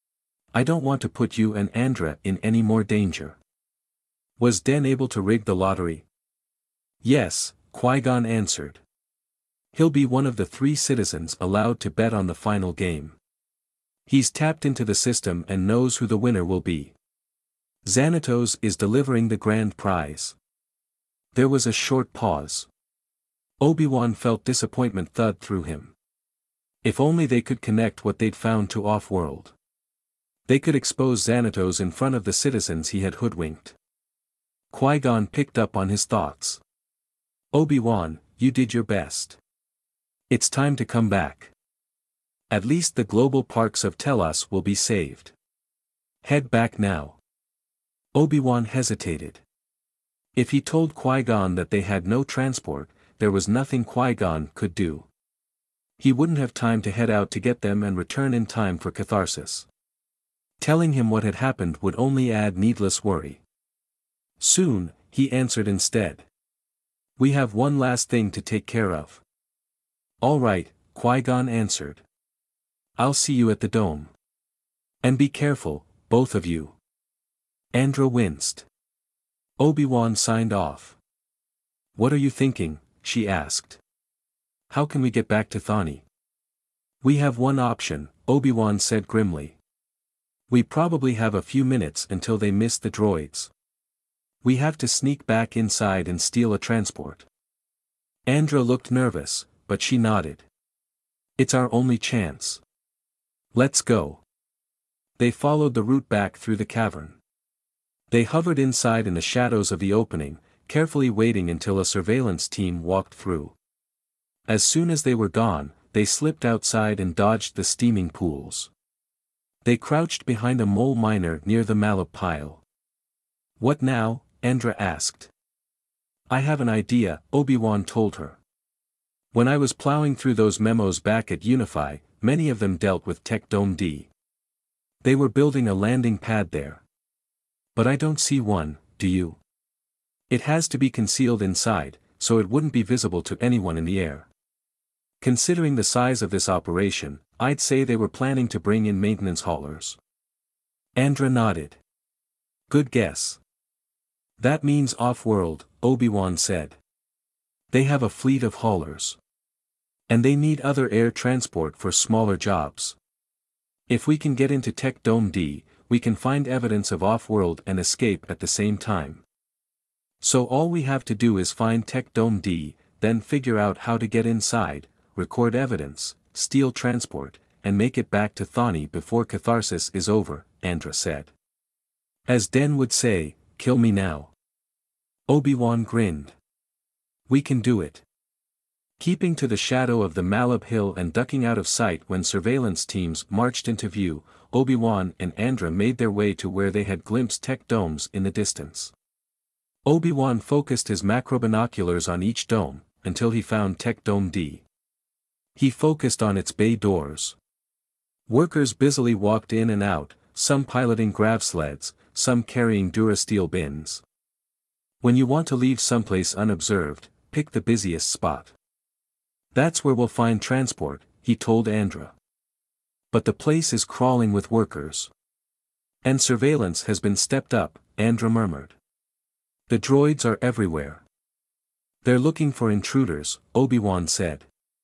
A: I don't want to put you and Andra in any more danger." "Was Den able to rig the lottery?" "Yes," Qui-Gon answered. "He'll be one of the three citizens allowed to bet on the final game. He's tapped into the system and knows who the winner will be. Xanatos is delivering the grand prize." There was a short pause. Obi-Wan felt disappointment thud through him. If only they could connect what they'd found to Off-World. They could expose Xanatos in front of the citizens he had hoodwinked. Qui-Gon picked up on his thoughts. "Obi-Wan, you did your best. It's time to come back. At least the global parks of Telos will be saved. Head back now." Obi-Wan hesitated. If he told Qui-Gon that they had no transport, there was nothing Qui-Gon could do. He wouldn't have time to head out to get them and return in time for catharsis. Telling him what had happened would only add needless worry. "Soon," he answered instead. "We have one last thing to take care of." "All right," Qui-Gon answered. "I'll see you at the dome. And be careful, both of you." Andra winced. Obi-Wan signed off. "What are you thinking?" she asked. "How can we get back to Thani?" "We have one option," Obi-Wan said grimly. "We probably have a few minutes until they miss the droids. We have to sneak back inside and steal a transport. Andra looked nervous, but she nodded. It's our only chance. Let's go. They followed the route back through the cavern. They hovered inside in the shadows of the opening, carefully waiting until a surveillance team walked through. As soon as they were gone, they slipped outside and dodged the steaming pools. They crouched behind a mole miner near the mallet pile. What now? Andra asked. I have an idea, Obi-Wan told her. When I was plowing through those memos back at Unify, many of them dealt with Tech Dome D. They were building a landing pad there. But I don't see one, do you? It has to be concealed inside, so it wouldn't be visible to anyone in the air. Considering the size of this operation, I'd say they were planning to bring in maintenance haulers. Andra nodded. Good guess. That means off-world, Obi-Wan said. They have a fleet of haulers. And they need other air transport for smaller jobs. If we can get into Tech Dome D, we can find evidence of off-world and escape at the same time. So all we have to do is find Tech Dome D, then figure out how to get inside, record evidence, steal transport, and make it back to Thani before catharsis is over, Andra said. As Den would say, kill me now. Obi-Wan grinned. We can do it. Keeping to the shadow of the Malab Hill and ducking out of sight when surveillance teams marched into view, Obi-Wan and Andra made their way to where they had glimpsed tech domes in the distance. Obi-Wan focused his macrobinoculars on each dome, until he found Tech Dome D. He focused on its bay doors. Workers busily walked in and out, some piloting grav sleds, some carrying Durasteel bins. When you want to leave someplace unobserved, pick the busiest spot. That's where we'll find transport, he told Andra. But the place is crawling with workers. And surveillance has been stepped up, Andra murmured. The droids are everywhere. They're looking for intruders, Obi-Wan said.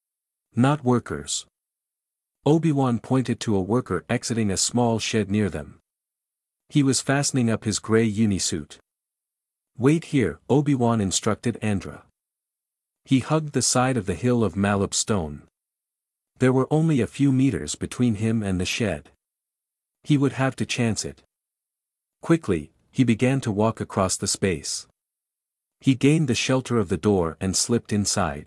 A: Not workers. Obi-Wan pointed to a worker exiting a small shed near them. He was fastening up his gray unisuit. Wait here, Obi-Wan instructed Andra. He hugged the side of the hill of Malab stone. There were only a few meters between him and the shed. He would have to chance it. Quickly, he began to walk across the space. He gained the shelter of the door and slipped inside.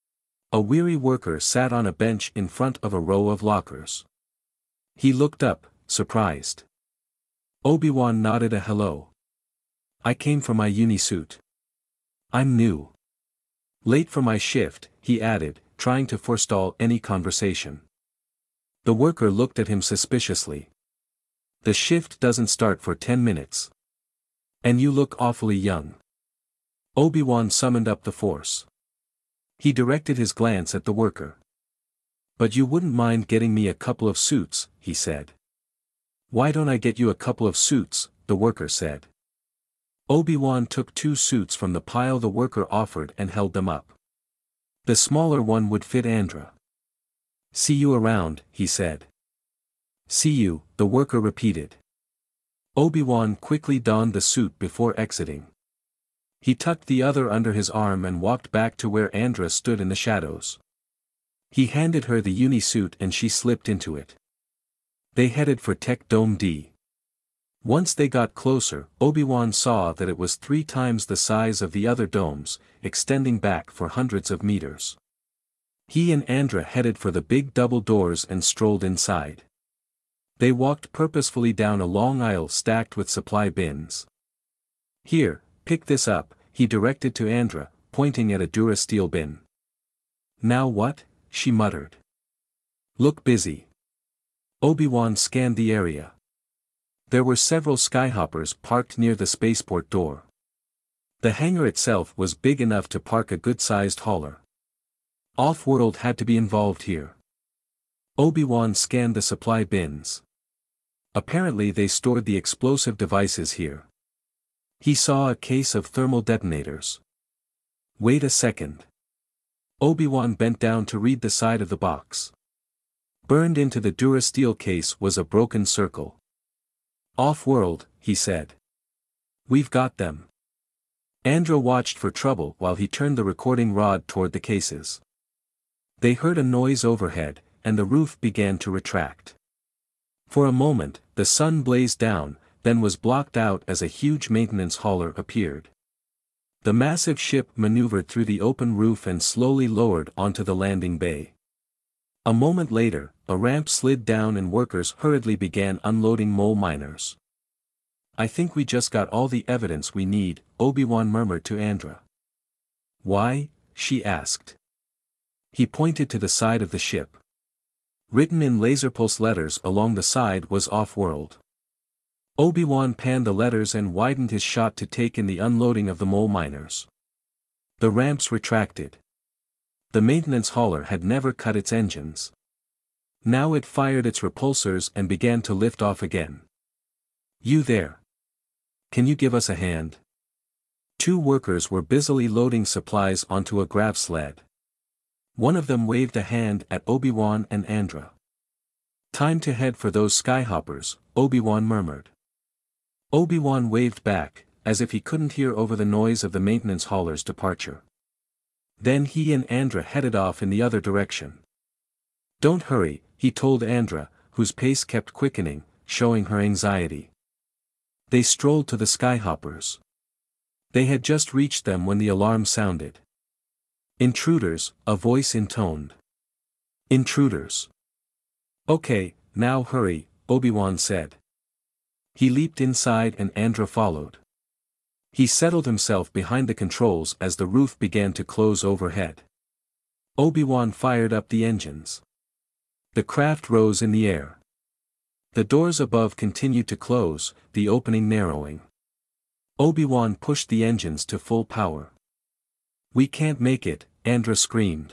A: A weary worker sat on a bench in front of a row of lockers. He looked up, surprised. Obi-Wan nodded a hello. I came for my unisuit. I'm new. Late for my shift, he added, trying to forestall any conversation. The worker looked at him suspiciously. The shift doesn't start for ten minutes. And you look awfully young. Obi-Wan summoned up the force. He directed his glance at the worker. But you wouldn't mind getting me a couple of suits, he said. Why don't I get you a couple of suits, the worker said. Obi-Wan took two suits from the pile the worker offered and held them up. The smaller one would fit Andra. See you around, he said. See you, the worker repeated. Obi-Wan quickly donned the suit before exiting. He tucked the other under his arm and walked back to where Andra stood in the shadows. He handed her the unisuit and she slipped into it. They headed for Tech Dome D. Once they got closer, Obi-Wan saw that it was three times the size of the other domes, extending back for hundreds of meters. He and Andra headed for the big double doors and strolled inside. They walked purposefully down a long aisle stacked with supply bins. Here, pick this up, he directed to Andra, pointing at a Durasteel bin. Now what? She muttered. Look busy. Obi-Wan scanned the area. There were several skyhoppers parked near the spaceport door. The hangar itself was big enough to park a good-sized hauler. Off-world had to be involved here. Obi-Wan scanned the supply bins. Apparently they stored the explosive devices here. He saw a case of thermal detonators. Wait a second. Obi-Wan bent down to read the side of the box. Burned into the Durasteel case was a broken circle. Off-world, he said. We've got them. Andra watched for trouble while he turned the recording rod toward the cases. They heard a noise overhead, and the roof began to retract. For a moment, the sun blazed down, then was blocked out as a huge maintenance hauler appeared. The massive ship maneuvered through the open roof and slowly lowered onto the landing bay. A moment later, a ramp slid down and workers hurriedly began unloading mole miners. "I think we just got all the evidence we need," Obi-Wan murmured to Andra. "Why?" she asked. He pointed to the side of the ship. Written in laser pulse letters along the side was "Off-World." Obi-Wan panned the letters and widened his shot to take in the unloading of the mole miners. The ramps retracted. The maintenance hauler had never cut its engines. Now it fired its repulsors and began to lift off again. "You there? Can you give us a hand?" Two workers were busily loading supplies onto a grav sled. One of them waved a hand at Obi-Wan and Andra. "Time to head for those skyhoppers," Obi-Wan murmured. Obi-Wan waved back, as if he couldn't hear over the noise of the maintenance hauler's departure. Then he and Andra headed off in the other direction. "Don't hurry," he told Andra, whose pace kept quickening, showing her anxiety. They strolled to the skyhoppers. They had just reached them when the alarm sounded. "Intruders," a voice intoned. "Intruders." "Okay, now hurry," Obi-Wan said. He leaped inside and Andra followed. He settled himself behind the controls as the roof began to close overhead. Obi-Wan fired up the engines. The craft rose in the air. The doors above continued to close, the opening narrowing. Obi-Wan pushed the engines to full power. "We can't make it," Andra screamed.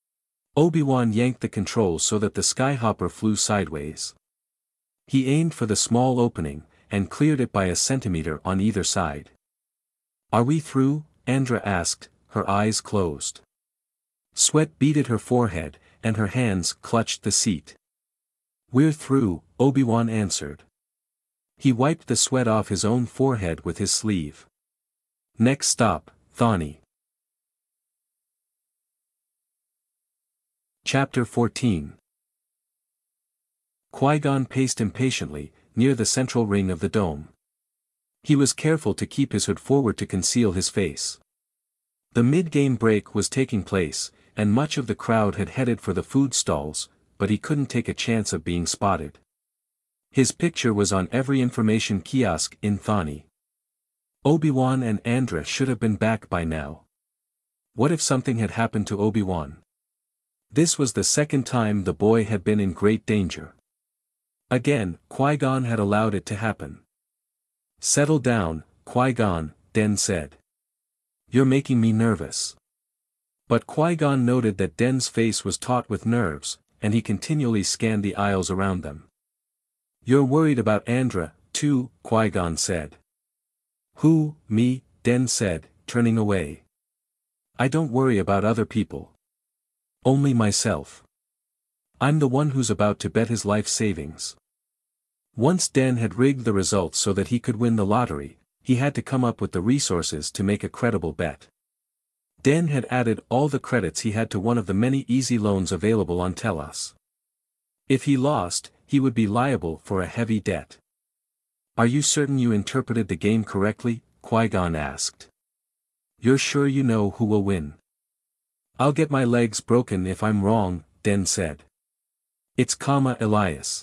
A: Obi-Wan yanked the controls so that the skyhopper flew sideways. He aimed for the small opening, and cleared it by a centimeter on either side. "Are we through?" Andra asked, her eyes closed. Sweat beaded her forehead, and her hands clutched the seat. "We're through," Obi-Wan answered. He wiped the sweat off his own forehead with his sleeve. "Next stop, Thani." Chapter fourteen. Qui-Gon paced impatiently, near the central ring of the dome. He was careful to keep his hood forward to conceal his face. The mid-game break was taking place, and much of the crowd had headed for the food stalls, but he couldn't take a chance of being spotted. His picture was on every information kiosk in Thani. Obi-Wan and Andra should have been back by now. What if something had happened to Obi-Wan? This was the second time the boy had been in great danger. Again, Qui-Gon had allowed it to happen. "Settle down, Qui-Gon," Den said. "You're making me nervous." But Qui-Gon noted that Den's face was taut with nerves, and he continually scanned the aisles around them. "You're worried about Andra, too," Qui-Gon said. "Who, me?" Den said, turning away. "I don't worry about other people. Only myself. I'm the one who's about to bet his life savings." Once Den had rigged the results so that he could win the lottery, he had to come up with the resources to make a credible bet. Den had added all the credits he had to one of the many easy loans available on Telos. If he lost, he would be liable for a heavy debt. "Are you certain you interpreted the game correctly?" Qui-Gon asked. "You're sure you know who will win?" "I'll get my legs broken if I'm wrong," Den said. "It's Kama Elias.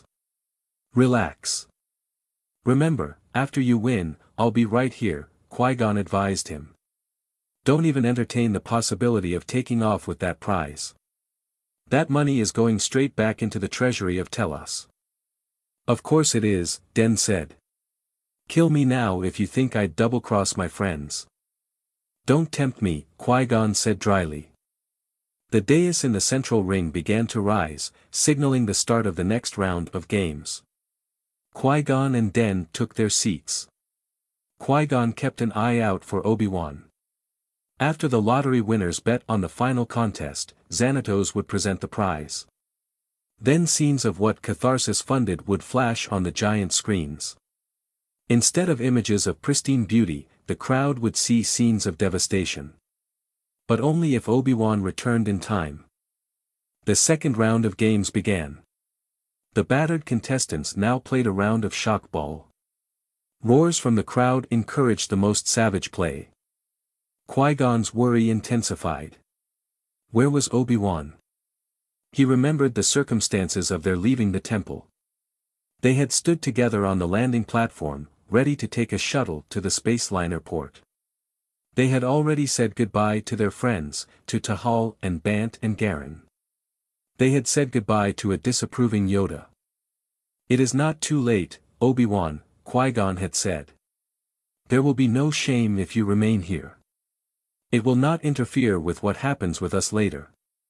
A: Relax. Remember, after you win, I'll be right here," Qui-Gon advised him. "Don't even entertain the possibility of taking off with that prize. That money is going straight back into the treasury of Telos." "Of course it is," Den said. "Kill me now if you think I'd double-cross my friends." "Don't tempt me," Qui-Gon said dryly. The dais in the central ring began to rise, signaling the start of the next round of games. Qui-Gon and Den took their seats. Qui-Gon kept an eye out for Obi-Wan. After the lottery winners bet on the final contest, Xanatos would present the prize. Then scenes of what Catharsis funded would flash on the giant screens. Instead of images of pristine beauty, the crowd would see scenes of devastation. But only if Obi-Wan returned in time. The second round of games began. The battered contestants now played a round of shock ball. Roars from the crowd encouraged the most savage play. Qui-Gon's worry intensified. Where was Obi-Wan? He remembered the circumstances of their leaving the temple. They had stood together on the landing platform, ready to take a shuttle to the space liner port. They had already said goodbye to their friends, to Tahal and Bant and Garen. They had said goodbye to a disapproving Yoda. It is not too late, Obi-Wan, Qui-Gon had said. There will be no shame if you remain here. It will not interfere with what happens with us later.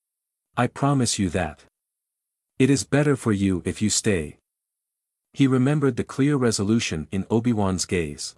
A: I promise you that. It is better for you if you stay. He remembered the clear resolution in Obi-Wan's gaze.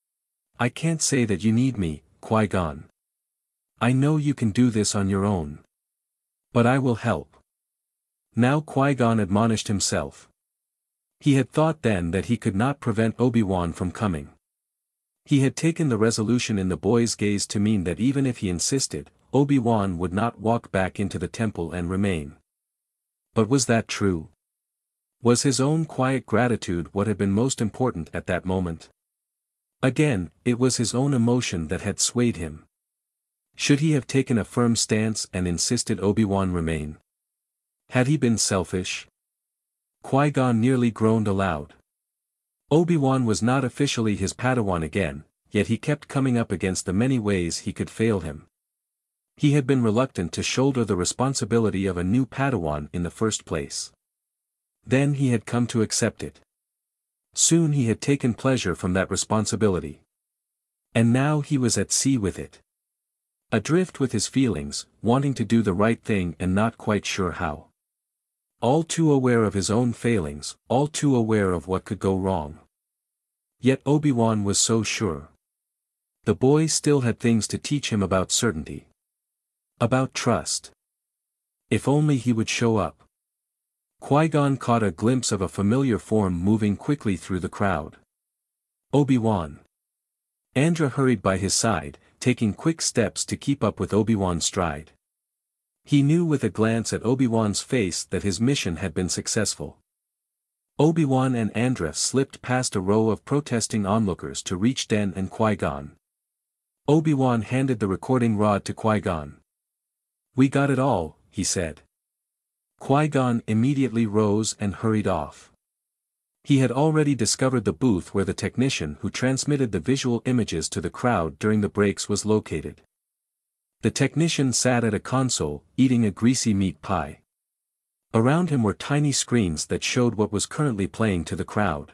A: I can't say that you need me, Qui-Gon. I know you can do this on your own. But I will help. Now Qui-Gon admonished himself. He had thought then that he could not prevent Obi-Wan from coming. He had taken the resolution in the boy's gaze to mean that even if he insisted, Obi-Wan would not walk back into the temple and remain. But was that true? Was his own quiet gratitude what had been most important at that moment? Again, it was his own emotion that had swayed him. Should he have taken a firm stance and insisted Obi-Wan remain? Had he been selfish? Qui-Gon nearly groaned aloud. Obi-Wan was not officially his Padawan again, yet he kept coming up against the many ways he could fail him. He had been reluctant to shoulder the responsibility of a new Padawan in the first place. Then he had come to accept it. Soon he had taken pleasure from that responsibility. And now he was at sea with it. Adrift with his feelings, wanting to do the right thing and not quite sure how. All too aware of his own failings, all too aware of what could go wrong. Yet Obi-Wan was so sure. The boy still had things to teach him about certainty. About trust. If only he would show up. Qui-Gon caught a glimpse of a familiar form moving quickly through the crowd. Obi-Wan. Andra hurried by his side, taking quick steps to keep up with Obi-Wan's stride. He knew with a glance at Obi-Wan's face that his mission had been successful. Obi-Wan and Andra slipped past a row of protesting onlookers to reach Den and Qui-Gon. Obi-Wan handed the recording rod to Qui-Gon. We got it all, he said. Qui-Gon immediately rose and hurried off. He had already discovered the booth where the technician who transmitted the visual images to the crowd during the breaks was located. The technician sat at a console, eating a greasy meat pie. Around him were tiny screens that showed what was currently playing to the crowd.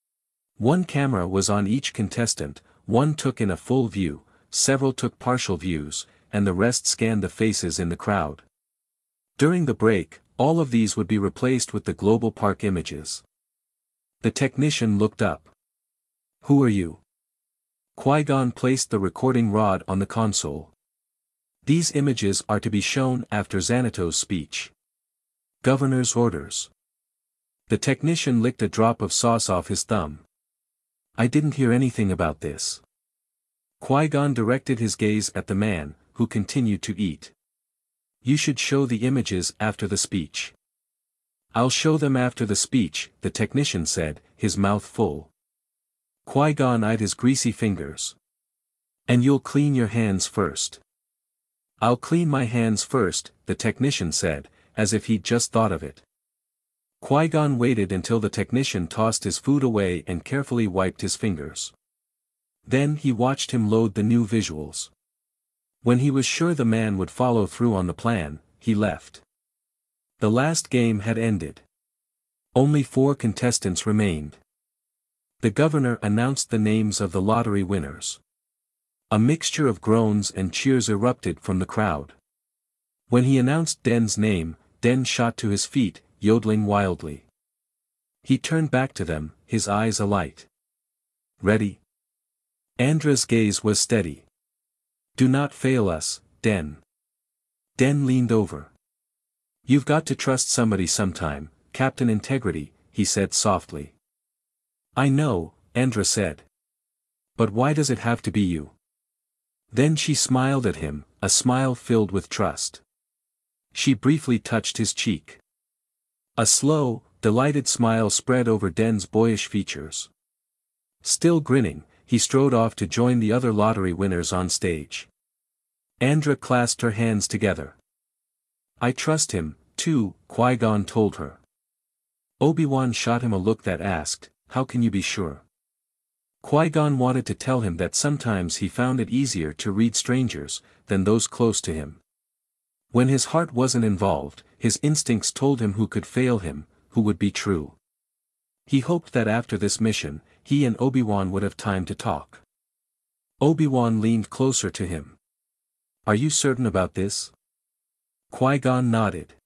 A: One camera was on each contestant, one took in a full view, several took partial views, and the rest scanned the faces in the crowd. During the break, all of these would be replaced with the global park images. The technician looked up. Who are you? Qui-Gon placed the recording rod on the console. These images are to be shown after Xanatos' speech. Governor's orders. The technician licked a drop of sauce off his thumb. I didn't hear anything about this. Qui-Gon directed his gaze at the man, who continued to eat. You should show the images after the speech. I'll show them after the speech, the technician said, his mouth full. Qui-Gon eyed his greasy fingers. And you'll clean your hands first. I'll clean my hands first, the technician said, as if he'd just thought of it. Qui-Gon waited until the technician tossed his food away and carefully wiped his fingers. Then he watched him load the new visuals. When he was sure the man would follow through on the plan, he left. The last game had ended. Only four contestants remained. The governor announced the names of the lottery winners. A mixture of groans and cheers erupted from the crowd. When he announced Den's name, Den shot to his feet, yodeling wildly. He turned back to them, his eyes alight. Ready? Andra's gaze was steady. Do not fail us, Den. Den leaned over. You've got to trust somebody sometime, Captain Integrity, he said softly. I know, Andra said. But why does it have to be you? Then she smiled at him, a smile filled with trust. She briefly touched his cheek. A slow, delighted smile spread over Den's boyish features. Still grinning, he strode off to join the other lottery winners on stage. Andra clasped her hands together. I trust him, too, Qui-Gon told her. Obi-Wan shot him a look that asked, how can you be sure? Qui-Gon wanted to tell him that sometimes he found it easier to read strangers than those close to him. When his heart wasn't involved, his instincts told him who could fail him, who would be true. He hoped that after this mission, he and Obi-Wan would have time to talk. Obi-Wan leaned closer to him. Are you certain about this? Qui-Gon nodded.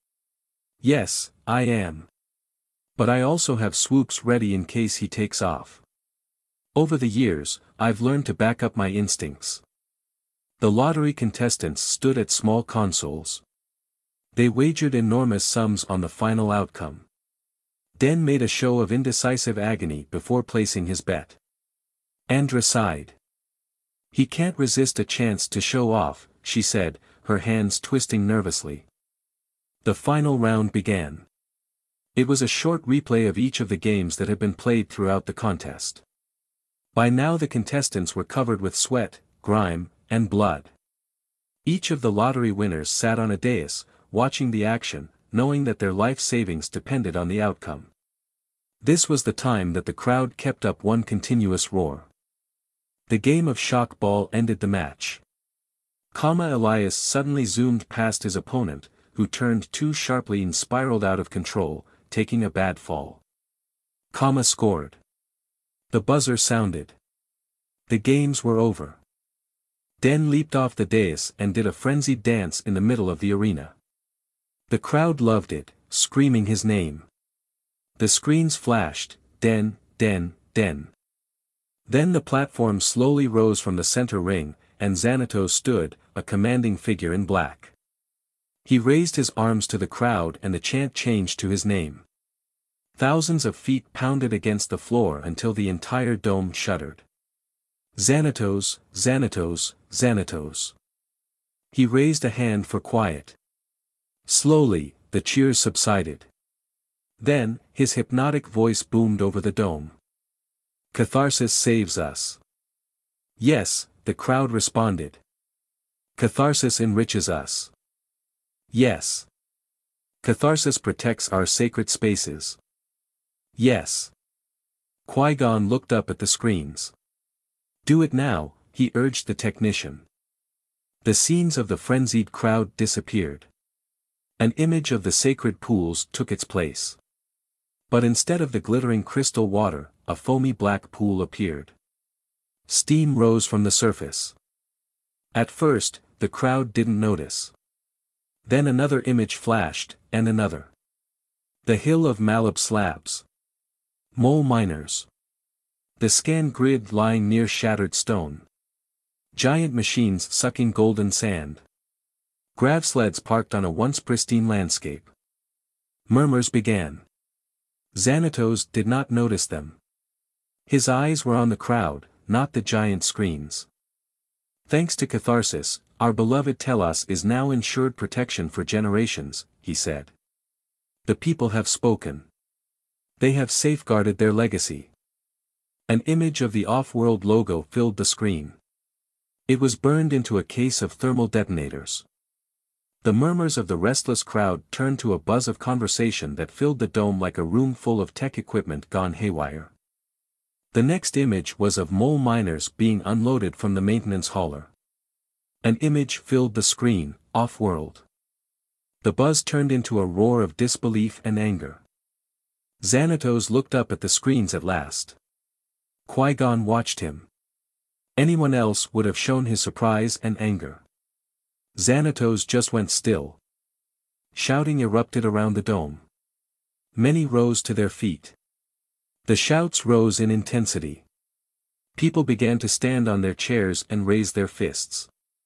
A: Yes, I am. But I also have swoops ready in case he takes off. Over the years, I've learned to back up my instincts. The lottery contestants stood at small consoles. They wagered enormous sums on the final outcome. Den made a show of indecisive agony before placing his bet. Andra sighed. He can't resist a chance to show off, she said, her hands twisting nervously. The final round began. It was a short replay of each of the games that had been played throughout the contest. By now the contestants were covered with sweat, grime, and blood. Each of the lottery winners sat on a dais, watching the action, knowing that their life savings depended on the outcome. This was the time that the crowd kept up one continuous roar. The game of shock ball ended the match. Kama Elias suddenly zoomed past his opponent, who turned too sharply and spiraled out of control, taking a bad fall. Kama scored. The buzzer sounded. The games were over. Den leaped off the dais and did a frenzied dance in the middle of the arena. The crowd loved it, screaming his name. The screens flashed, Den, Den, Den. Then the platform slowly rose from the center ring, and Xanatos stood, a commanding figure in black. He raised his arms to the crowd and the chant changed to his name. Thousands of feet pounded against the floor until the entire dome shuddered. Xanatos, Xanatos, Xanatos. He raised a hand for quiet. Slowly, the cheers subsided. Then, his hypnotic voice boomed over the dome. Catharsis saves us. Yes, the crowd responded. Catharsis enriches us. Yes. Catharsis protects our sacred spaces. Yes. Qui-Gon looked up at the screens. Do it now, he urged the technician. The scenes of the frenzied crowd disappeared. An image of the sacred pools took its place. But instead of the glittering crystal water, a foamy black pool appeared. Steam rose from the surface. At first, the crowd didn't notice. Then another image flashed, and another. The hill of Malab slabs. Mole miners. The scan grid lying near shattered stone. Giant machines sucking golden sand. Gravsleds parked on a once pristine landscape. Murmurs began. Xanatos did not notice them. His eyes were on the crowd, not the giant screens. Thanks to Catharsis, our beloved Telos is now ensured protection for generations, he said. The people have spoken. They have safeguarded their legacy. An image of the off-world logo filled the screen. It was burned into a case of thermal detonators. The murmurs of the restless crowd turned to a buzz of conversation that filled the dome like a room full of tech equipment gone haywire. The next image was of mole miners being unloaded from the maintenance hauler. An image filled the screen, off-world. The buzz turned into a roar of disbelief and anger. Xanatos looked up at the screens at last. Qui-Gon watched him. Anyone else would have shown his surprise and anger. Xanatos just went still. Shouting erupted around the dome. Many rose to their feet. The shouts rose in intensity. People began to stand on their chairs and raise their fists.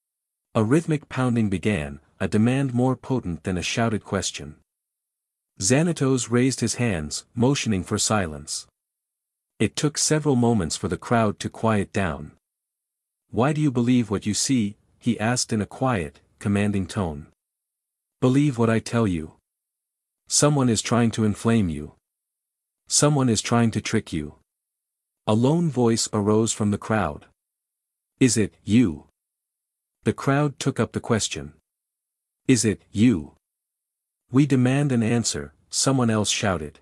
A: A rhythmic pounding began, a demand more potent than a shouted question. Xanatos raised his hands, motioning for silence. It took several moments for the crowd to quiet down. "Why do you believe what you see?" he asked in a quiet, commanding tone. "Believe what I tell you. Someone is trying to inflame you. Someone is trying to trick you." A lone voice arose from the crowd. "Is it you?" The crowd took up the question. "Is it you?" "We demand an answer," someone else shouted.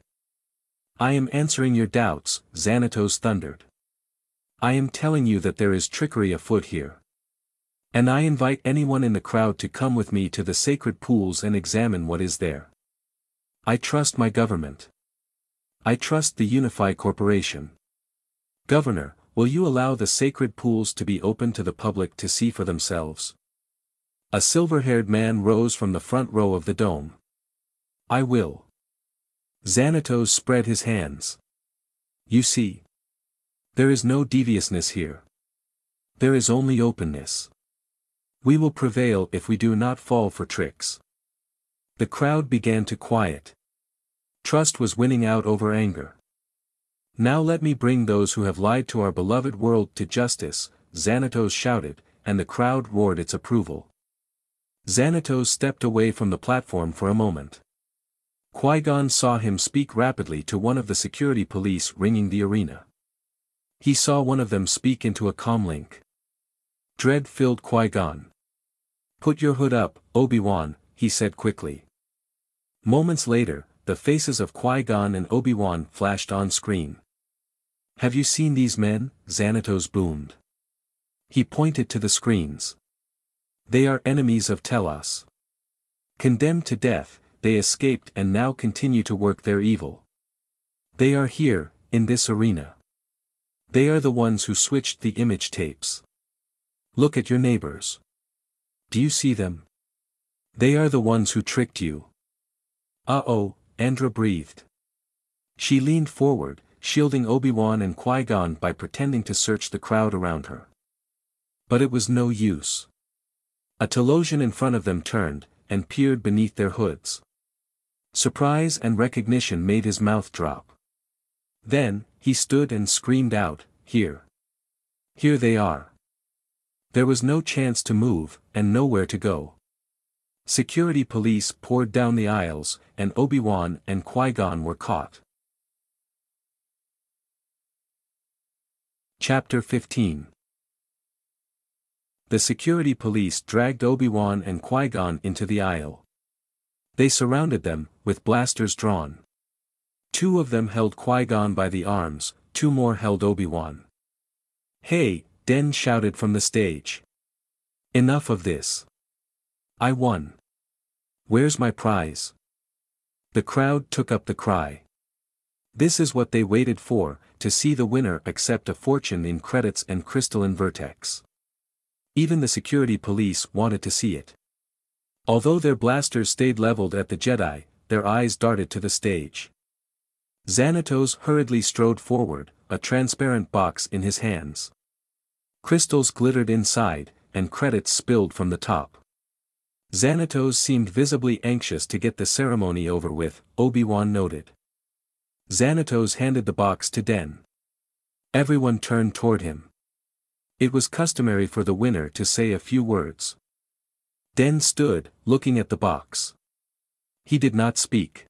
A: "I am answering your doubts," Xanatos thundered. "I am telling you that there is trickery afoot here. And I invite anyone in the crowd to come with me to the sacred pools and examine what is there. I trust my government. I trust the Unified Corporation. Governor, will you allow the sacred pools to be open to the public to see for themselves?" A silver-haired man rose from the front row of the dome. "I will." Xanatos spread his hands. "You see. There is no deviousness here. There is only openness. We will prevail if we do not fall for tricks." The crowd began to quiet. Trust was winning out over anger. "Now let me bring those who have lied to our beloved world to justice," Xanatos shouted, and the crowd roared its approval. Xanatos stepped away from the platform for a moment. Qui-Gon saw him speak rapidly to one of the security police ringing the arena. He saw one of them speak into a comlink. Dread filled Qui-Gon. "Put your hood up, Obi-Wan," he said quickly. Moments later, the faces of Qui-Gon and Obi-Wan flashed on screen. "Have you seen these men?" Xanatos boomed. He pointed to the screens. "They are enemies of Telos. Condemned to death, they escaped and now continue to work their evil. They are here, in this arena. They are the ones who switched the image tapes. Look at your neighbors. Do you see them? They are the ones who tricked you." "Uh-oh," Andra breathed. She leaned forward, shielding Obi-Wan and Qui-Gon by pretending to search the crowd around her. But it was no use. A Telosian in front of them turned, and peered beneath their hoods. Surprise and recognition made his mouth drop. Then, he stood and screamed out, "Here! Here they are!" There was no chance to move, and nowhere to go. Security police poured down the aisles, and Obi-Wan and Qui-Gon were caught. Chapter fifteen. The security police dragged Obi-Wan and Qui-Gon into the aisle. They surrounded them, with blasters drawn. Two of them held Qui-Gon by the arms, two more held Obi-Wan. "Hey," Den shouted from the stage. "Enough of this. I won. Where's my prize?" The crowd took up the cry. This is what they waited for, to see the winner accept a fortune in credits and crystalline vertex. Even the security police wanted to see it. Although their blasters stayed leveled at the Jedi, their eyes darted to the stage. Xanatos hurriedly strode forward, a transparent box in his hands. Crystals glittered inside, and credits spilled from the top. Xanatos seemed visibly anxious to get the ceremony over with, Obi-Wan noted. Xanatos handed the box to Den. Everyone turned toward him. It was customary for the winner to say a few words. Den stood, looking at the box. He did not speak.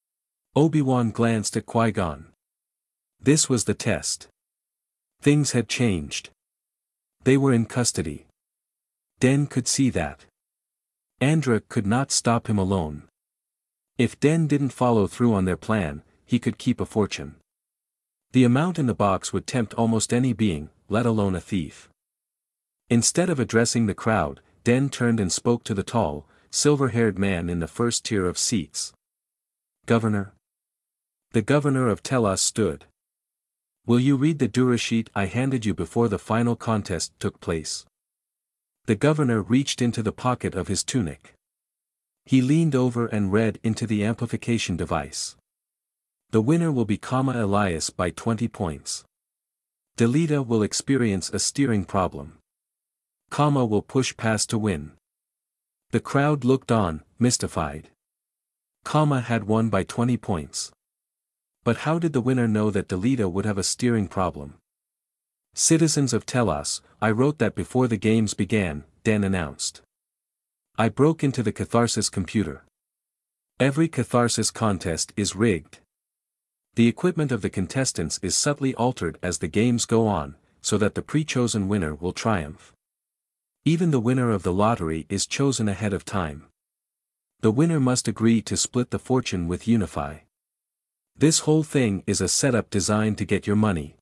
A: Obi-Wan glanced at Qui-Gon. This was the test. Things had changed. They were in custody. Den could see that. Andra could not stop him alone. If Den didn't follow through on their plan, he could keep a fortune. The amount in the box would tempt almost any being, let alone a thief. Instead of addressing the crowd, Den turned and spoke to the tall, silver-haired man in the first tier of seats. "Governor?" The governor of Telos stood. "Will you read the Dura sheet I handed you before the final contest took place?" The governor reached into the pocket of his tunic. He leaned over and read into the amplification device. "The winner will be Comma Elias by twenty points. Delita will experience a steering problem. Comma will push past to win." The crowd looked on, mystified. Comma had won by twenty points. But how did the winner know that Delita would have a steering problem? Citizens of Telos, I wrote that before the games began, Den announced. I broke into the Catharsis computer. Every Catharsis contest is rigged. The equipment of the contestants is subtly altered as the games go on, so that the pre-chosen winner will triumph. Even the winner of the lottery is chosen ahead of time. The winner must agree to split the fortune with Unify. This whole thing is a setup designed to get your money.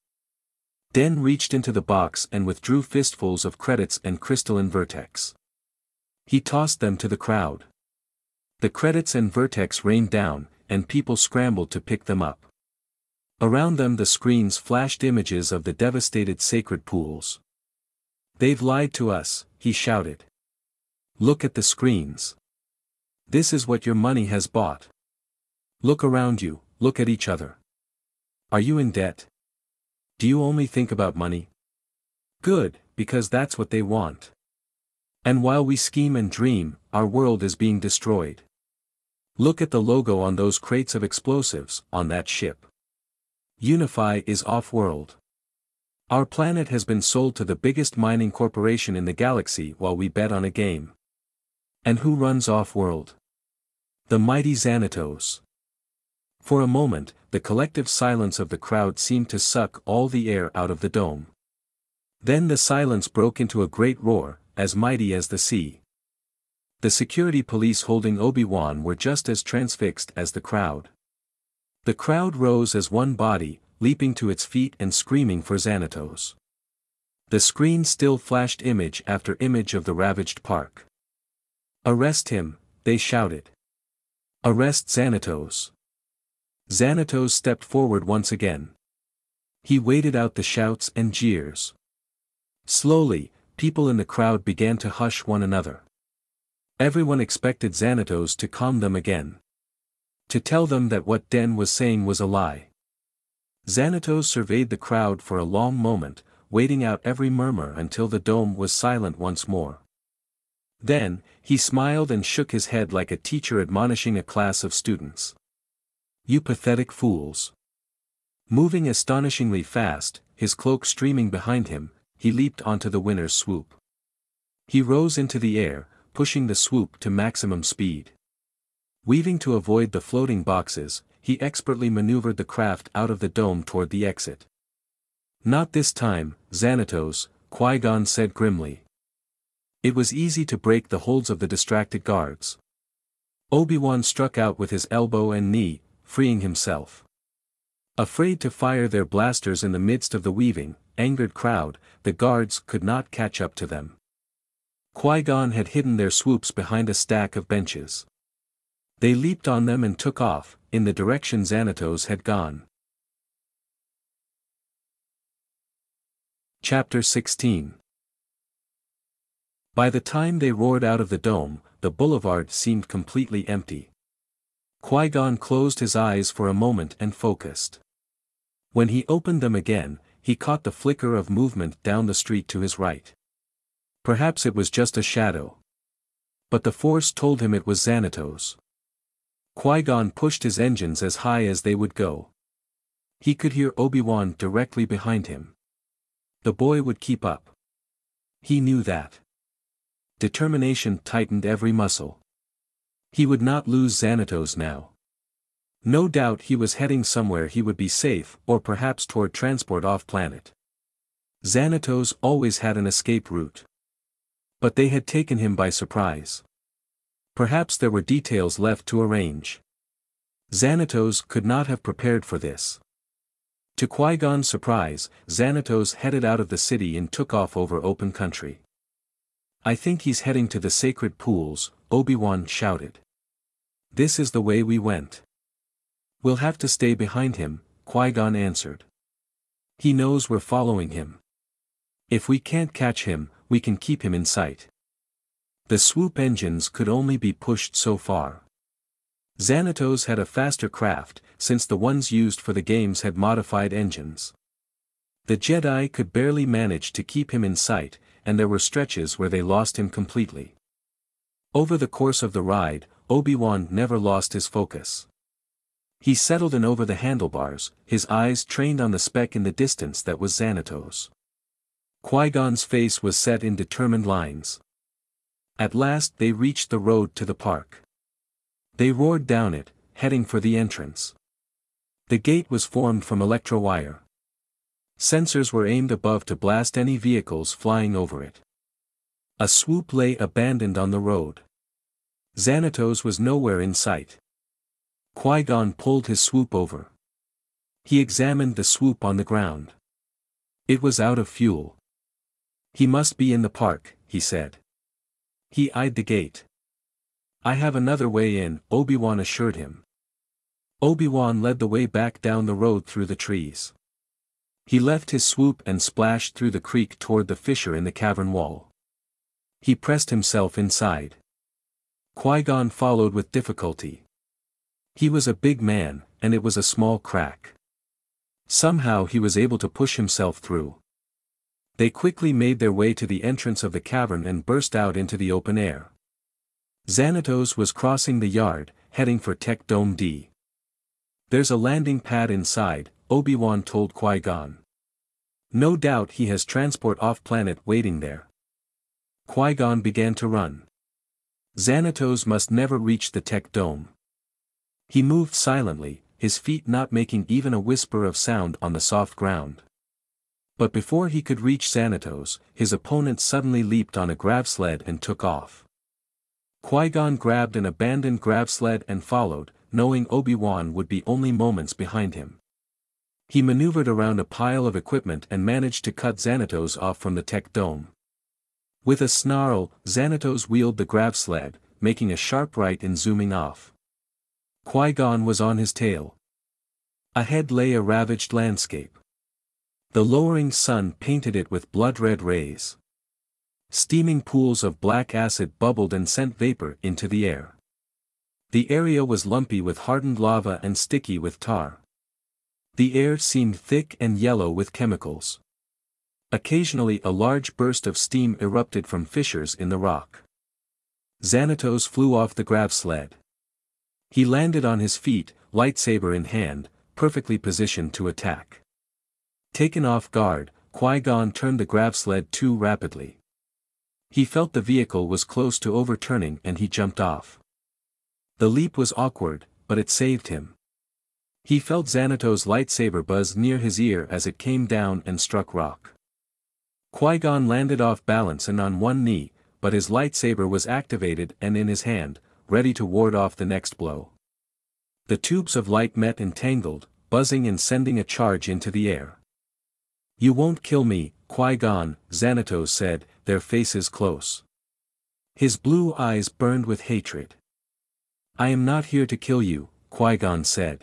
A: Den reached into the box and withdrew fistfuls of credits and crystalline vertex. He tossed them to the crowd. The credits and vertex rained down, and people scrambled to pick them up. Around them the screens flashed images of the devastated sacred pools. They've lied to us, he shouted. Look at the screens. This is what your money has bought. Look around you, look at each other. Are you in debt? Do you only think about money? Good, because that's what they want. And while we scheme and dream, our world is being destroyed. Look at the logo on those crates of explosives, on that ship. Unify is off-world. Our planet has been sold to the biggest mining corporation in the galaxy while we bet on a game. And who runs off-world? The mighty Xanatos. For a moment, the collective silence of the crowd seemed to suck all the air out of the dome. Then the silence broke into a great roar, as mighty as the sea. The security police holding Obi-Wan were just as transfixed as the crowd. The crowd rose as one body, leaping to its feet and screaming for Xanatos. The screen still flashed image after image of the ravaged park. Arrest him, they shouted. Arrest Xanatos. Xanatos stepped forward once again. He waited out the shouts and jeers. Slowly, people in the crowd began to hush one another. Everyone expected Xanatos to calm them again. To tell them that what Den was saying was a lie. Xanatos surveyed the crowd for a long moment, waiting out every murmur until the dome was silent once more. Then, he smiled and shook his head like a teacher admonishing a class of students. You pathetic fools. Moving astonishingly fast, his cloak streaming behind him, he leaped onto the winner's swoop. He rose into the air, pushing the swoop to maximum speed. Weaving to avoid the floating boxes, he expertly maneuvered the craft out of the dome toward the exit. Not this time, Xanatos, Qui-Gon said grimly. It was easy to break the holds of the distracted guards. Obi-Wan struck out with his elbow and knee, freeing himself. Afraid to fire their blasters in the midst of the weaving, angered crowd, the guards could not catch up to them. Qui-Gon had hidden their swoops behind a stack of benches. They leaped on them and took off, in the direction Xanatos had gone. Chapter sixteen. By the time they roared out of the dome, the boulevard seemed completely empty. Qui-Gon closed his eyes for a moment and focused. When he opened them again, he caught the flicker of movement down the street to his right. Perhaps it was just a shadow. But the Force told him it was Xanatos. Qui-Gon pushed his engines as high as they would go. He could hear Obi-Wan directly behind him. The boy would keep up. He knew that. Determination tightened every muscle. He would not lose Xanatos now. No doubt he was heading somewhere he would be safe, or perhaps toward transport off-planet. Xanatos always had an escape route. But they had taken him by surprise. Perhaps there were details left to arrange. Xanatos could not have prepared for this. To Qui-Gon's surprise, Xanatos headed out of the city and took off over open country. I think he's heading to the sacred pools, Obi-Wan shouted. This is the way we went. We'll have to stay behind him, Qui-Gon answered. He knows we're following him. If we can't catch him, we can keep him in sight. The swoop engines could only be pushed so far. Xanatos had a faster craft, since the ones used for the games had modified engines. The Jedi could barely manage to keep him in sight, and there were stretches where they lost him completely. Over the course of the ride, Obi-Wan never lost his focus. He settled in over the handlebars, his eyes trained on the speck in the distance that was Xanatos. Qui-Gon's face was set in determined lines. At last they reached the road to the park. They roared down it, heading for the entrance. The gate was formed from electro-wire. Sensors were aimed above to blast any vehicles flying over it. A swoop lay abandoned on the road. Xanatos was nowhere in sight. Qui-Gon pulled his swoop over. He examined the swoop on the ground. It was out of fuel. He must be in the park, he said. He eyed the gate. I have another way in, Obi-Wan assured him. Obi-Wan led the way back down the road through the trees. He left his swoop and splashed through the creek toward the fissure in the cavern wall. He pressed himself inside. Qui-Gon followed with difficulty. He was a big man, and it was a small crack. Somehow he was able to push himself through. They quickly made their way to the entrance of the cavern and burst out into the open air. Xanatos was crossing the yard, heading for Tech Dome D. There's a landing pad inside, Obi-Wan told Qui-Gon. No doubt he has transport off-planet waiting there. Qui-Gon began to run. Xanatos must never reach the Tech Dome. He moved silently, his feet not making even a whisper of sound on the soft ground. But before he could reach Xanatos, his opponent suddenly leaped on a grav sled and took off. Qui-Gon grabbed an abandoned grav sled and followed, knowing Obi-Wan would be only moments behind him. He maneuvered around a pile of equipment and managed to cut Xanatos off from the Tech Dome. With a snarl, Xanatos wheeled the grav sled, making a sharp right and zooming off. Qui-Gon was on his tail. Ahead lay a ravaged landscape. The lowering sun painted it with blood-red rays. Steaming pools of black acid bubbled and sent vapor into the air. The area was lumpy with hardened lava and sticky with tar. The air seemed thick and yellow with chemicals. Occasionally a large burst of steam erupted from fissures in the rock. Xanatos flew off the grav sled. He landed on his feet, lightsaber in hand, perfectly positioned to attack. Taken off guard, Qui-Gon turned the grav sled too rapidly. He felt the vehicle was close to overturning and he jumped off. The leap was awkward, but it saved him. He felt Xanatos' lightsaber buzz near his ear as it came down and struck rock. Qui-Gon landed off balance and on one knee, but his lightsaber was activated and in his hand, ready to ward off the next blow. The tubes of light met and tangled, buzzing and sending a charge into the air. You won't kill me, Qui-Gon, Xanatos said, their faces close. His blue eyes burned with hatred. I am not here to kill you, Qui-Gon said.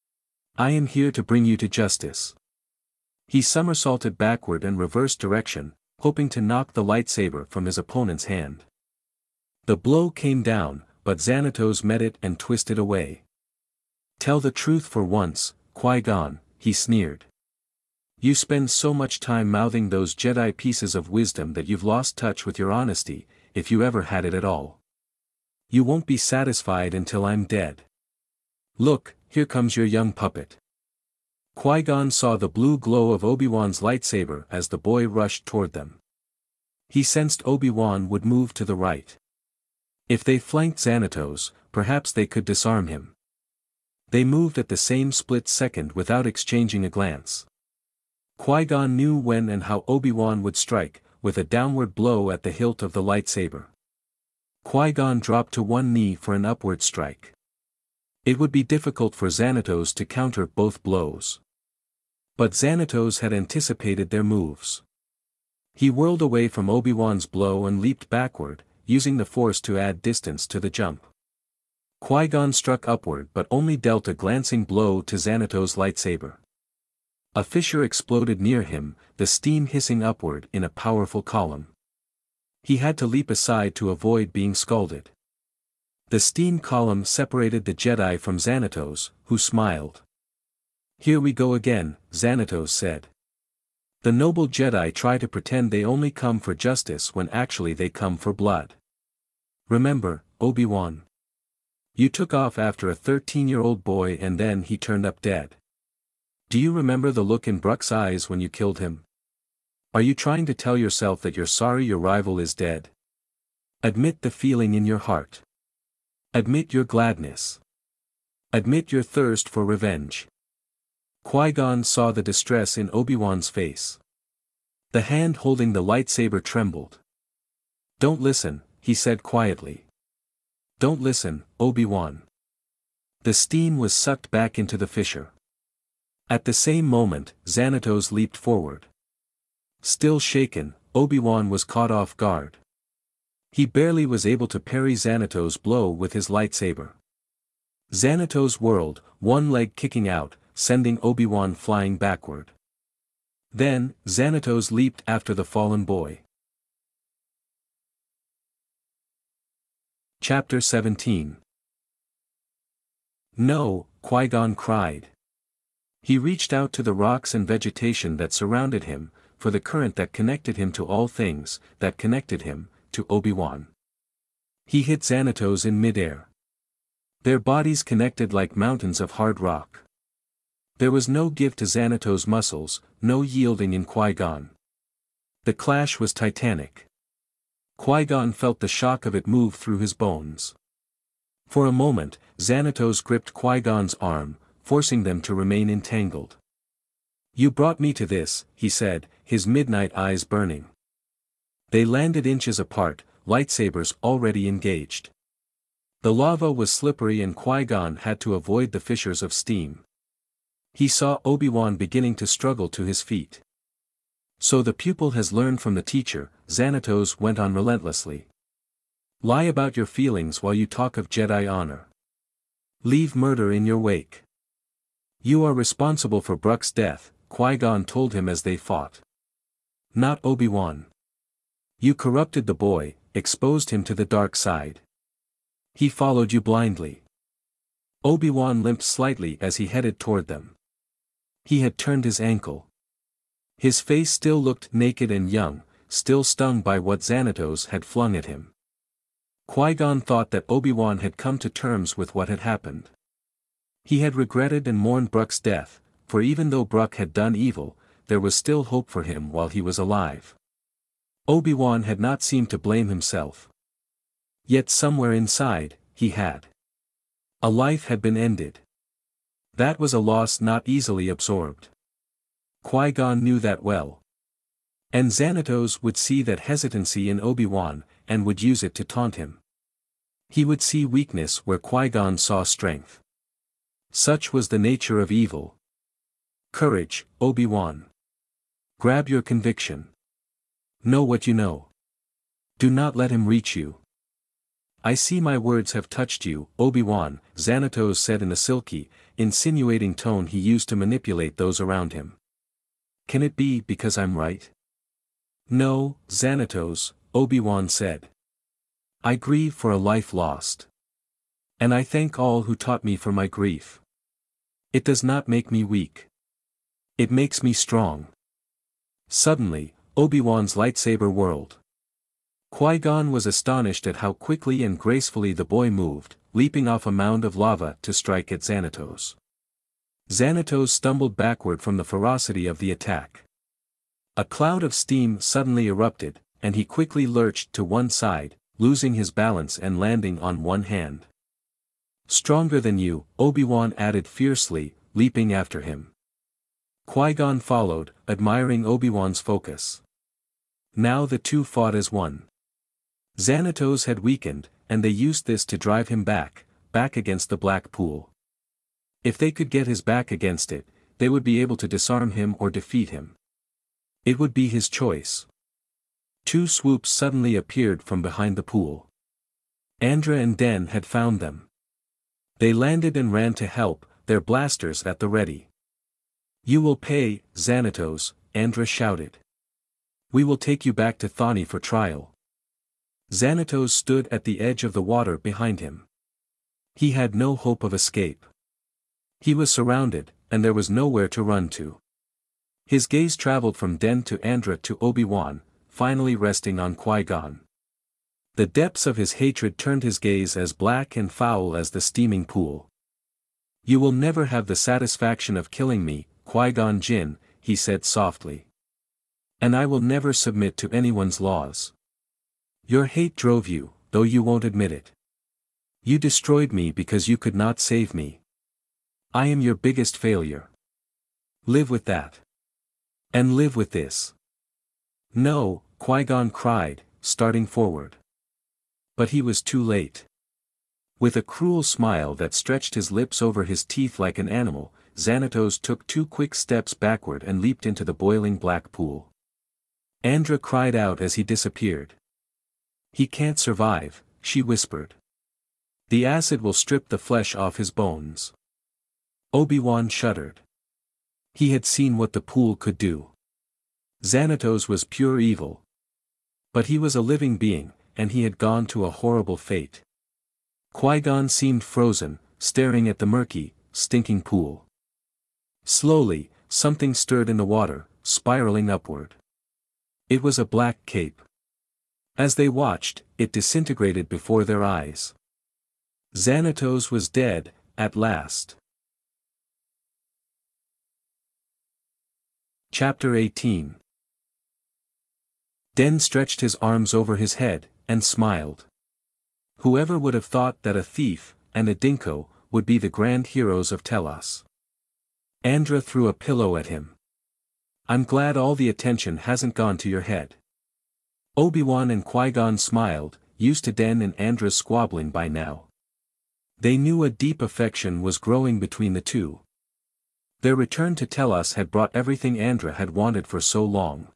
A: I am here to bring you to justice. He somersaulted backward and reversed direction, hoping to knock the lightsaber from his opponent's hand. The blow came down, but Xanatos met it and twisted away. Tell the truth for once, Qui-Gon, he sneered. You spend so much time mouthing those Jedi pieces of wisdom that you've lost touch with your honesty, if you ever had it at all. You won't be satisfied until I'm dead. Look, here comes your young puppet. Qui-Gon saw the blue glow of Obi-Wan's lightsaber as the boy rushed toward them. He sensed Obi-Wan would move to the right. If they flanked Xanatos, perhaps they could disarm him. They moved at the same split second without exchanging a glance. Qui-Gon knew when and how Obi-Wan would strike, with a downward blow at the hilt of the lightsaber. Qui-Gon dropped to one knee for an upward strike. It would be difficult for Xanatos to counter both blows. But Xanatos had anticipated their moves. He whirled away from Obi-Wan's blow and leaped backward, using the Force to add distance to the jump. Qui-Gon struck upward but only dealt a glancing blow to Xanatos' lightsaber. A fissure exploded near him, the steam hissing upward in a powerful column. He had to leap aside to avoid being scalded. The steam column separated the Jedi from Xanatos, who smiled. Here we go again, Xanatos said. The noble Jedi try to pretend they only come for justice when actually they come for blood. Remember, Obi-Wan. You took off after a thirteen-year-old boy and then he turned up dead. Do you remember the look in Bruck's eyes when you killed him? Are you trying to tell yourself that you're sorry your rival is dead? Admit the feeling in your heart. Admit your gladness. Admit your thirst for revenge. Qui-Gon saw the distress in Obi-Wan's face. The hand holding the lightsaber trembled. Don't listen, he said quietly. Don't listen, Obi-Wan. The steam was sucked back into the fissure. At the same moment, Xanatos leaped forward. Still shaken, Obi-Wan was caught off guard. He barely was able to parry Xanatos' blow with his lightsaber. Xanatos whirled, one leg kicking out, sending Obi-Wan flying backward. Then, Xanatos leaped after the fallen boy. Chapter seventeen. No, Qui-Gon cried. He reached out to the rocks and vegetation that surrounded him, for the current that connected him to all things, that connected him, to Obi-Wan. He hit Xanatos in midair. Their bodies connected like mountains of hard rock. There was no give to Xanatos' muscles, no yielding in Qui-Gon. The clash was titanic. Qui-Gon felt the shock of it move through his bones. For a moment, Xanatos gripped Qui-Gon's arm, forcing them to remain entangled. You brought me to this, he said, his midnight eyes burning. They landed inches apart, lightsabers already engaged. The lava was slippery and Qui-Gon had to avoid the fissures of steam. He saw Obi-Wan beginning to struggle to his feet. So the pupil has learned from the teacher, Xanatos went on relentlessly. Lie about your feelings while you talk of Jedi honor. Leave murder in your wake. You are responsible for Bruck's death, Qui-Gon told him as they fought. Not Obi-Wan. You corrupted the boy, exposed him to the dark side. He followed you blindly. Obi-Wan limped slightly as he headed toward them. He had turned his ankle. His face still looked naked and young, still stung by what Xanatos had flung at him. Qui-Gon thought that Obi-Wan had come to terms with what had happened. He had regretted and mourned Bruck's death, for even though Bruck had done evil, there was still hope for him while he was alive. Obi-Wan had not seemed to blame himself. Yet somewhere inside, he had. A life had been ended. That was a loss not easily absorbed. Qui-Gon knew that well. And Xanatos would see that hesitancy in Obi-Wan, and would use it to taunt him. He would see weakness where Qui-Gon saw strength. Such was the nature of evil. Courage, Obi-Wan. Grab your conviction. Know what you know. Do not let him reach you. I see my words have touched you, Obi-Wan, Xanatos said in a silky, insinuating tone he used to manipulate those around him. Can it be because I'm right? No, Xanatos, Obi-Wan said. I grieve for a life lost. And I thank all who taught me for my grief. It does not make me weak. It makes me strong. Suddenly, Obi-Wan's lightsaber whirled. Qui-Gon was astonished at how quickly and gracefully the boy moved, leaping off a mound of lava to strike at Xanatos. Xanatos stumbled backward from the ferocity of the attack. A cloud of steam suddenly erupted, and he quickly lurched to one side, losing his balance and landing on one hand. Stronger than you, Obi-Wan added fiercely, leaping after him. Qui-Gon followed, admiring Obi-Wan's focus. Now the two fought as one. Xanatos had weakened, and they used this to drive him back, back against the black pool. If they could get his back against it, they would be able to disarm him or defeat him. It would be his choice. Two swoops suddenly appeared from behind the pool. Andra and Den had found them. They landed and ran to help, their blasters at the ready. You will pay, Xanatos, Andra shouted. We will take you back to Thani for trial. Xanatos stood at the edge of the water behind him. He had no hope of escape. He was surrounded, and there was nowhere to run to. His gaze traveled from Den to Andra to Obi-Wan, finally resting on Qui-Gon. The depths of his hatred turned his gaze as black and foul as the steaming pool. "You will never have the satisfaction of killing me, Qui-Gon Jinn," he said softly. "And I will never submit to anyone's laws. Your hate drove you, though you won't admit it. You destroyed me because you could not save me. I am your biggest failure. Live with that. And live with this." "No," Qui-Gon cried, starting forward. But he was too late. With a cruel smile that stretched his lips over his teeth like an animal, Xanatos took two quick steps backward and leaped into the boiling black pool. Andra cried out as he disappeared. "He can't survive," she whispered. "The acid will strip the flesh off his bones." Obi-Wan shuddered. He had seen what the pool could do. Xanatos was pure evil. But he was a living being, and he had gone to a horrible fate. Qui-Gon seemed frozen, staring at the murky, stinking pool. Slowly, something stirred in the water, spiraling upward. It was a black cape. As they watched, it disintegrated before their eyes. Xanatos was dead, at last. Chapter eighteen. Den stretched his arms over his head, and smiled. Whoever would have thought that a thief, and a dinko, would be the grand heroes of Telos? Andra threw a pillow at him. "I'm glad all the attention hasn't gone to your head." Obi-Wan and Qui-Gon smiled, used to Den and Andra's squabbling by now. They knew a deep affection was growing between the two. Their return to Telos had brought everything Andra had wanted for so long.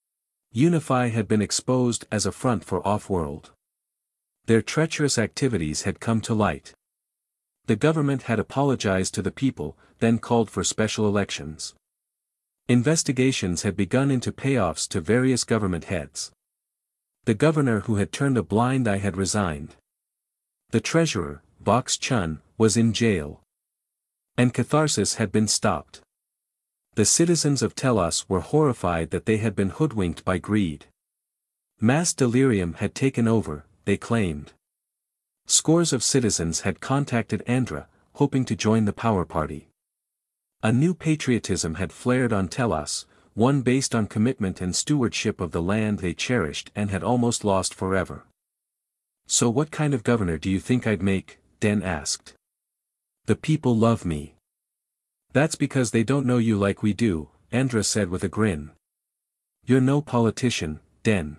A: Unify had been exposed as a front for off-world. Their treacherous activities had come to light. The government had apologized to the people, then called for special elections. Investigations had begun into payoffs to various government heads. The governor who had turned a blind eye had resigned. The treasurer, Box Chun, was in jail. And catharsis had been stopped. The citizens of Telos were horrified that they had been hoodwinked by greed. Mass delirium had taken over, they claimed. Scores of citizens had contacted Andra, hoping to join the power party. A new patriotism had flared on Telos, one based on commitment and stewardship of the land they cherished and had almost lost forever. "So what kind of governor do you think I'd make?" Den asked. "The people love me." "That's because they don't know you like we do," Andra said with a grin. "You're no politician, Den."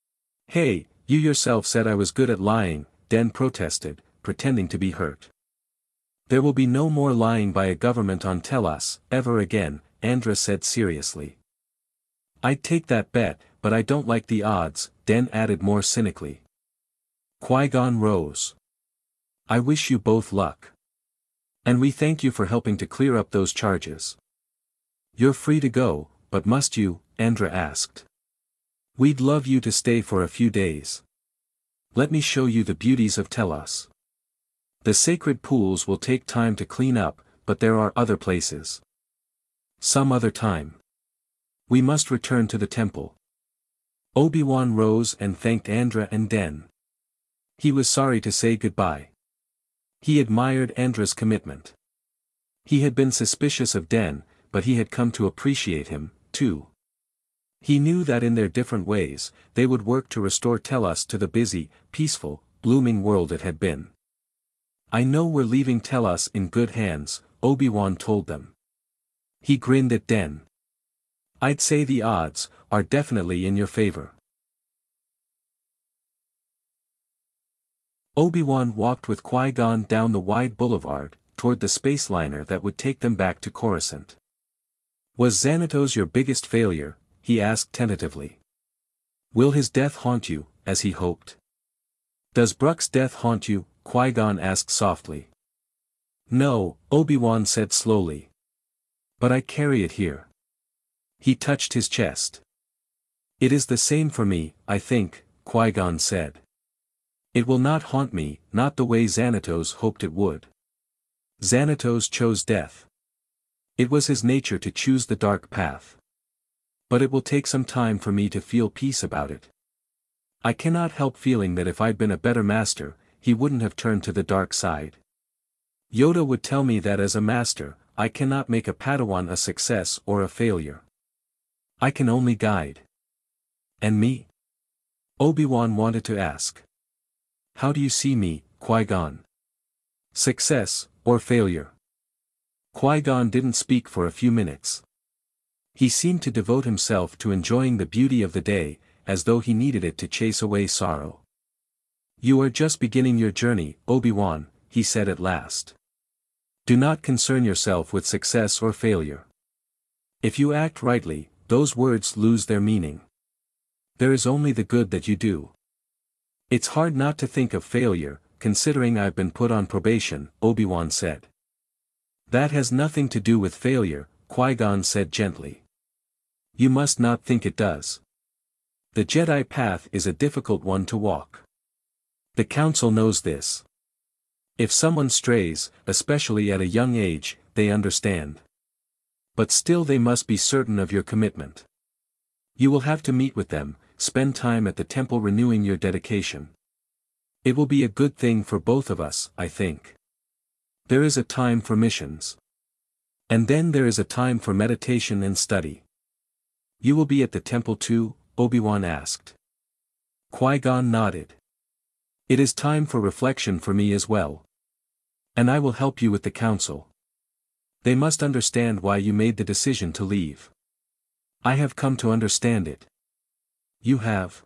A: "Hey, you yourself said I was good at lying," Den protested, pretending to be hurt. "There will be no more lying by a government on Telos, ever again," Andra said seriously. "I'd take that bet, but I don't like the odds," Den added more cynically. Qui-Gon rose. "I wish you both luck. And we thank you for helping to clear up those charges." "You're free to go, but must you?" Andra asked. "We'd love you to stay for a few days. Let me show you the beauties of Telos. The sacred pools will take time to clean up, but there are other places. Some other time. We must return to the temple." Obi-Wan rose and thanked Andra and Den. He was sorry to say goodbye. He admired Andra's commitment. He had been suspicious of Den, but he had come to appreciate him, too. He knew that in their different ways, they would work to restore Telos to the busy, peaceful, blooming world it had been. "I know we're leaving Telos in good hands," Obi-Wan told them. He grinned at Den. "I'd say the odds are definitely in your favor." Obi-Wan walked with Qui-Gon down the wide boulevard, toward the space liner that would take them back to Coruscant. "Was Xanatos your biggest failure?" he asked tentatively. "Will his death haunt you, as he hoped?" "Does Bruck's death haunt you?" Qui-Gon asked softly. "No," Obi-Wan said slowly. "But I carry it here." He touched his chest. "It is the same for me, I think," Qui-Gon said. "It will not haunt me, not the way Xanatos hoped it would. Xanatos chose death. It was his nature to choose the dark path. But it will take some time for me to feel peace about it. I cannot help feeling that if I'd been a better master, he wouldn't have turned to the dark side. Yoda would tell me that as a master, I cannot make a Padawan a success or a failure. I can only guide. And me? Obi-Wan wanted to ask. How do you see me, Qui-Gon? Success, or failure? Qui-Gon didn't speak for a few minutes. He seemed to devote himself to enjoying the beauty of the day, as though he needed it to chase away sorrow. You are just beginning your journey, Obi-Wan, he said at last. Do not concern yourself with success or failure. If you act rightly, those words lose their meaning. There is only the good that you do. It's hard not to think of failure, considering I've been put on probation, Obi-Wan said. That has nothing to do with failure, Qui-Gon said gently. You must not think it does. The Jedi path is a difficult one to walk. The Council knows this. If someone strays, especially at a young age, they understand. But still they must be certain of your commitment. You will have to meet with them, spend time at the temple renewing your dedication. It will be a good thing for both of us, I think. There is a time for missions. And then there is a time for meditation and study. You will be at the temple too, Obi-Wan asked. Qui-Gon nodded. It is time for reflection for me as well. And I will help you with the Council. They must understand why you made the decision to leave. I have come to understand it. You have?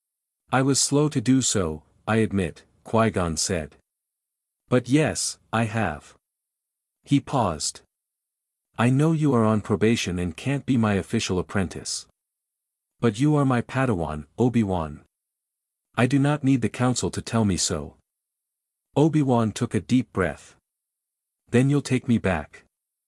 A: I was slow to do so, I admit, Qui-Gon said. But yes, I have. He paused. I know you are on probation and can't be my official apprentice. But you are my Padawan, Obi-Wan. I do not need the Council to tell me so. Obi-Wan took a deep breath. Then you'll take me back.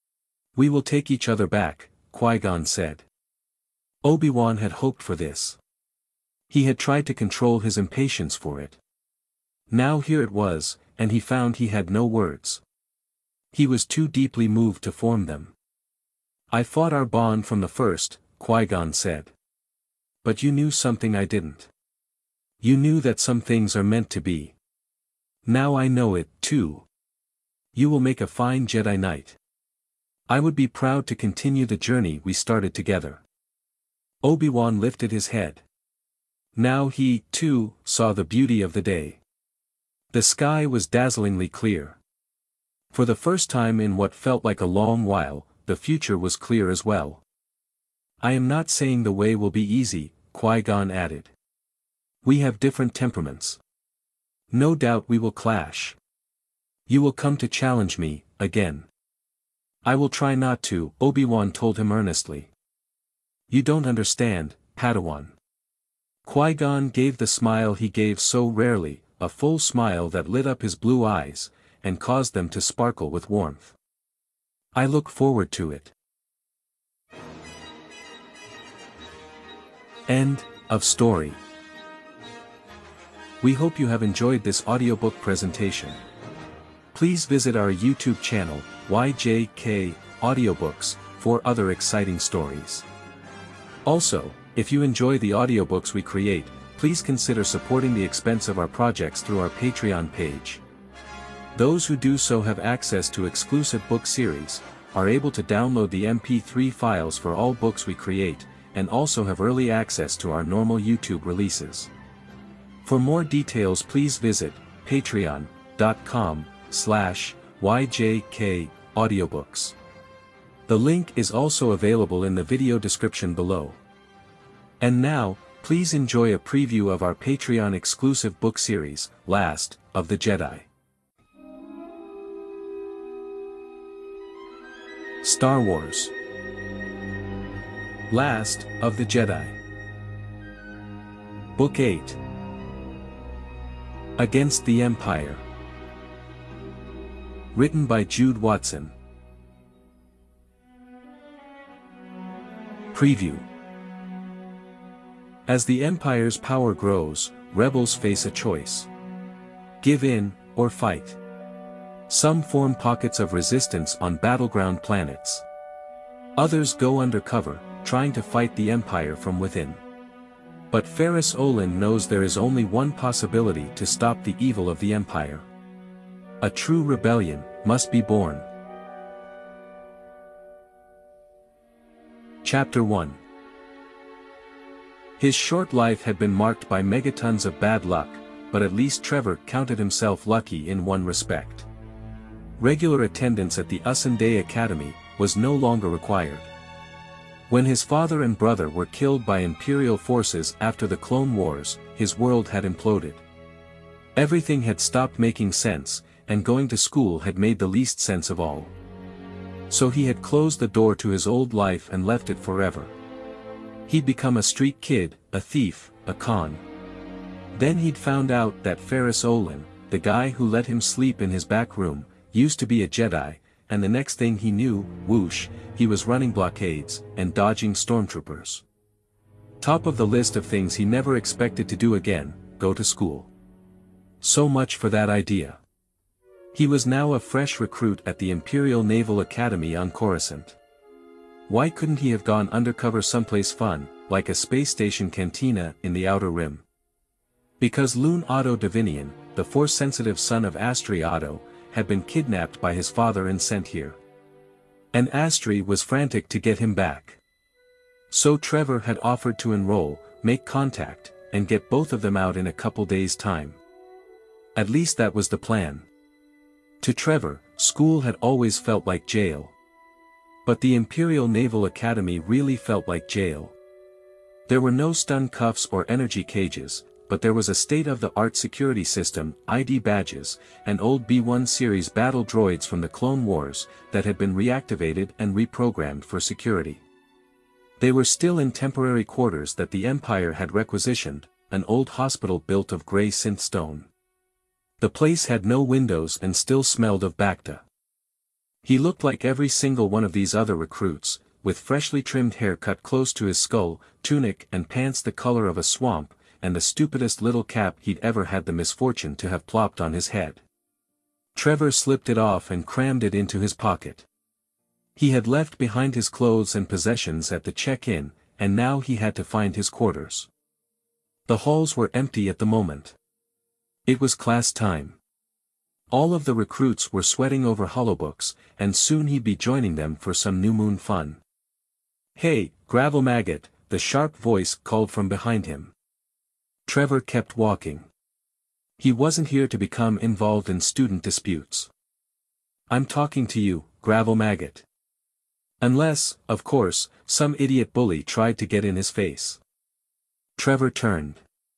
A: We will take each other back, Qui-Gon said. Obi-Wan had hoped for this. He had tried to control his impatience for it. Now here it was, and he found he had no words. He was too deeply moved to form them. I fought our bond from the first, Qui-Gon said. But you knew something I didn't. You knew that some things are meant to be. Now I know it, too. You will make a fine Jedi Knight. I would be proud to continue the journey we started together. Obi-Wan lifted his head. Now he, too, saw the beauty of the day. The sky was dazzlingly clear. For the first time in what felt like a long while, the future was clear as well. I am not saying the way will be easy, Qui-Gon added. We have different temperaments. No doubt we will clash. You will come to challenge me, again. I will try not to, Obi-Wan told him earnestly. You don't understand, Padawan. Qui-Gon gave the smile he gave so rarely, a full smile that lit up his blue eyes, and caused them to sparkle with warmth. I look forward to it. End of story. We hope you have enjoyed this audiobook presentation. Please visit our YouTube channel, Y J K Audiobooks, for other exciting stories. Also, if you enjoy the audiobooks we create, please consider supporting the expense of our projects through our Patreon page. Those who do so have access to exclusive book series, are able to download the M P three files for all books we create, and also have early access to our normal YouTube releases. For more details please visit patreon dot com slash Y J K audiobooks. The link is also available in the video description below. And now, please enjoy a preview of our Patreon exclusive book series, Last of the Jedi. Star Wars. Last of the Jedi. Book eight. Against the Empire. Written by Jude Watson. Preview. As the Empire's power grows, rebels face a choice. Give in, or fight. Some form pockets of resistance on battleground planets. Others go undercover, trying to fight the Empire from within. But Ferris Olin knows there is only one possibility to stop the evil of the Empire. A true rebellion must be born. Chapter one. His short life had been marked by megatons of bad luck, but at least Trevor counted himself lucky in one respect. Regular attendance at the Usunday Academy was no longer required. When his father and brother were killed by Imperial forces after the Clone Wars, his world had imploded. Everything had stopped making sense, and going to school had made the least sense of all. So he had closed the door to his old life and left it forever. He'd become a street kid, a thief, a con. Then he'd found out that Ferris Olin, the guy who let him sleep in his back room, used to be a Jedi, and the next thing he knew, whoosh, he was running blockades, and dodging stormtroopers. Top of the list of things he never expected to do again, go to school. So much for that idea. He was now a fresh recruit at the Imperial Naval Academy on Coruscant. Why couldn't he have gone undercover someplace fun, like a space station cantina in the Outer Rim? Because Lune Otto Davinian, the Force-sensitive son of Astri Otto, had been kidnapped by his father and sent here. And Astri was frantic to get him back. So Trevor had offered to enroll, make contact, and get both of them out in a couple days' time. At least that was the plan. To Trevor, school had always felt like jail. But the Imperial Naval Academy really felt like jail. There were no stun cuffs or energy cages, but there was a state-of-the-art security system, I D badges, and old B one series battle droids from the Clone Wars, that had been reactivated and reprogrammed for security. They were still in temporary quarters that the Empire had requisitioned, an old hospital built of grey synth stone. The place had no windows and still smelled of Bacta. He looked like every single one of these other recruits, with freshly trimmed hair cut close to his skull, tunic and pants the color of a swamp, and the stupidest little cap he'd ever had the misfortune to have plopped on his head. Trevor slipped it off and crammed it into his pocket. He had left behind his clothes and possessions at the check-in, and now he had to find his quarters. The halls were empty at the moment. It was class time. All of the recruits were sweating over holobooks, and soon he'd be joining them for some new moon fun. "Hey, Gravel Maggot," the sharp voice called from behind him. Trevor kept walking. He wasn't here to become involved in student disputes. "I'm talking to you, Gravel Maggot." Unless, of course, some idiot bully tried to get in his face. Trevor turned.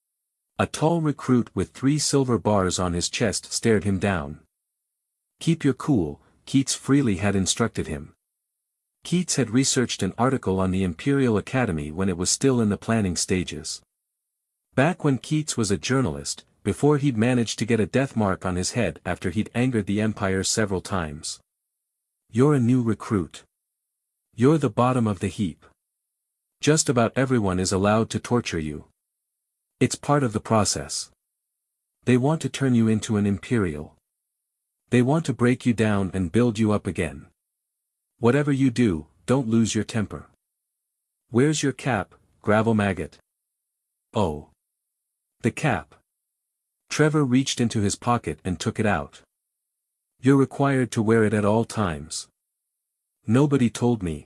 A: A tall recruit with three silver bars on his chest stared him down. "Keep your cool," Keats freely had instructed him. Keats had researched an article on the Imperial Academy when it was still in the planning stages. Back when Keats was a journalist, before he'd managed to get a death mark on his head after he'd angered the Empire several times. "You're a new recruit. You're the bottom of the heap. Just about everyone is allowed to torture you. It's part of the process. They want to turn you into an Imperial. They want to break you down and build you up again. Whatever you do, don't lose your temper. Where's your cap, Gravel Maggot?" "Oh. The cap." Trevor reached into his pocket and took it out. "You're required to wear it at all times." "Nobody told me."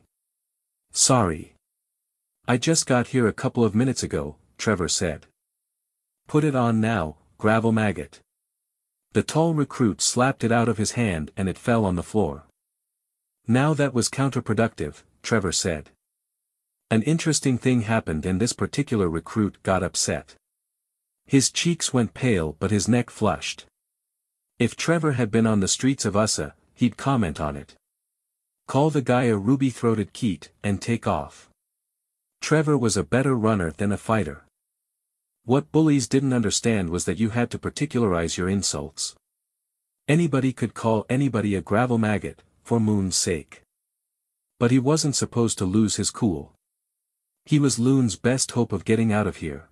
A: "Sorry. I just got here a couple of minutes ago," Trevor said. "Put it on now, Gravel Maggot." The tall recruit slapped it out of his hand and it fell on the floor. "Now that was counterproductive," Trevor said. An interesting thing happened and this particular recruit got upset. His cheeks went pale but his neck flushed. If Trevor had been on the streets of Ussa, he'd comment on it. Call the guy a ruby-throated Keat, and take off. Trevor was a better runner than a fighter. What bullies didn't understand was that you had to particularize your insults. Anybody could call anybody a gravel maggot, for Moon's sake. But he wasn't supposed to lose his cool. He was Lune's best hope of getting out of here.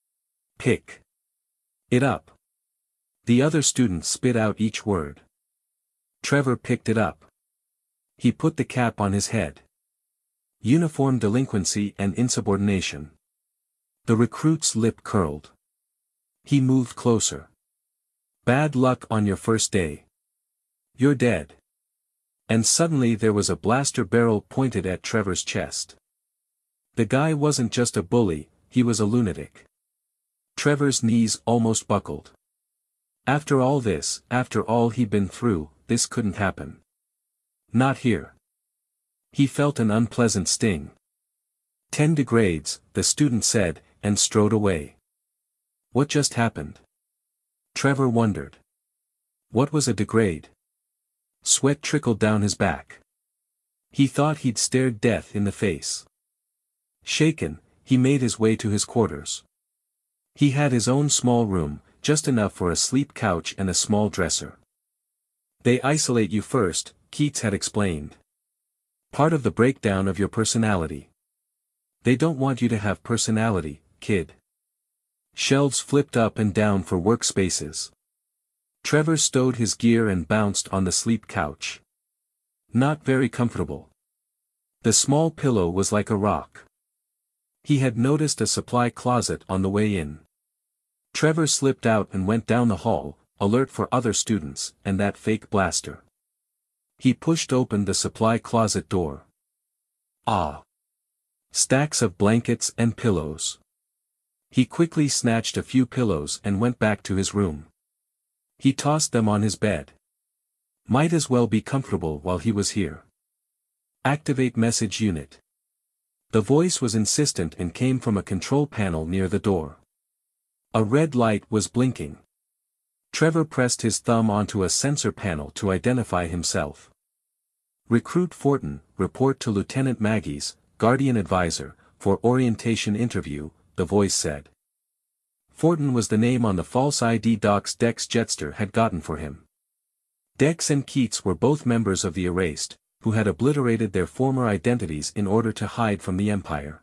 A: "Pick it up." The other students spit out each word. Trevor picked it up. He put the cap on his head. Uniform delinquency and insubordination. The recruit's lip curled. He moved closer. Bad luck on your first day. You're dead. And suddenly there was a blaster barrel pointed at Trevor's chest. The guy wasn't just a bully, he was a lunatic. Trevor's knees almost buckled. After all this, after all he'd been through, this couldn't happen. Not here. He felt an unpleasant sting. Ten degrades, the student said, and strode away. What just happened? Trevor wondered. What was a degrade? Sweat trickled down his back. He thought he'd stared death in the face. Shaken, he made his way to his quarters. He had his own small room, just enough for a sleep couch and a small dresser. They isolate you first, Keats had explained. Part of the breakdown of your personality. They don't want you to have personality, kid. Shelves flipped up and down for workspaces. Trevor stowed his gear and bounced on the sleep couch. Not very comfortable. The small pillow was like a rock. He had noticed a supply closet on the way in. Trevor slipped out and went down the hall, alert for other students, and that fake blaster. He pushed open the supply closet door. Ah! Stacks of blankets and pillows. He quickly snatched a few pillows and went back to his room. He tossed them on his bed. Might as well be comfortable while he was here. Activate message unit. The voice was insistent and came from a control panel near the door. A red light was blinking. Trevor pressed his thumb onto a sensor panel to identify himself. Recruit Fortin, report to Lieutenant Maggie's, Guardian Advisor, for orientation interview, the voice said. Fortin was the name on the false I D docs Dex Jetster had gotten for him. Dex and Keats were both members of the Erased, who had obliterated their former identities in order to hide from the Empire.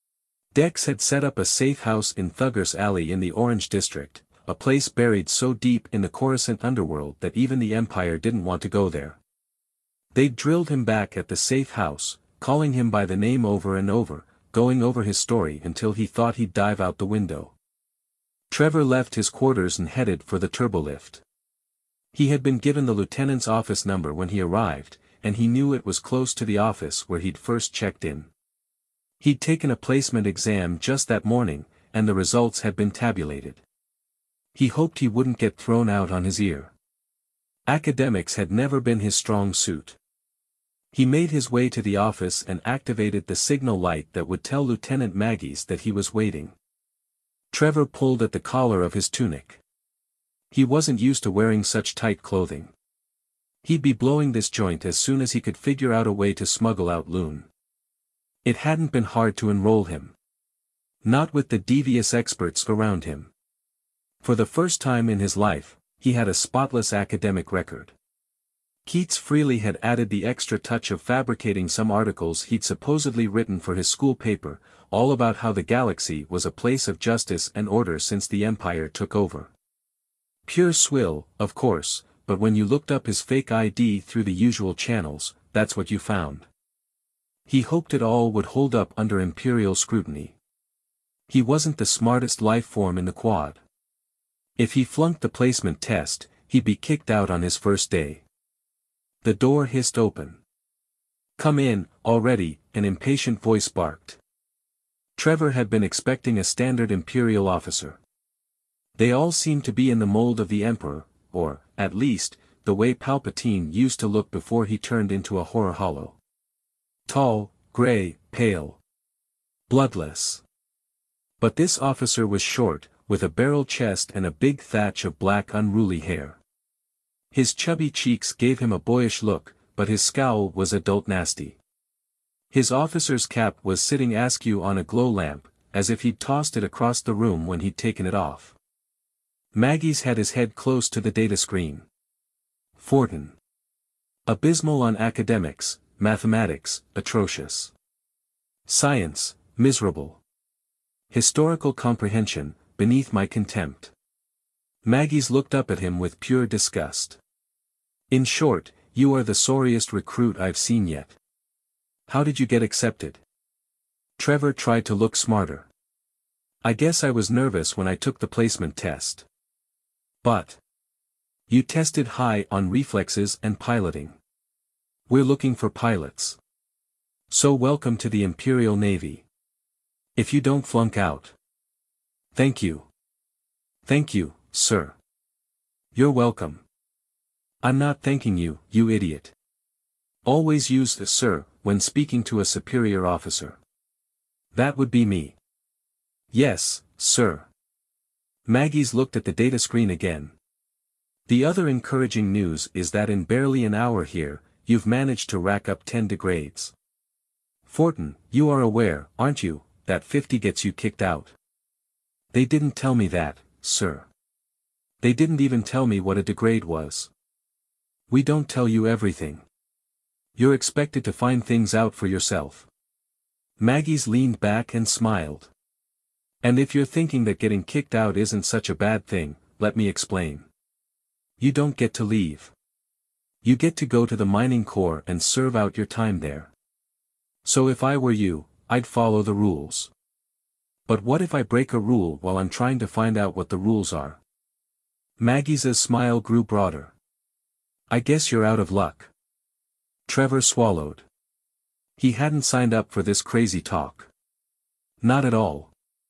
A: Dex had set up a safe house in Thuggers Alley in the Orange District, a place buried so deep in the Coruscant underworld that even the Empire didn't want to go there. They'd drilled him back at the safe house, calling him by the name over and over, going over his story until he thought he'd dive out the window. Trevor left his quarters and headed for the turbolift. He had been given the lieutenant's office number when he arrived, and he knew it was close to the office where he'd first checked in. He'd taken a placement exam just that morning, and the results had been tabulated. He hoped he wouldn't get thrown out on his ear. Academics had never been his strong suit. He made his way to the office and activated the signal light that would tell Lieutenant Maggie's that he was waiting. Trevor pulled at the collar of his tunic. He wasn't used to wearing such tight clothing. He'd be blowing this joint as soon as he could figure out a way to smuggle out loon. It hadn't been hard to enroll him. Not with the devious experts around him. For the first time in his life, he had a spotless academic record. Keats freely had added the extra touch of fabricating some articles he'd supposedly written for his school paper, all about how the galaxy was a place of justice and order since the Empire took over. Pure swill, of course, but when you looked up his fake I D through the usual channels, that's what you found. He hoped it all would hold up under Imperial scrutiny. He wasn't the smartest life form in the quad. If he flunked the placement test, he'd be kicked out on his first day. The door hissed open. "Come in, already," an impatient voice barked. Trevor had been expecting a standard Imperial officer. They all seemed to be in the mold of the Emperor, or, at least, the way Palpatine used to look before he turned into a horror hollow. Tall, gray, pale. Bloodless. But this officer was short, with a barrel chest and a big thatch of black unruly hair. His chubby cheeks gave him a boyish look, but his scowl was adult nasty. His officer's cap was sitting askew on a glow lamp, as if he'd tossed it across the room when he'd taken it off. Maggie's had his head close to the data screen. Fortin. Abysmal on academics, mathematics, atrocious. Science, miserable. Historical comprehension, beneath my contempt. Maggie's looked up at him with pure disgust. In short, you are the sorriest recruit I've seen yet. How did you get accepted? Trevor tried to look smarter. I guess I was nervous when I took the placement test. But you tested high on reflexes and piloting. We're looking for pilots. So welcome to the Imperial Navy. If you don't flunk out. Thank you. Thank you, sir. You're welcome. I'm not thanking you, you idiot. Always use the sir when speaking to a superior officer. That would be me. Yes, sir. Maggie's looked at the data screen again. The other encouraging news is that in barely an hour here, you've managed to rack up ten degrades. Fortin, you are aware, aren't you, that fifty gets you kicked out? They didn't tell me that, sir. They didn't even tell me what a degrade was. We don't tell you everything. You're expected to find things out for yourself. Maggie's leaned back and smiled. And if you're thinking that getting kicked out isn't such a bad thing, let me explain. You don't get to leave. You get to go to the mining corps and serve out your time there. So if I were you, I'd follow the rules. But what if I break a rule while I'm trying to find out what the rules are? Maggie's smile grew broader. I guess you're out of luck. Trevor swallowed. He hadn't signed up for this crazy talk. Not at all.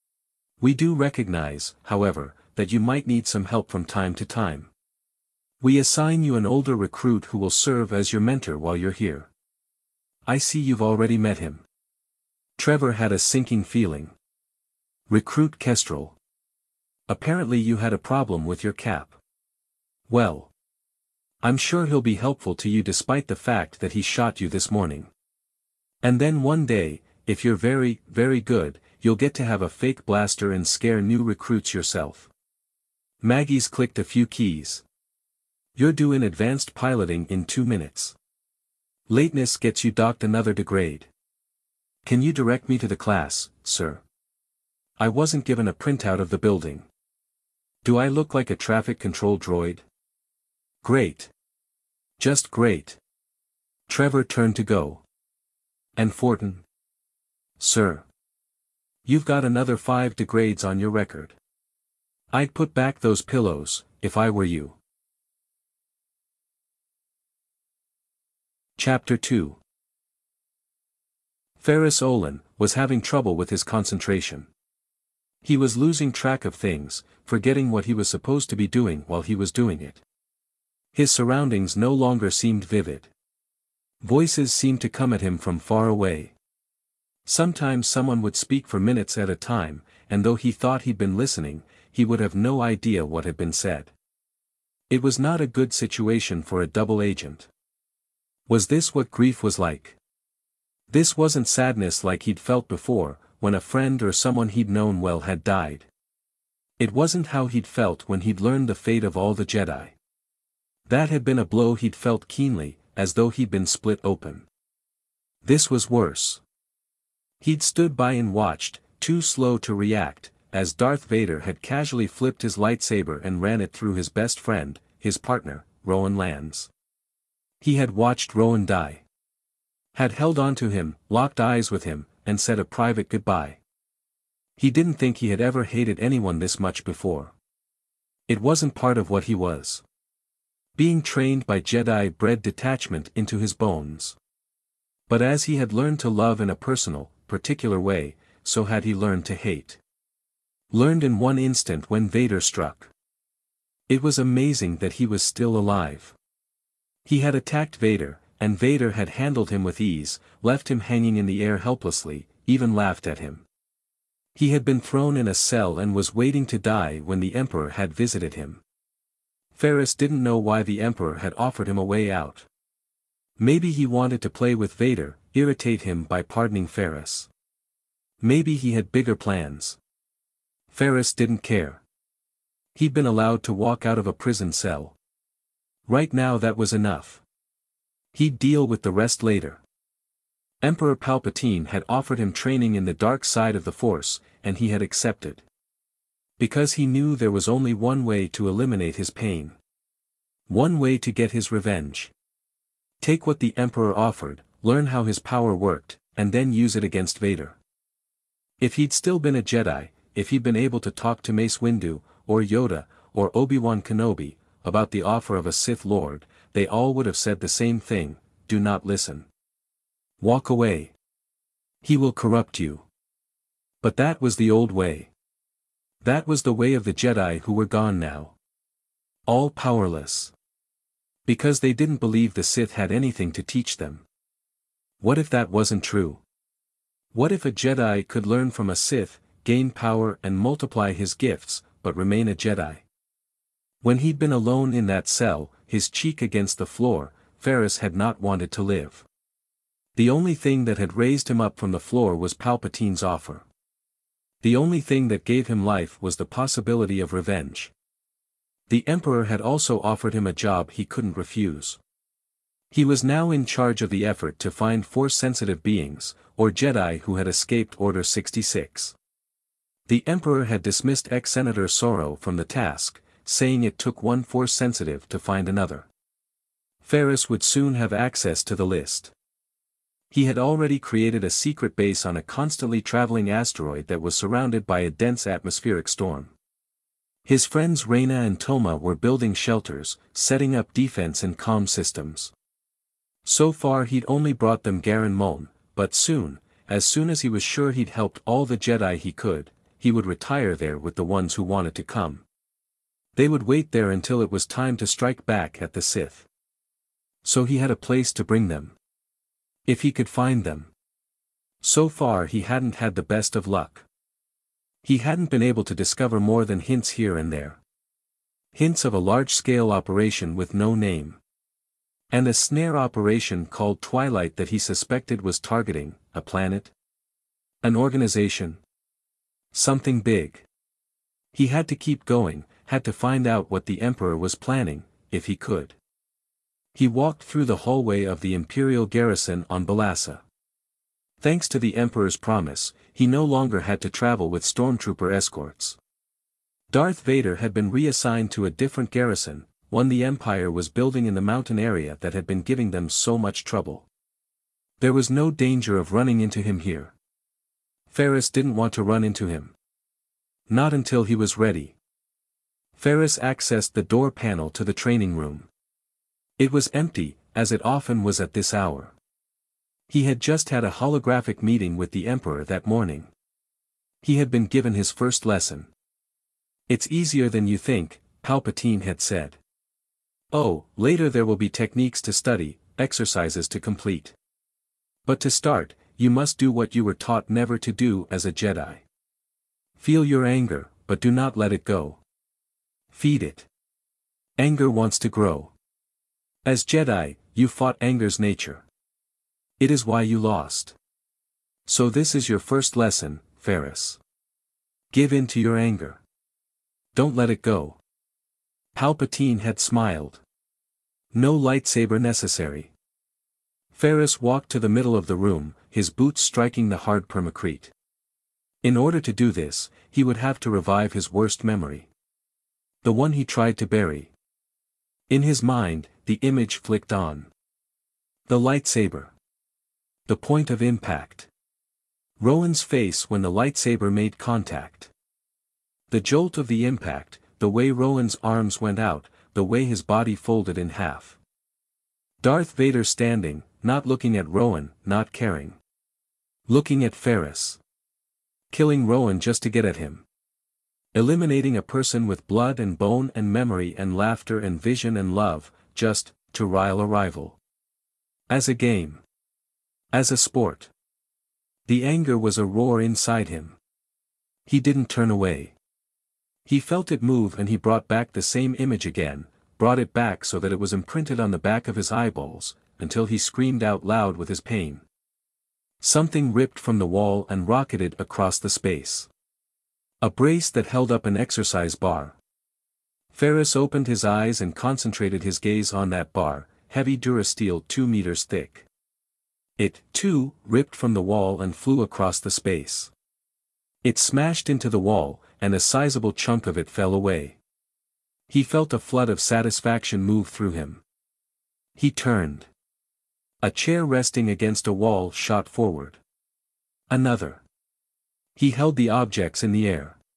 A: We do recognize, however, that you might need some help from time to time. We assign you an older recruit who will serve as your mentor while you're here. I see you've already met him. Trevor had a sinking feeling. Recruit Kestrel. Apparently you had a problem with your cap. Well. I'm sure he'll be helpful to you despite the fact that he shot you this morning. And then one day, if you're very, very good, you'll get to have a fake blaster and scare new recruits yourself. Maggie's clicked a few keys. You're due in advanced piloting in two minutes. Lateness gets you docked another degrade. Can you direct me to the class, sir? I wasn't given a printout of the building. Do I look like a traffic control droid? Great. Just great. Trevor turned to go. And Fortin? Sir. You've got another five degrades on your record. I'd put back those pillows, if I were you. Chapter two. Ferris Olin was having trouble with his concentration. He was losing track of things, forgetting what he was supposed to be doing while he was doing it. His surroundings no longer seemed vivid. Voices seemed to come at him from far away. Sometimes someone would speak for minutes at a time, and though he thought he'd been listening, he would have no idea what had been said. It was not a good situation for a double agent. Was this what grief was like? This wasn't sadness like he'd felt before, when a friend or someone he'd known well had died. It wasn't how he'd felt when he'd learned the fate of all the Jedi. That had been a blow he'd felt keenly, as though he'd been split open. This was worse. He'd stood by and watched, too slow to react, as Darth Vader had casually flipped his lightsaber and ran it through his best friend, his partner, Rowan Lands. He had watched Rowan die. Had held on to him, locked eyes with him, and said a private goodbye. He didn't think he had ever hated anyone this much before. It wasn't part of what he was. Being trained by Jedi bred detachment into his bones. But as he had learned to love in a personal, particular way, so had he learned to hate. Learned in one instant when Vader struck. It was amazing that he was still alive. He had attacked Vader, and Vader had handled him with ease, left him hanging in the air helplessly, even laughed at him. He had been thrown in a cell and was waiting to die when the Emperor had visited him. Ferris didn't know why the Emperor had offered him a way out. Maybe he wanted to play with Vader, irritate him by pardoning Ferris. Maybe he had bigger plans. Ferris didn't care. He'd been allowed to walk out of a prison cell. Right now that was enough. He'd deal with the rest later. Emperor Palpatine had offered him training in the dark side of the Force, and he had accepted. Because he knew there was only one way to eliminate his pain. One way to get his revenge. Take what the Emperor offered, learn how his power worked, and then use it against Vader. If he'd still been a Jedi, if he'd been able to talk to Mace Windu, or Yoda, or Obi-Wan Kenobi, about the offer of a Sith Lord, they all would have said the same thing: do not listen. Walk away. He will corrupt you. But that was the old way. That was the way of the Jedi who were gone now. All powerless. Because they didn't believe the Sith had anything to teach them. What if that wasn't true? What if a Jedi could learn from a Sith, gain power and multiply his gifts, but remain a Jedi? When he'd been alone in that cell, his cheek against the floor, Ferris had not wanted to live. The only thing that had raised him up from the floor was Palpatine's offer. The only thing that gave him life was the possibility of revenge. The Emperor had also offered him a job he couldn't refuse. He was now in charge of the effort to find Force-sensitive beings, or Jedi who had escaped Order sixty-six. The Emperor had dismissed ex-Senator Soro from the task, saying it took one Force-sensitive to find another. Ferris would soon have access to the list. He had already created a secret base on a constantly traveling asteroid that was surrounded by a dense atmospheric storm. His friends Reyna and Toma were building shelters, setting up defense and comm systems. So far he'd only brought them Garen Muln, but soon, as soon as he was sure he'd helped all the Jedi he could, he would retire there with the ones who wanted to come. They would wait there until it was time to strike back at the Sith. So he had a place to bring them. If he could find them. So far he hadn't had the best of luck. He hadn't been able to discover more than hints here and there. Hints of a large-scale operation with no name. And a snare operation called Twilight that he suspected was targeting a planet? An organization? Something big. He had to keep going, had to find out what the Emperor was planning, if he could. He walked through the hallway of the Imperial garrison on Balassa. Thanks to the Emperor's promise, he no longer had to travel with stormtrooper escorts. Darth Vader had been reassigned to a different garrison, one the Empire was building in the mountain area that had been giving them so much trouble. There was no danger of running into him here. Ferris didn't want to run into him. Not until he was ready. Ferris accessed the door panel to the training room. It was empty, as it often was at this hour. He had just had a holographic meeting with the Emperor that morning. He had been given his first lesson. It's easier than you think, Palpatine had said. Oh, later there will be techniques to study, exercises to complete. But to start, you must do what you were taught never to do as a Jedi. Feel your anger, but do not let it go. Feed it. Anger wants to grow. As Jedi, you fought anger's nature. It is why you lost. So this is your first lesson, Ferris. Give in to your anger. Don't let it go. Palpatine had smiled. No lightsaber necessary. Ferris walked to the middle of the room, his boots striking the hard permacrete. In order to do this, he would have to revive his worst memory. The one he tried to bury. In his mind, the image flicked on. The lightsaber. The point of impact. Rowan's face when the lightsaber made contact. The jolt of the impact, the way Rowan's arms went out, the way his body folded in half. Darth Vader standing, not looking at Rowan, not caring. Looking at Ferris. Killing Rowan just to get at him. Eliminating a person with blood and bone and memory and laughter and vision and love, just, to rile a rival. As a game. As a sport. The anger was a roar inside him. He didn't turn away. He felt it move and he brought back the same image again, brought it back so that it was imprinted on the back of his eyeballs, until he screamed out loud with his pain. Something ripped from the wall and rocketed across the space. A brace that held up an exercise bar. Ferris opened his eyes and concentrated his gaze on that bar, heavy durasteel two meters thick. It, too, ripped from the wall and flew across the space. It smashed into the wall, and a sizable chunk of it fell away. He felt a flood of satisfaction move through him. He turned. A chair resting against a wall shot forward. Another. He held the objects in the air.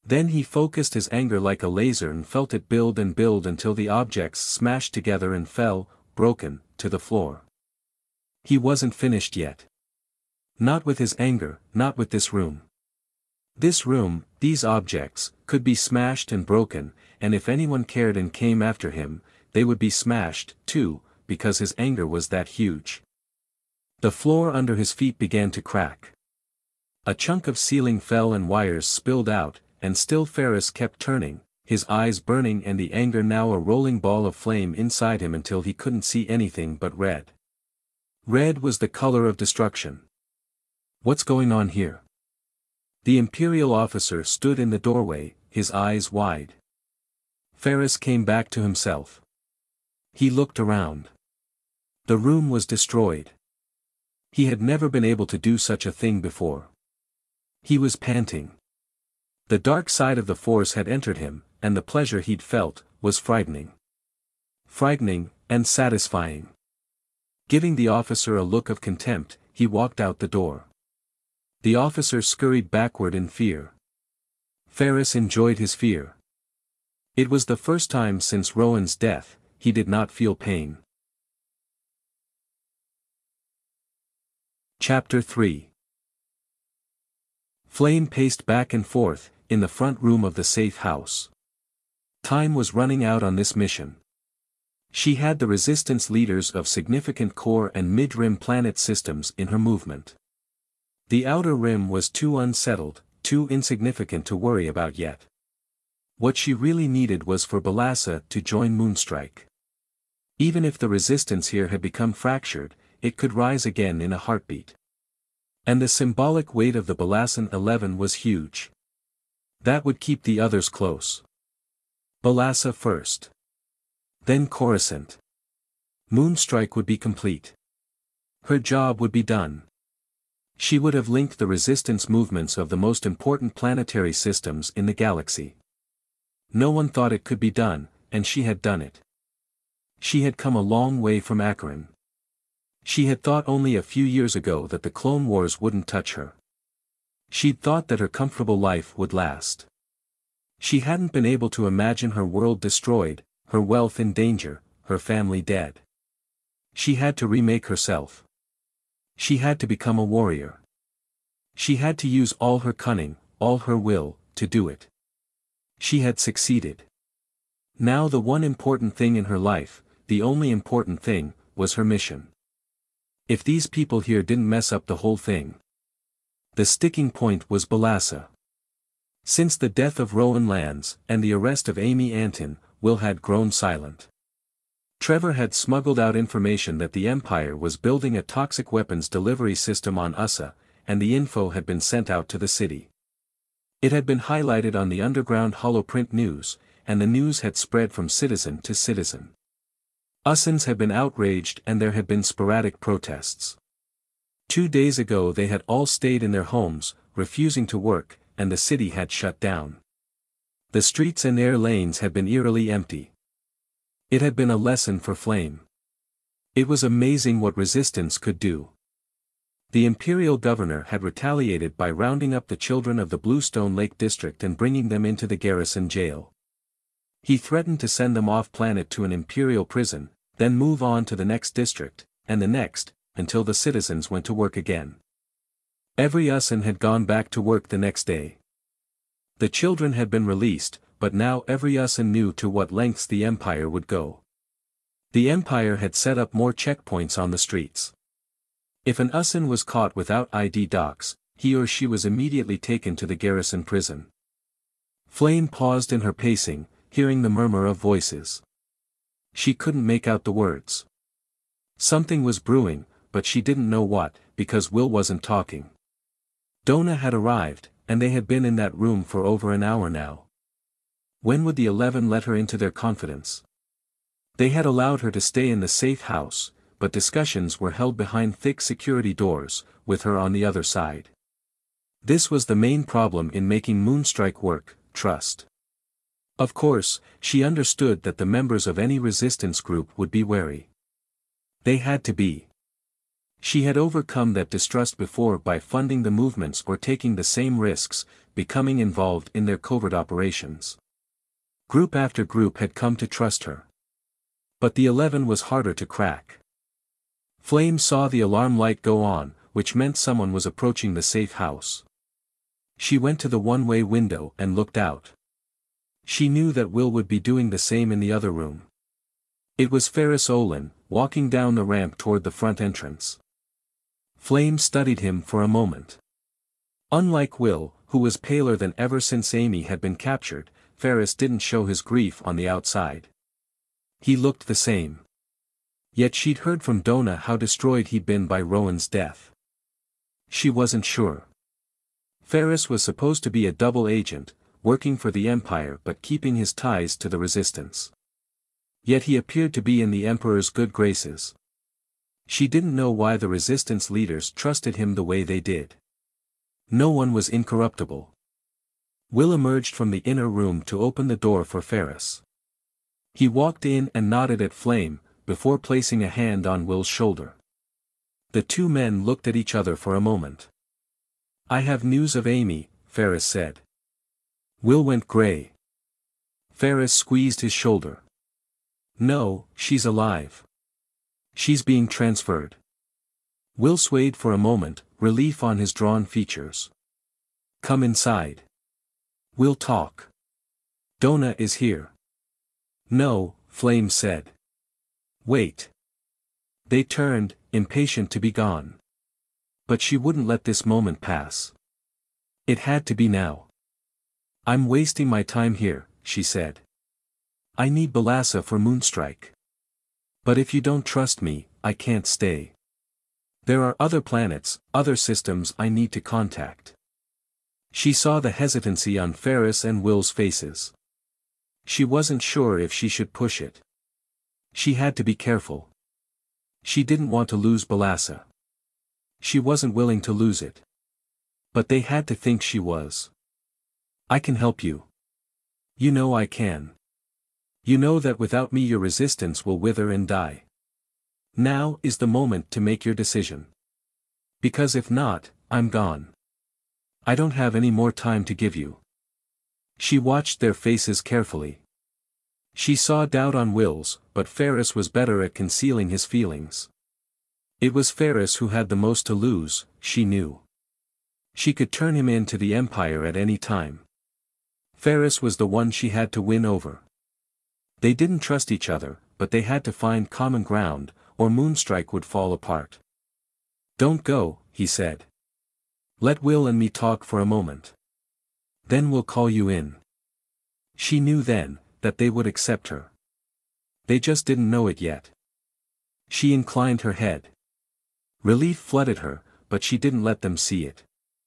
A: Then he focused his anger like a laser and felt it build and build until the objects smashed together and fell, broken, to the floor. He wasn't finished yet. Not with his anger, not with this room. This room, these objects, could be smashed and broken, and if anyone cared and came after him, they would be smashed, too, because his anger was that huge. The floor under his feet began to crack. A chunk of ceiling fell and wires spilled out, and still Ferris kept turning, his eyes burning and the anger now a rolling ball of flame inside him until he couldn't see anything but red. Red was the color of destruction. What's going on here? The Imperial officer stood in the doorway, his eyes wide. Ferris came back to himself. He looked around. The room was destroyed. He had never been able to do such a thing before. He was panting. The dark side of the Force had entered him, and the pleasure he'd felt was frightening. Frightening, and satisfying. Giving the officer a look of contempt, he walked out the door. The officer scurried backward in fear. Ferris enjoyed his fear. It was the first time since Rowan's death, he did not feel pain. Chapter three. Flame paced back and forth, in the front room of the safe house. Time was running out on this mission. She had the resistance leaders of significant core and mid-rim planet systems in her movement. The outer rim was too unsettled, too insignificant to worry about yet. What she really needed was for Balassa to join Moonstrike. Even if the resistance here had become fractured, it could rise again in a heartbeat. And the symbolic weight of the Balassan Eleven was huge. That would keep the others close. Balassa first. Then Coruscant. Moonstrike would be complete. Her job would be done. She would have linked the resistance movements of the most important planetary systems in the galaxy. No one thought it could be done, and she had done it. She had come a long way from Acheron. She had thought only a few years ago that the Clone Wars wouldn't touch her. She'd thought that her comfortable life would last. She hadn't been able to imagine her world destroyed, her wealth in danger, her family dead. She had to remake herself. She had to become a warrior. She had to use all her cunning, all her will, to do it. She had succeeded. Now the one important thing in her life, the only important thing, was her mission. If these people here didn't mess up the whole thing. The sticking point was Balassa. Since the death of Rowan Lands, and the arrest of Amy Antin, Will had grown silent. Trevor had smuggled out information that the Empire was building a toxic weapons delivery system on Ussa, and the info had been sent out to the city. It had been highlighted on the underground holoprint news, and the news had spread from citizen to citizen. Ussans had been outraged and there had been sporadic protests. Two days ago they had all stayed in their homes, refusing to work, and the city had shut down. The streets and air lanes had been eerily empty. It had been a lesson for Flame. It was amazing what resistance could do. The Imperial Governor had retaliated by rounding up the children of the Bluestone Lake District and bringing them into the garrison jail. He threatened to send them off-planet to an Imperial prison, then move on to the next district, and the next, until the citizens went to work again. Every Ussan had gone back to work the next day. The children had been released, but now every Ussan knew to what lengths the Empire would go. The Empire had set up more checkpoints on the streets. If an Ussan was caught without I D docs, he or she was immediately taken to the garrison prison. Flame paused in her pacing, hearing the murmur of voices. She couldn't make out the words. Something was brewing, but she didn't know what, because Will wasn't talking. Dona had arrived, and they had been in that room for over an hour now. When would the Eleven let her into their confidence? They had allowed her to stay in the safe house, but discussions were held behind thick security doors, with her on the other side. This was the main problem in making Moonstrike work, trust. Of course, she understood that the members of any resistance group would be wary. They had to be. She had overcome that distrust before by funding the movements or taking the same risks, becoming involved in their covert operations. Group after group had come to trust her. But the Eleven was harder to crack. Flame saw the alarm light go on, which meant someone was approaching the safe house. She went to the one-way window and looked out. She knew that Will would be doing the same in the other room. It was Ferris Olin, walking down the ramp toward the front entrance. Flame studied him for a moment. Unlike Will, who was paler than ever since Amy had been captured, Ferris didn't show his grief on the outside. He looked the same. Yet she'd heard from Donna how destroyed he'd been by Rowan's death. She wasn't sure. Ferris was supposed to be a double agent, working for the Empire but keeping his ties to the Resistance. Yet he appeared to be in the Emperor's good graces. She didn't know why the Resistance leaders trusted him the way they did. No one was incorruptible. Will emerged from the inner room to open the door for Ferris. He walked in and nodded at Flame, before placing a hand on Will's shoulder. The two men looked at each other for a moment. "I have news of Amy," Ferris said. Will went gray. Ferris squeezed his shoulder. "No, she's alive. She's being transferred." Will swayed for a moment, relief on his drawn features. "Come inside. We'll talk. Donna is here." "No," Flame said. "Wait." They turned, impatient to be gone. But she wouldn't let this moment pass. It had to be now. "I'm wasting my time here," she said. "I need Balassa for Moonstrike. But if you don't trust me, I can't stay. There are other planets, other systems I need to contact." She saw the hesitancy on Ferris and Will's faces. She wasn't sure if she should push it. She had to be careful. She didn't want to lose Balassa. She wasn't willing to lose it. But they had to think she was. "I can help you. You know I can. You know that without me your resistance will wither and die. Now is the moment to make your decision. Because if not, I'm gone. I don't have any more time to give you." She watched their faces carefully. She saw doubt on Will's, but Ferris was better at concealing his feelings. It was Ferris who had the most to lose, she knew. She could turn him in to the Empire at any time. Ferris was the one she had to win over. They didn't trust each other, but they had to find common ground, or Moonstrike would fall apart. "Don't go," he said. "Let Will and me talk for a moment. Then we'll call you in." She knew then, that they would accept her. They just didn't know it yet. She inclined her head. Relief flooded her, but she didn't let them see it.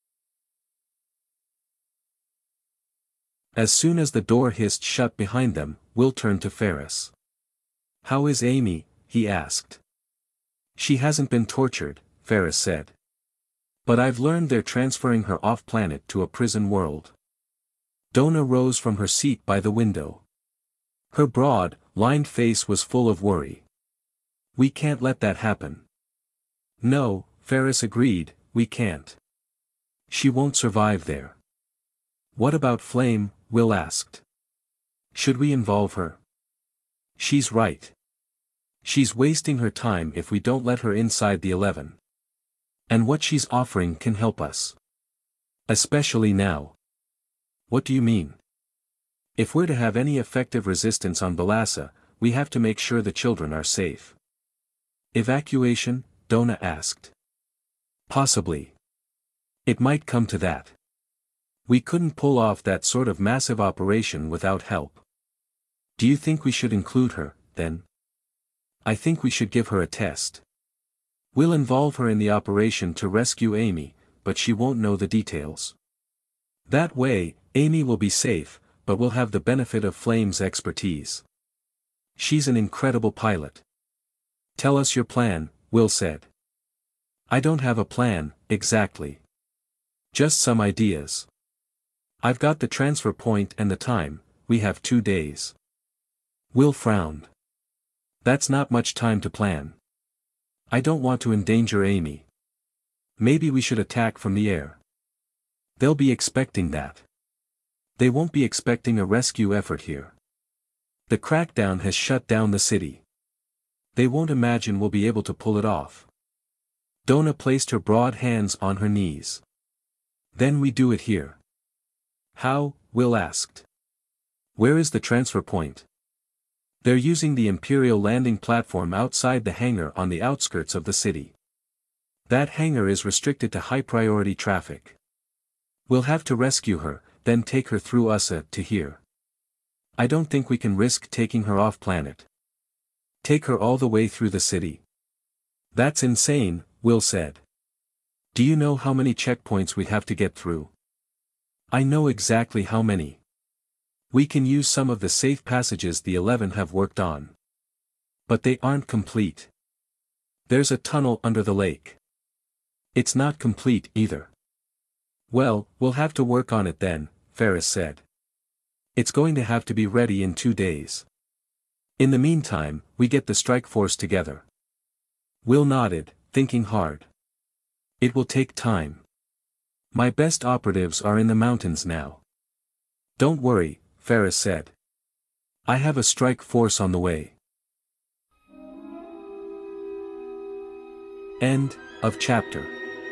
A: As soon as the door hissed shut behind them, Will turned to Ferris. "How is Amy?" he asked. "She hasn't been tortured," Ferris said. "But I've learned they're transferring her off-planet to a prison world." Donna rose from her seat by the window. Her broad, lined face was full of worry. "We can't let that happen." "No," Ferris agreed, "we can't. She won't survive there." "What about Flame?" Will asked. "Should we involve her?" "She's right. She's wasting her time if we don't let her inside the Eleven. And what she's offering can help us. Especially now." "What do you mean?" "If we're to have any effective resistance on Balassa, we have to make sure the children are safe." "Evacuation?" Donna asked. "Possibly. It might come to that. We couldn't pull off that sort of massive operation without help." "Do you think we should include her, then?" "I think we should give her a test. We'll involve her in the operation to rescue Amy, but she won't know the details. That way, Amy will be safe, but we'll have the benefit of Flame's expertise. She's an incredible pilot." "Tell us your plan," Will said. "I don't have a plan, exactly. Just some ideas. I've got the transfer point and the time, we have two days." Will frowned. "That's not much time to plan." I don't want to endanger Amy. Maybe we should attack from the air. They'll be expecting that. They won't be expecting a rescue effort here. The crackdown has shut down the city. They won't imagine we'll be able to pull it off. Donna placed her broad hands on her knees. Then we do it here. How? Will asked. Where is the transfer point? They're using the Imperial landing platform outside the hangar on the outskirts of the city. That hangar is restricted to high-priority traffic. We'll have to rescue her, then take her through U S A to here. I don't think we can risk taking her off-planet. Take her all the way through the city. That's insane, Will said. Do you know how many checkpoints we'd have to get through? I know exactly how many. We can use some of the safe passages the Eleven have worked on. But they aren't complete. There's a tunnel under the lake. It's not complete either. Well, we'll have to work on it then, Ferris said. It's going to have to be ready in two days. In the meantime, we get the strike force together. Will nodded, thinking hard. It will take time. My best operatives are in the mountains now. Don't worry, Ferris said. I have a strike force on the way. End of chapter.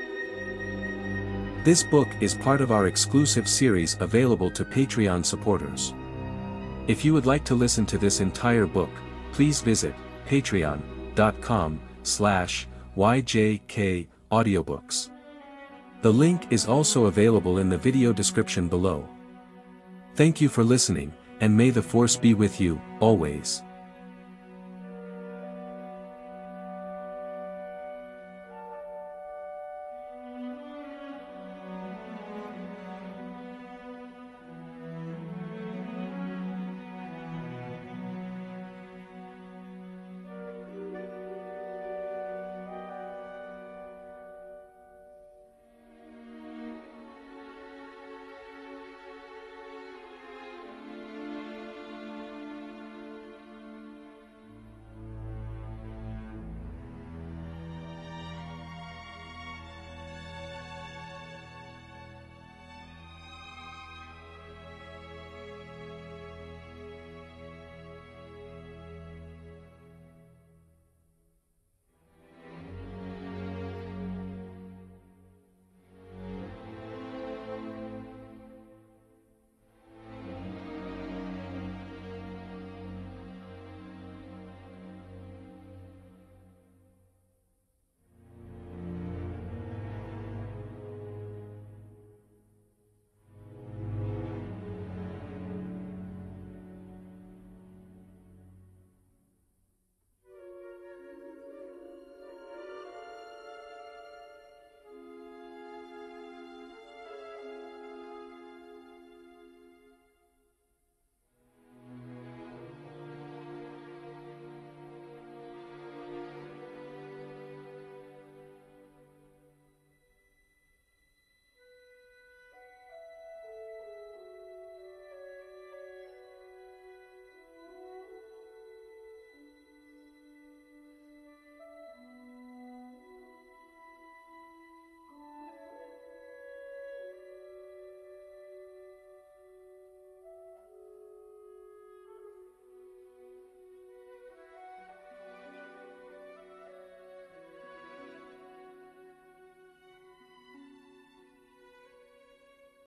A: This book is part of our exclusive series available to Patreon supporters. If you would like to listen to this entire book, please visit patreon dot com slash Y J K audiobooks. The link is also available in the video description below. Thank you for listening, and may the Force be with you, always.